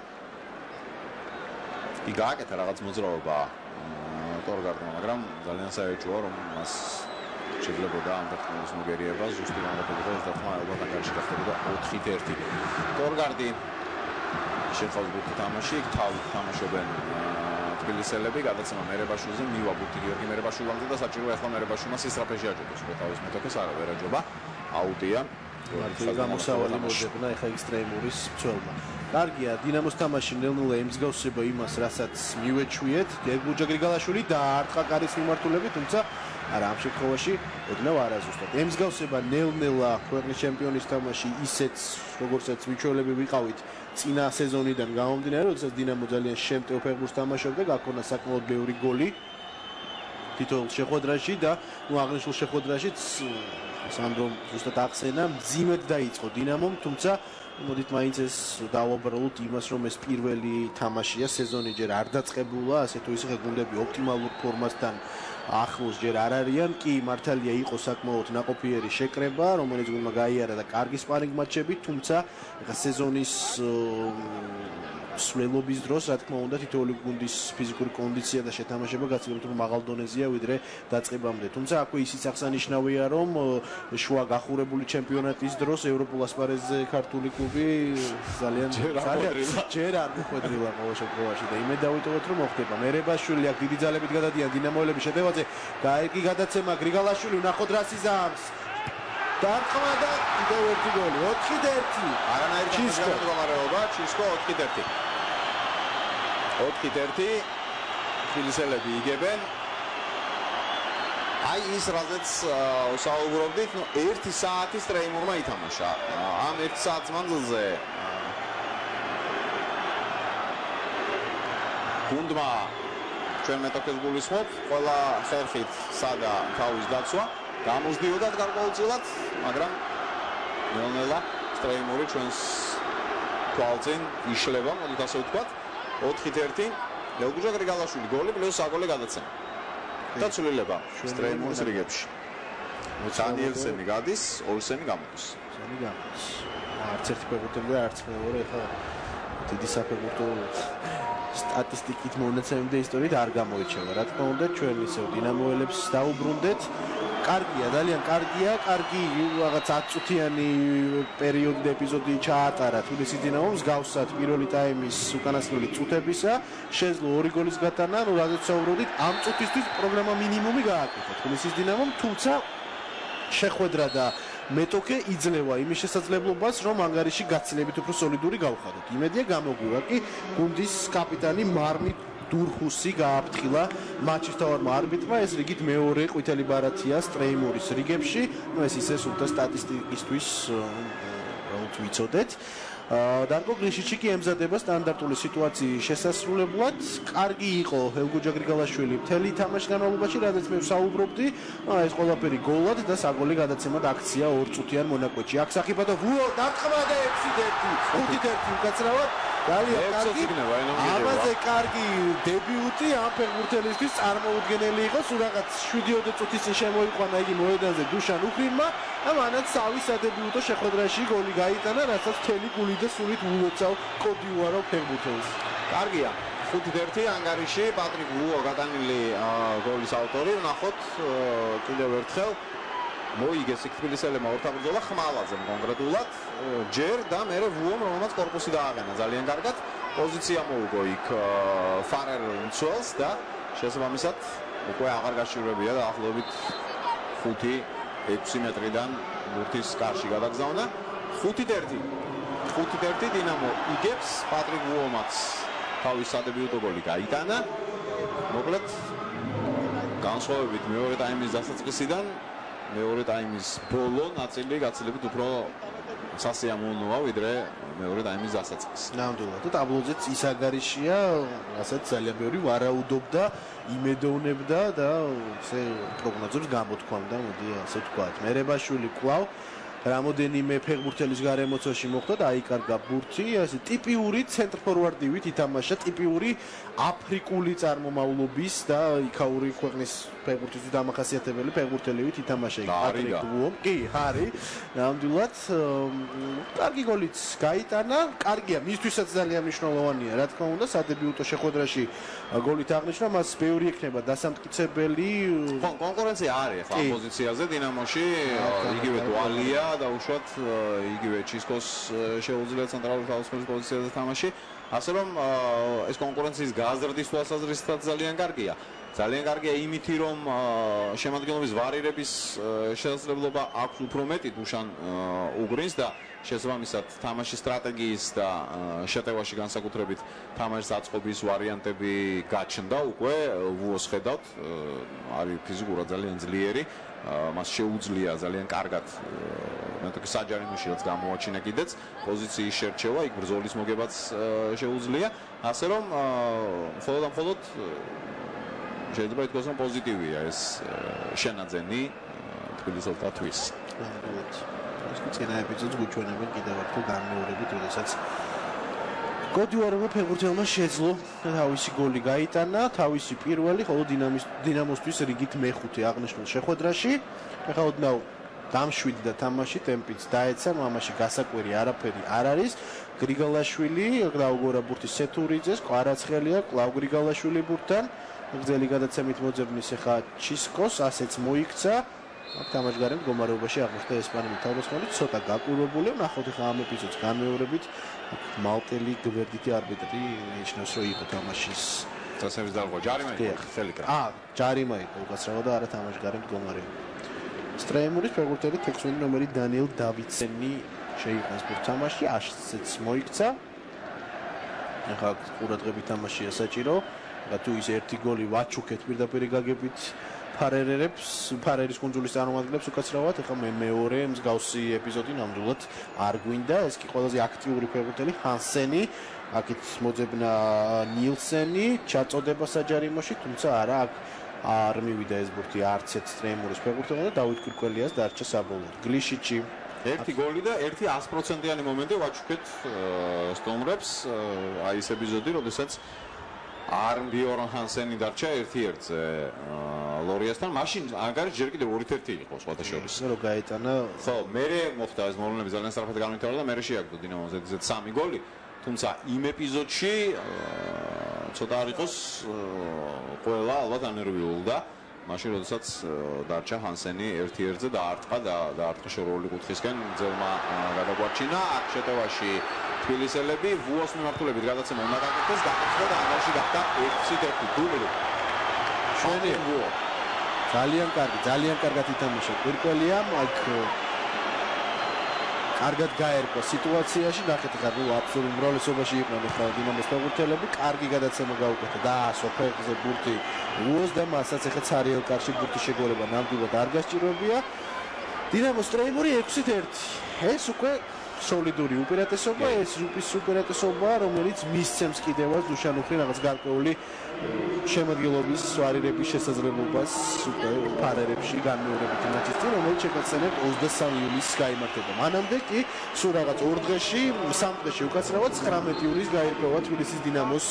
კი გააკეთა რაღაც მოძრაობა ტორგარდმა, მაგრამ ძალიან საეჭვოა, რომ მას შეძლებოდა ამ დარტყმის მოგერიება. ზუსტი განყოფილება ეს დარტყმა ალბათ ანგარიში გახდებოდა ოთხით ერთი. ტორგარდი შეხავს ბურთი თამაში, იქ თავით თამაშობენ თბილისელები. გადაცემა მერებაშვილზე, მივა ბურთი გიორგი მერებაშვილამდე და საჭიროა ახლა მერებაშვილმა სისწრაფეში აჯობოს უკვე თავის მეტოქეს, არა ვერ აჯობა. აუტია. მართლა გამოსავალი მოდებნა ეხა ექსტრემურის მცველმა. კარგია, დინამოს თამაში ნელ-ნელა ემსგავსება იმას, რასაც მივეჩვიეთ. ელგუჯა გრიგალაშვილი დაარტყა კარის მიმართულებით, თუმცა არა ამ შემთხვევაში ოდნავ არაზუსტად. ემსგავსება ნელ-ნელა ქვეყნის ჩემპიონის თამაში ისეც როგორცაც მიჩვეულები ვიყავით წინა სეზონიდან გამომდინარე, როდესაც დინამო ძალიან შემტევ ფეხბურთს თამაშობდა, გაქონა საკმაოდ ბევრი გოლი თითოეულ შეხვედრაში და ნუ აღნიშნულ შეხვედრაშიც სანდრომ ზუსტად ახსენა მძიმედ დაიწყო დინამომ, თუმცა მოდით მაინც ეს დავაბრალოთ იმას, რომ ეს პირველი თამაშია სეზონი ჯერ არ დაწყებულა, ასე თუ ისე გუნდები ოპტიმალურ ფორმასთან ახლოს ჯერ არ არიან, კი მართალია იყო საკმაოდ ნაყოფიერი შეკრება, რომელიც გუნდმა გაიარა და კარგი სპარინგ მატჩები, თუმცა ეხა სეზონის სვლელობის დროს, რა თქმა უნდა, თითოეული გუნდის ფიზიკური კონდიცია და შეთამაშება გაცილებით მაღალ დონეზეა ვიდრე დაწყებამდე. თუმცა აქვე ისიც აღსანიშნავია, რომ შუა გახურებული ჩემპიონატის დროს ევროპულ ასპარეზზე ქართული კლუბი ძალიან ძალიან ჯერ არ მოხვედრილა ყოველ შემთხვევაში და იმედ დავიტოვოთ, რომ მოხდება. მერებაშვილი აქ დიდი ძალებით გადადიან დინამოელების შეტევაზე. გაიგე გადაცემა გრიგალაშვილი ნახოთ რა სიზამს. დარტყმა და კიდევ ერთი გოლი. ოთხი ერთი. არანაირი მდგომარეობა, ჩისკო ოთხი ერთი. ოთხი ერთი. თბილისელები იგებენ. აი ის რაზეც საუბრობდით, ნუ ერთი საათის ტრეიმორმა ითამაშა. ამ ერთი საათის მანძილზე გუნდმა ჩვენ მეტოქეს გულისხმობ, ყველა ხერხით სადა თავის დაცვა გამოსდიოდათ გარკვეულწილად, მაგრამ ნელ-ნელა ტრეიმორი ჩვენს თვალწინ იშლება, მოდით ასე ვთქვათ. ოთხი ერთი. ლევგუჯა გრიგალაშვილი გოლი პლუს საგოლე გადაცემა. და ცვლილება ტრეიმორის რიგებში. დანიელსენი გადის, ოლსენი გამოდის. ოლსენი გამოდის. არც ერთი ფეხბურთელი და არც მეორე ხა დიდი საფეხბურთო სტატისტიკით მონაცემები და ისტორიით არ გამოიჩენა. რა თქმა უნდა, ჩვენ ისევ დინამოელებს დაუბრუნდეთ. კარგია, ძალიან კარგია, კარგი რაღაც ათ წუთიანი პერიოდი და ეპიზოდი ჩაატარა თბილისის დინამომ მსგავსად პირველი ტაიმის უკანასკნელი წუთებისა. შეძლო ორი გოლის გატანა, ნუ რადგან საუბრობდით, ამ წუთისთვის პრობლემა მინიმუმი გააკეთა თბილისის დინამომ, თუმცა შეხვედრა და მეტოქე იძლევა იმის შესაძლებლობას, რომ ანგარიში გაცილებით უფრო სოლიდური გავხადოთ. იმედია გამოგვივა კი გუნდის კაპიტანი მარმი დურხუსი გააფრთხილა მატჩის თავარმა არბიტრმა, ეს რიგით მეორე ყვითელი ბარათია ტრეიმორის რიგებში. ნუ ეს ისე სულთა სტატისტიკისთვის რაუთ ვიცოდეთ. დარგო გრიშიჩი კი ემზადება სტანდარტული სიტუაციის შესასრულებლად. კარგი იყო ელგუჯა გრიგალაშვილი მთელი თამაშის განმავლობაში, რადგან მე ვსაუბრობდი, ეს ყველაფერი გოლად და საგოლე გადაცემად აქცია ორ წუთიან მონაკვეთში. აქ სახიფათო ვუო დარტყმა და ექვსი ერთი. ხუთი ერთი უკაცრავად. ძალიან კარგი. ამაზე კარგი დებიუტი ამ ფეხბურთელისთვის წარმოუდგენელი იყო. სულ რაღაც შვიდიოდე წუთის წინ შემოიყვანა იგი მოედანზე დუშან უხრინმა და მანაც თავის სადებიუტო შეხვედრაში გოლი გაიტანა, რასაც მთელი გული და სულით უოცავ კოდიუარო ფეხბურთელს. კარგია. ხუთი ერთი ანგარიში პატრიკ ვუო გადანილი გოლის ავტორი. ნახოთ კიდევ ერთხელ მოიგეს თბილისელებმა ორთაბრძოლა ხმალაძე კონკრეტულად ჯერ და მერე ვუომ რომელმაც კორპუსი დააყენა ძალიან კარგად. პოზიცია მოუგო იქ ფარერ მცველს და შესაბამისად უკვე აღარ გაჩვენებია და ახლობით ხუთი ექვსი მეტრიდან ბურთის კარში გადაგზავნა. ხუთი ერთი. ხუთი ერთი დინამო იგებს, პატრიკ ვუომაც თავის სადებიუტო გოლი გაიტანა. მოკლედ განსხვავებით მეორე ტაიმის დასაწყისიდან მეორე ტაიმის ბოლო ნაწილი გაცილებით უფრო სასიამოვნოა ვიდრე მეორე ტაიმის დასაწყისი. ნამდვილად. და ტაბლოზეც ის ანგარიშია, რასაც ძალიან ბევრი ვარაუდობდა, იმედოვნებდა და ესე პროგნოზებს გამოთქვამდა, მოდი ასე ვთქვათ. მერებაშვილი კვლავ რამოდენიმე ფეხბურთელის გარემოცვაში მოხვდა და აიკარგა ბურთი, ასე ტიპიური ცენტრფორვარდივით ითამაშა, ტიპიური აფრიკული წარმომავლობის და იქაური ქვეყნის ფეხბურთისთვის დამახასიათებელი ფეხბურთელივით ითამაშა პატრიკ ვუომ. კი, ჰარი, ნამდვილად კარგი გოლიც გაიტანა, კარგია, მისთვისაც ძალიან მნიშვნელოვანია, რა თქმა უნდა, სადებიუტო შეხვედრაში გოლით აღნიშნა, მას ბევრი ექნება დასამტკიცებელი. კონკურენცია არის ახლა ამ პოზიციაზე დინამოში, იგივე დვალია და უშუალოდ იგივე ჩისკოს შეუძლია ცენტრალური თავისუფლების პოზიციაზე თამაში. ასე რომ ეს კონკურენციის გაზრდის თვალსაზრისითაც ძალიან კარგია. ძალიან კარგია იმითი, რომ შემადგენლობის ვარირების შესაძლებლობა აქვს უფრო მეტი დუშან უგრინს და შესაბამისად თამაშის სტრატეგიის და შეტევაში განსაკუთრებით თამაშის აწყობის ვარიანტები გაჩნდა უკვე ვუოს ხედავთ არის ფიზიკურად ძალიან ძლიერი მას შეუძლია ძალიან კარგად მე თვითონ საჯარიმოში რაც გამოაჩინა კიდეც პოზიციის შერჩევა იქ ბრძოლის მოგებაც შეუძლია ასე რომ მხოლოდ და მხოლოდ შეიძლება ითქვას რომ პოზიტივია ეს შენაძენი თბილისელთათვის ეს კენა ეპიზოდს გვიჩვენებენ კიდევ ერთხელ განმეორებით როდესაც გოდივარმა ფეხბურთელმა შეძლო თავისი გოლი გაიტანა თავისი პირველი ხოლო დინამოსთვის რიგით მეხუთე აღნიშნულ შეხვედრაში ეხლა ოდნავ დამშვიდდა და თამაში ტემპიც დაეცა მამაში გასაკვირი არაფერი არ არის გრიგალაშვილი დაუგორა ბურთის სეთურიძეს კვარაცხელია კლავ გრიგალაშვილი ბურთთან გრძელი გადაცემით მოძებნის ეხა ჩისკოს ასეც მოიქცა აქ თამაშგარემ მდგომარეობაში აღმოჩნდა ესპანელი თავდამსხმელი ცოტა გაკვირვებული ნახოთ ეხა ამ ეპიზოდს განმეორებით მალტელი გვერდითი არბიტრი ნიშნავს რომ იყო თამაშის დასაწყისის დალღვა ჯარიმა იყო ხელი კრა აა ჯარიმა იყო უკაცრავა და არა თამაშგარემ მდგომარეობა სტრეიმურის ფეხბურთელი თექვსმეტი ნომერი დანიელ დავიდსენი შეიყვანს ბურთ თამაში ასეც მოიქცა ეხა ყურადღებით თამაშია საჭირო და თუ ის ერთი გოლი ვაჩუქეთ პირდაპირ გაგებით ფარერერებს ფარერის კუნძულის წარმომადგენლებს უკაცრავად ეხლა მე მეორე მსგავსი ეპიზოდი ნამდვილად არ გვინდა ეს კი ყველაზე აქტიური ფეხბურთელი ჰანსენი აქეთ მოძებნა ნილსენი ჩაწოდება საჯარიმოში თუმცა არა აქ არ მივიდა ეს ბურთი არც ერთ სტრეიმურის ფეხბურთელმა და დავით კირკველიას დარჩა საბოლოოდ გლიშიჩი ერთი გოლი და ერთი ას პროცენტიანი მომენტი ვაჩუქეთ სტომრებს აი ეს ეპიზოდი როდესაც არ ბიორონ ჰანსენი დარჩა ერთ-ერთზე ლორიასთან მაშინ აგარი ჯერ კიდევ ორი-ერთი იყო სხვათა შორის რო გაეტანა ხო მე მოხდა ეს მოვლენები ძალიან სწრაფად განვითარდა და მე შეაგდო დინამოზე სამი გოლი თუმცა იმ ეპიზოდში ცოტა არ იყოს ყველა ალბათ ანერვიულდა მაშინ როდესაც დარჩა ჰანსენი ერთ-ერთზე და არტყა და არტყა შორეული კუთხისკენ ძელმა გადაგვარჩინა აქ შეტევაში თბილისელები ვუოს მიმართულებით გადაცემა უნდა გაკეთდეს გაკეთდა და ანგარიში გახდა ექვსით ერთი დუბლი შვენი ვუო ძალიან კარგი ძალიან კარგად ითამაშა კვირკველიამ აქ კარგად გაერკვა სიტუაციაში ნახეთ ხა ნუ აბსოლუტურ უმრავლესობაში იყვნენ ხა დინამოს ფეხბურთელები კარგი გადაცემა გაუკეთა და ასო ფეხზე ბურთი ვუოს და მასაც ეხა ცარიელ კარში ბურთის შეგორება ნამდვილად არ გასჭიროებია დინამოს სტრეიმური ექვსით ერთი ეს უკვე სოლიდური უპირატესობა ეს რუპის უპირატესობა რომელიც მისცემს კიდევაც დუშანუხი რაღაც გარკვეული შემოდგილობის ვარირების შესაძლებლობას უკვე ფარერებში განმეორებით მატჩის წინ რომელიც შეგაცემთ ოცდასამი ივლისს გაიმართება მანამდე კი სულ რაღაც ორ დღეში სამ დღეში უკაცრავად ცხრამეტი ივლისს გაირკვევა თბილისის დინამოს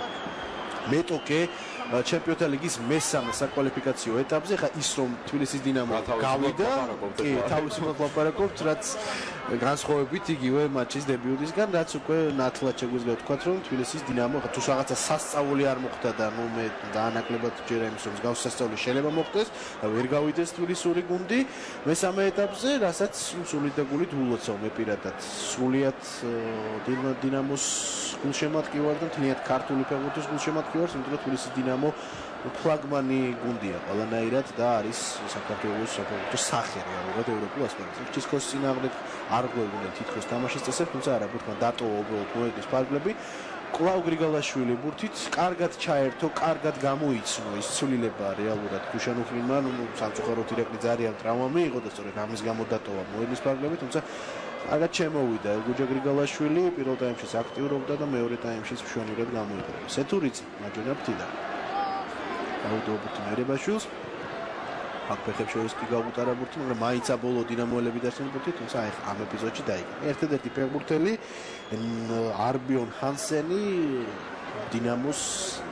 მეტოქე ჩემპიონთა ლიგის მესამე საკვალიფიკაციო ეტაპზე ხა ის რომ თბილისის დინამო გავიდა კი თავისუფლად ლაპარაკობთ რაც განსხვავებით იგივე მატჩის დებიუტისგან რაც უკვე ნათლად შეგვიძლია ვთქვათ რომ თბილისის დინამო ხა თუ რაღაცა სასწაული არ მოხდა და ნუ მე დაანაკლებად ჯერა იმის რომ მსგავს სასწაული შეიძლება მოხდეს და ვერ გავიდეს თბილისური გუნდი მესამე ეტაპზე რასაც სულით და გულით ულოცავ მე პირადად სულიად დინამოს გულშემატკივარ და თლიანად ქართული ფეხბურთის გულშემატკივარს იმიტომ რომ თბილისის დინამო ფლაგმანი გუნდია ყველანაირად და არის საქართველოს საფეხბურთო სახე რეალურად ევროპულ ასპარეზზე. ჩისკოს წინააღმდეგ არ გვეუბნენ თითქოს თამაშის წესებს, თუმცა არა ბურთმა დატოვა უბრალოდ მოედნის ფარგლები. კლავ გრიგალაშვილი ბურთით კარგად ჩაერთო, კარგად გამოიცნო ის ცვლილება რეალურად გუშანუხლინმა, ნუ სამწუხაროდ ირაკლი ძალიან ტრავმა მიიღო და სწორედ ამის გამო დატოვა მოედნის ფარგლები, თუმცა კარგად შემოვიდა ელგუჯა გრიგალაშვილი, პირველ ტაიმში აქტიურობდა და მეორე ტაიმში მშვენივრად გამოიყურება. სეთურიძე მაჯონა ფთიდან აუდო ბურთი მერებაშვილს აქ ფეხებს შორის კი გაუტარა ბურთი, მაგრამ მაინც აბოლო დინამოელები დასწრენ ბურთი, თუმცა აი ამ ეპიზოდში დაიგო. ერთადერთი ფეხბურთელი არბიონ ჰანსენი დინამოს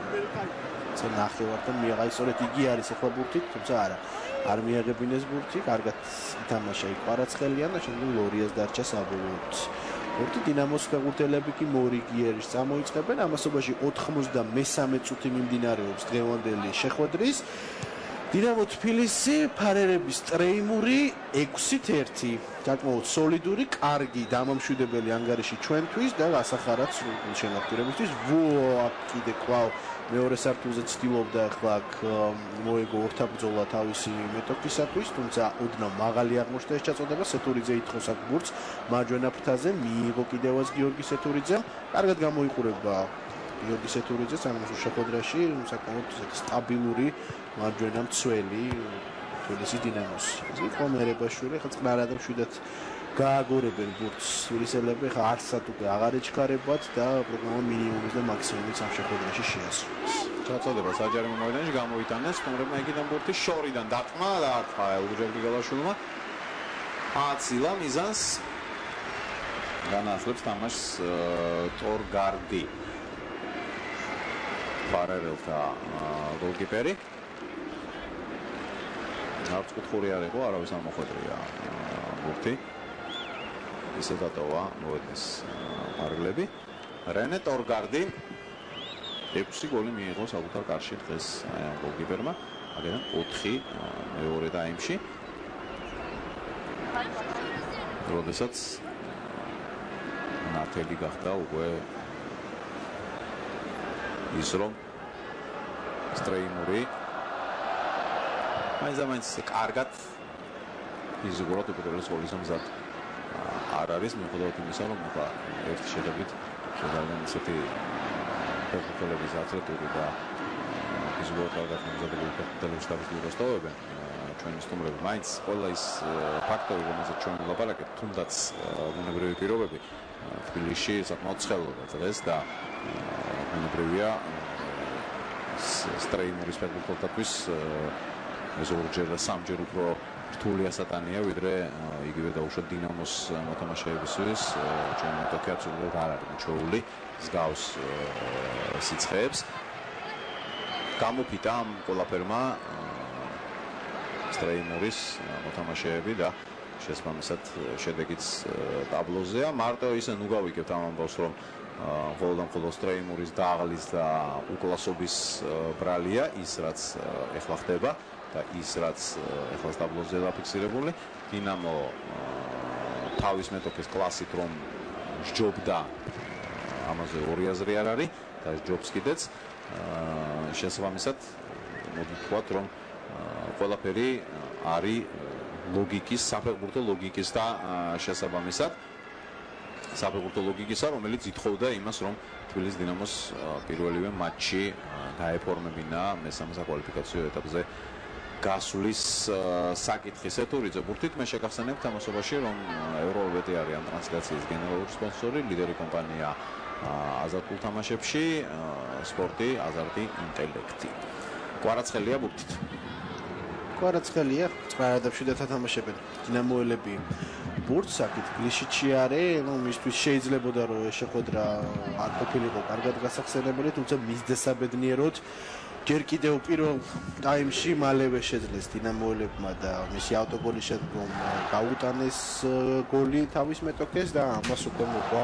ნახევართან მიაღწია, სწორედ იგი არის ახლა ბურთით, თუმცა არა არ მიაღებინეს ბურთი, კარგად ითამაშა იქ კვარაცხელიან და შემდეგ ლორიას დარჩა საბოლოოდ. ერთი დინამოს ფეხბურთელები კი მორიგიერის წამოიწყებენ ამასობაში ოთხმოცდამესამე წუთი მიმდინარეობს დღევანდელი შეხვედრის დინამო თბილისი ფარერების ტრეიმური ექვსით ერთი. საკმაოდ სოლიდური, კარგი, დამამშვიდებელი ანგარიში ჩვენთვის და გასახარად სრული შემოქმედებისთვის. ვო კიდე კვლავ მეორე სართულზე ცდილობდა ახლა აქ მოეგო ორთაბრძოლა თავისი მეტოქისათვის, თუმცა ოდნავ მაღალი აღმოჩნდა ეს ჩაწოდება. სეთურიძე ითხოვს აქ ბურთს მარჯვენა ფრთაზე, მიიღო კიდევაც გიორგი სეთურიძემ. კარგად გამოიყურება გიორგი სეთურიძეს ამ შეხვედრაში, საკმაოდ სტაბილური მარჯვენა მცველი თბილისის დინამოს. იყო მერებაშვილი, ხა წყნარად მშვიდად გააგორებენ ბურთს სულისელები, ხა არსად უკვე აღარ ეჩქარებათ და პროგრამა მინიმუმის და მაქსიმუმის ამ შეხვედრაში შეასრულეს. ჩაწოდება საჯარიმო მოედანში გამოიტანეს, სტუმრებმა იქიდან ბურთის შორიდან დარტყმა და არტყა ურჯერგი გალაშვილმა. აცილა მიზანს განაახლებს თამაშს ტორგარდი. ფარერელთა გოლკიპერი. არც კუთხური არ იყო, არავის არ მოხვედრია ბურთი. ისე დატოვა მოედნის ფარგლები. რენე ტორგარდი ექვსი გოლი მიიღო საკუთარ კარში დღეს ამ გოლკიპერმა. აგერან ოთხი მეორე ტაიმში. როდესაც ნათელი გახდა უკვე ის რომ სტრეიმური მაინც-მაინც კარგად იზღურო თუ პეტროლის გოლის მზად არ არის მიუხედავად იმისა რომ ახლა ერთი შედეგით ძალიან ისეთი ფეხბურთელების ათლეტური და იზღურო კარგად მომზადებული ფეხბურთელების შტაბის მოსტოვებენ ჩვენი სტუმრები მაინც ყველა ის ფაქტორი რომელზეც ჩვენ ვლაპარაკებთ თუნდაც ბუნებრივი პირობები თბილისში საკმაოდ ცხელდება დღეს და ბუნებრივია სტრეიმურის ფეხბურთელთათვის ეს ორჯერ და სამჯერ უფრო რთული ასატანია ვიდრე იგივე დაუშვათ დინამოს მოთამაშეებისთვის ჩვენ მეტოქი აბსოლუტურად არ არის მიჩვეული მსგავს სიცხეებს გამოფიტა ამ ყველაფერმა სტრეიმურის მოთამაშეები და შესაბამისად შედეგიც ტაბლოზეა მარტო ისე ნუ გავიგებთ ამ ამბავს რომ მხოლოდ და მხოლოდ სტრეიმურის დაღლის და უკლასობის ბრალია ის რაც ეხლა ხდება და ის რაც ეხლა ტაბლოზე დაფიქსირებული დინამო თავის მეტოქის კლასით რომ ჯობდა ამაზე ორი აზრი არ არის და ჯობს კიდეც შესაბამისად მოდი ვთქვათ რომ ყველაფერი არის ლოგიკის საფეხბურთო ლოგიკის და შესაბამისად საფეხბურთო ლოგიკისა რომელიც ითხოვდა იმას რომ თბილისის დინამოს პირველივე მატჩი დაეფორმებინა მესამე საკვალიფიკაციო ეტაპზე გასulis საკითხი სეთურიძე ბურთით მე შეგახსენებთ ამასობაში რომ ევროებეთი არის ამ ტრანსლაციის გენერალური სპონსორი ლიდერი კომპანია აზარტულ თამაშებში სპორტი აზარტი ინტელექტი კვარაცხელია ბურთით კვარაცხელია წყარადებში და თამაშებენ დინამოელები ბურთს აქ თბილისში არის ნუ მისთვის შეიძლებოდა რომ ეს შეხვედრა არ ყოფილიყო კარგად გასახსენებელი თუმცა მისდესაბედნიეროდ ჯერ კიდევ პირველ ტაიმში მალევე შეძლეს დინამოელებმა და მისი ავტოგოლის შემდგომ გაუტანეს გოლი თავის მეტოქეს და ამას უკვე მოყვა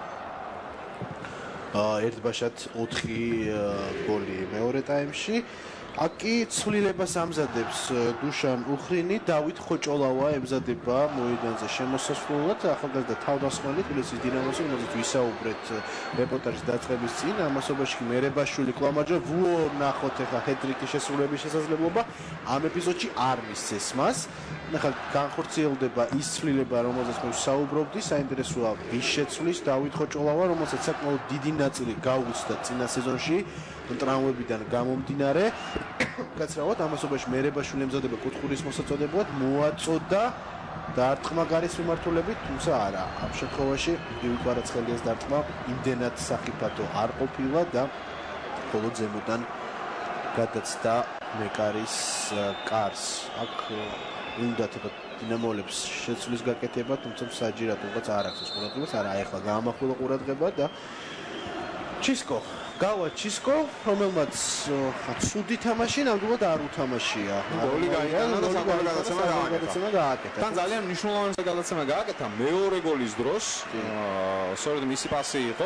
ერთბაშად ოთხი გოლი მეორე ტაიმში აკი ცვლილებას ამზადებს დუშან უხრინი დავით ხოჭოლავა ემზადება მოედანზე შემოსასვლელად ახალგაზრდა თავდასხმელი თბილისის დინამოს რომელზეც ვისაუბრეთ რეპორტაჟის დაწყების წინ ამასობაში მერებაშვილი კლამაჯა ვუო ნახოთ ახლა ჰეტრიკის შესრულების შესაძლებლობა ამ ეპიზოდში არ მისცეს მას ახლა განხორციელდება ის ცვლილება რომელზეც მე ვსაუბრობდი საინტერესოა ვის შეცვლის დავით ხოჭოლავა რომელსაც საკმაოდ დიდი ნაწილი გაუცდა წინა სეზონში ტრამვებიდან გამომდინარე გაცრავად ამასობაში მერებაშვილი ემზადება კუთხურის მოსაწოდებლად მოაწოდა დარტყმა გარის მიმართულებით თუმცა არა ამ შემთხვევაში ივი კვარაცხელიას დარტყმა იმდენად სახიფათო არ ყოფილა და მხოლოდ ზემოდან გადაცდა მეკარის კარს აქ უნდათ დინამოელებს შეცვლის გაკეთება თუმცა საჯირად უბრალოდ არ აქვს ყურადღებას არა ეხლა გაამახვილა ყურადღება და ჩისკო გავა ჩისკო რომელმაც ცუდი თამაში ნამდვილად არ უთამაშია გოლი გაიტანა და საკუთარ გადაცემა გააკეთა თან ძალიან მნიშვნელოვანი გადაცემა გააკეთა მეორე გოლის დროს სწორედ მისი პასი იყო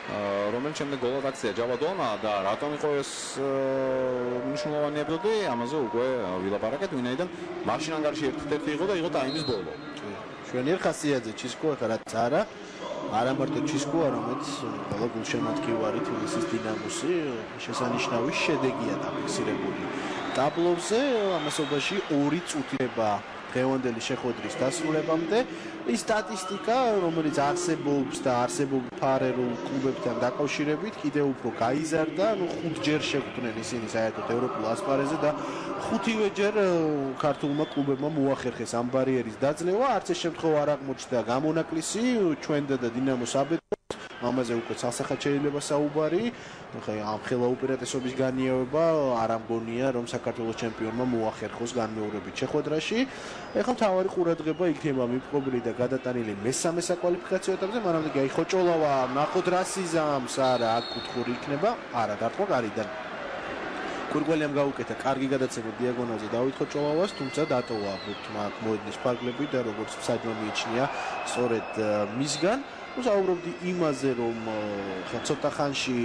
რომელიც შემდეგ გოლად აქცია ჯავადონმა და რატომ იყო ეს მნიშვნელოვანი ეპიზოდი, ამაზე უკვე ვილაპარაკეთ, ვინაიდან მაშინ ანგარიში ერთ-ერთი იყო და იყო ტაიმის ბოლო. შვენიერ ხასიათზე ჩისკო ახლა რაც არა არა მარტო ჩისკოა, რომელიც ყველა გულშემატკივარი თბილისის დინამოსი შესანიშნავი შედეგია დაფიქსირებული ტაბლოზე, ამასობაში ორი წუთიება დღევანდელი შეხვედრის დასრულებამდე. ის სტატისტიკა, რომელიც არსებობს და არსებობს ფარერულ კლუბებთან დაკავშირებით, კიდევ უფრო გაიზარდა, ну ხუთჯერ შეხვდნენ ისინი საერთოდ ევროპულ ასპარეზზე და ხუთივეჯერ ქართულმა კლუბებმა მოახერხეს ამ ბარიერის დაძლევა, არც ეს შემთხვევა არ აღმოჩნდა გამონაკლისი ჩვენდა და დინამოს აბედოს, ამაზე უკვე ცალსახად შეიძლება საუბარი. ხა ამ ხელა უპირატესობის განიევება არ ამგონია რომ საქართველოს ჩემპიონმა მოახერხოს განმეორებით შეხვედრაში. ეხლა მთავარი ყურადღება იქნება მიპყრობილი და გადატანილი მესამე საკვალიფიკაციო ეტაპზე, მანამდე კი აი ხოჭოლავა ნახოთ რა სიზამს არა აქ კუთხური იქნება, არა დარტყმა გარიდან. კურგველიამ გაუკეთა კარგი გადაცემა დიაგონალზე დავით ხოჭოლავას, თუმცა დატოვა ბუთმა მოედნის ფარგლები და როგორც საჯმა მიიჩნია, სწორედ მისგან ვსაუბრობდი იმაზე, რომ ხა ცოტა ხანში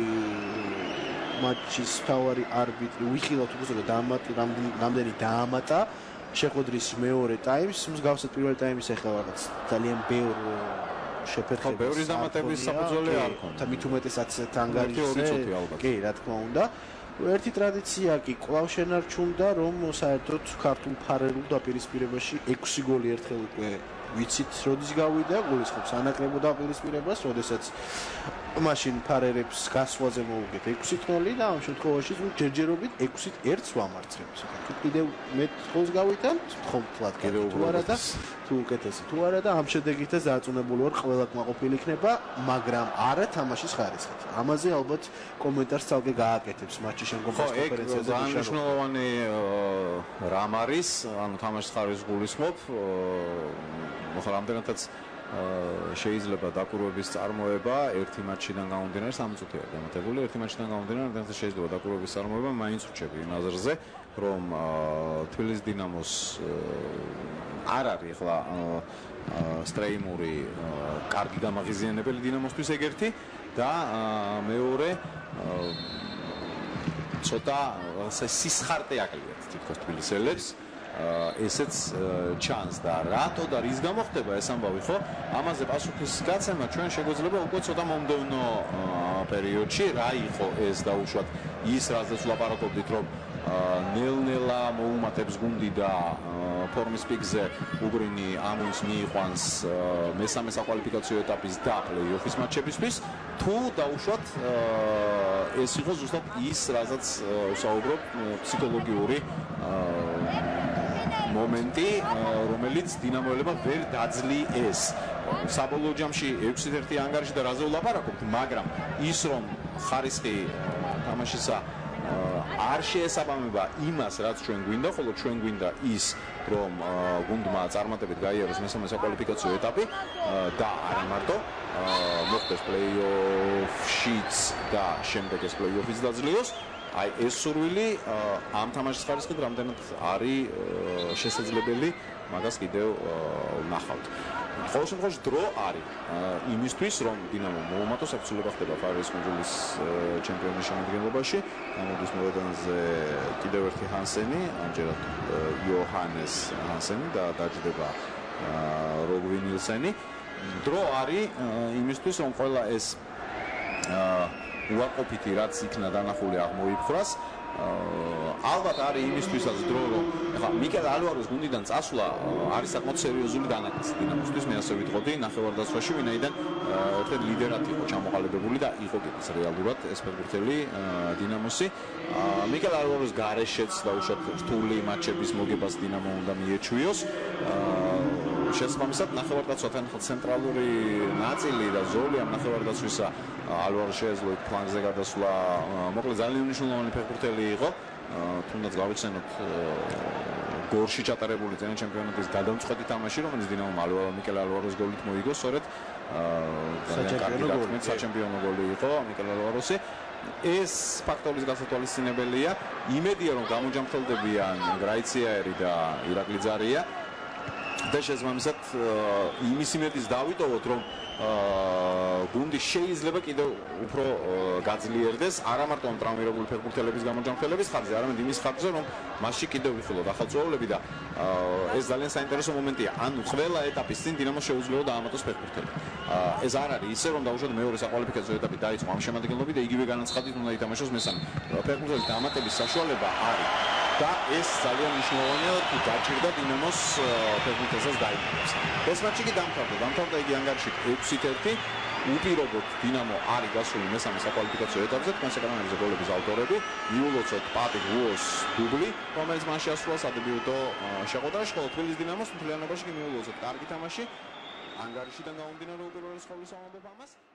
მატჩის მთავარი არბიტრი უიხილავთ უბრალოდ დაამატა, რამდენი დაამატა შეხვედრის მეორე ტაიმს, მსგავსად პირველ ტაიმის ახლა რაღაც ძალიან ბევრ შეფერხებას. ხო, ბევრი დამატების საფუძველი არ ქონდა. და მით უმეტესაც თანგარიშზე. კი, რა თქმა უნდა. ერთი ტრადიცია კი კვლავ შენარჩუნდა, რომ საერთოდ ქართულ ფარერულ დაპირისპირებაში ექვსი გოლი ერთხელ უკვე ვიცით, როდის გავიდა, გულისხმობს ანაკრებო დაპირისპირებას, როდესაც მაშინ ფარერებს გასვლაზე მოუგეთ ექვსი ნული და ამ შემთხვევაში ჯერჯერობით ექვსით ერთს ვამარცხებთ. თუ კიდევ მეტ გოლს გავიტანთ, თხოვთლად კიდევ თუ არა და თუ უკეთესი თუ არა და ამ შედეგითაც დაწუნებული ვარ, ყველა კმაყოფილი იქნება, მაგრამ არა თამაშის ხარისხით. ამაზე ალბათ კომენტარს ცალკე გააკეთებს მატჩის შემდგომ კონფერენციაზე. ხო, ეგ მნიშვნელოვანი რამ არის, ანუ თამაშის ხარისხს გულისხმობ. მოხარ ამდენადაც შეიძლება დაკვირვების წარმოება ერთი მატჩიდან გამომდინარე სამი წუთია დამატებული, ერთი მატჩიდან გამომდინარე ამდენადაც შეიძლება დაკვირვების წარმოება, მაინც რჩები იმ აზრზე, რომ თბილისის დინამოს არ არის ახლა სტრეიმური კარგი გამაღიზიანებელი დინამოსთვის ეგ ერთი და მეორე ცოტა სისხარტე აკლიათ თითქოს თბილისელებს. ესეც ჩანს და რატო და რის გამო ხდება ეს ამბავი, ხო? ამაზე პასუხის გაცემა ჩვენ შეგვეძლება უკვე ცოტა მომდევნო პერიოდში, რა იყო ეს დაუშვათ ის, რაზეც ვლაპარაკობდით, რომ ნელ-ნელა მოუმატებს გუნდი და ფორმის პიკზე უგრინი ამის მიიყვანს მესამე საკვალიფიკაციო ეტაპის და პლეი-ოფის მატჩებისთვის, თუ დაუშვათ ეს იყო ზუსტად ის, რაზეც ვსაუბრობ, ფსიქოლოგიური მომენტი, რომელიც დინამოელებმა ვერ დაძლიეს. საბოლოო ჯამში ექვსით ერთი ანგარიში და რაზე ვლაპარაკობთ, მაგრამ ის რომ ხარისხი თამაშისა არ შეესაბამება იმას, რაც ჩვენ გვინდა, ხოლო ჩვენ გვინდა ის, რომ გუნდმა წარმატებით გაიაროს მესამე საკვალიფიკაციო ეტაპი და არა მარტო მოხდეს პლეი-ოფშიც და შემდეგ ეს პლეი-ოფიც დაძლიოს. აი ეს სურვილი ამ თამაშის ხარისხით რამდენად არის შესაძლებელი, მაგას კიდევ ვნახავთ. ყოველ შემთხვევაში დრო არის იმისთვის, რომ დინამო მოუმატოს, აბსოლუტურად ხდება ფარერის კუნძულის ჩემპიონის შემადგენლობაში. გამოდის მოედანზე კიდევ ერთი ჰანსენი, ამჯერად იოჰანეს ჰანსენი და დაჯდება როგვი ნილსენი. დრო არის იმისთვის, რომ ყველა ეს უარყოფითი რაც იქნა დანახული აღმოიფხვრას. ალბათ არის იმისთვისაც დრო, რომ ახლა მიკელ ალვარეს გუნდიდან წასვლა არის საკმაოდ სერიოზული დანაკლისი დინამოსთვის, მე ასე ვიტყოდი ნახევარდაცვაში, ვინაიდან ერთ-ერთი ლიდერად იყო ჩამოყალიბებული და იყო კიდეც რეალურად ეს ფეხბურთელი დინამოსი. მიკელ ალვარეს გარეშეც დაუშვათ რთული მატჩების მოგებას დინამო უნდა მიეჩვიოს. შესაბამისად ნახევარდაცვათან ცენტრალური ნაწილი და ზოლი ამ ნახევარდაცვისა ალვარო შეეძლო ფლანგზე გადასვლა, მოკლედ ძალიან მნიშვნელოვანი ფეხბურთელი იყო, თუნდაც გავიხსენოთ გორში ჩატარებული წინა ჩემპიონატის გადამწყვეტი თამაში, რომელიც დინამომ ალვარო მიკელ ალვაროს გოლით მოიგო, სწორედ ძალიან კარგი გათქმით საჩემპიონო გოლი იყო მიკელ ალვაროსი. ეს ფაქტორის გასათვალისწინებელია, იმედია რომ გამოჯამრთელდებიან გრაიციაერი და ირაკლი ძარია. და შესაბამისად იმის იმედის დავიტოვოთ, რომ გუნდი შეიძლება კიდევ უფრო გაძლიერდეს არა მარტო ამ ტრავმირებული ფეხბურთელების გამოჯანმრთელების ხარჯზე, არამედ იმის ხარჯზე, რომ მასში კიდევ ვიხილოთ ახალ წვეულები და ეს ძალიან საინტერესო მომენტია. ანუ ყველა ეტაპის წინ დინამოს შეუძლია დაამატოს ფეხბურთელი. ეს არ არის ისე, რომ დაუშვათ მეორე საკვალიფიკაციო ეტაპი დაიწყო ამ შემადგენლობით და იგივე განაცხადით უნდა ითამაშოს მესამე. ფეხბურთელის დამატების საშუალება არის და ეს ძალიან მნიშვნელოვანია თუ დაჭირდა დინამოს ფეხბურთელსაც დაიმატოს. ეს მატჩი კი დამთავრდა, დამთავრდა იგი ანგარიშით ექვსით ერთი. უპირობოდ დინამო არის გასული მესამე საკვალიფიკაციო ეტაპზე, თქვენ საკანონებზე გოლების ავტორები, იულოცოთ პატი გუოს დუბლი, რომელიც მან შეასრულა სადებიუტო შეხვედრაში, ხოლო თბილისის დინამოს მთლიანობაში კი მიულოცოთ კარგი თამაში. ანგარიშიდან გამომდინარე უპირველეს ყოვლისა ვამბობ ამას.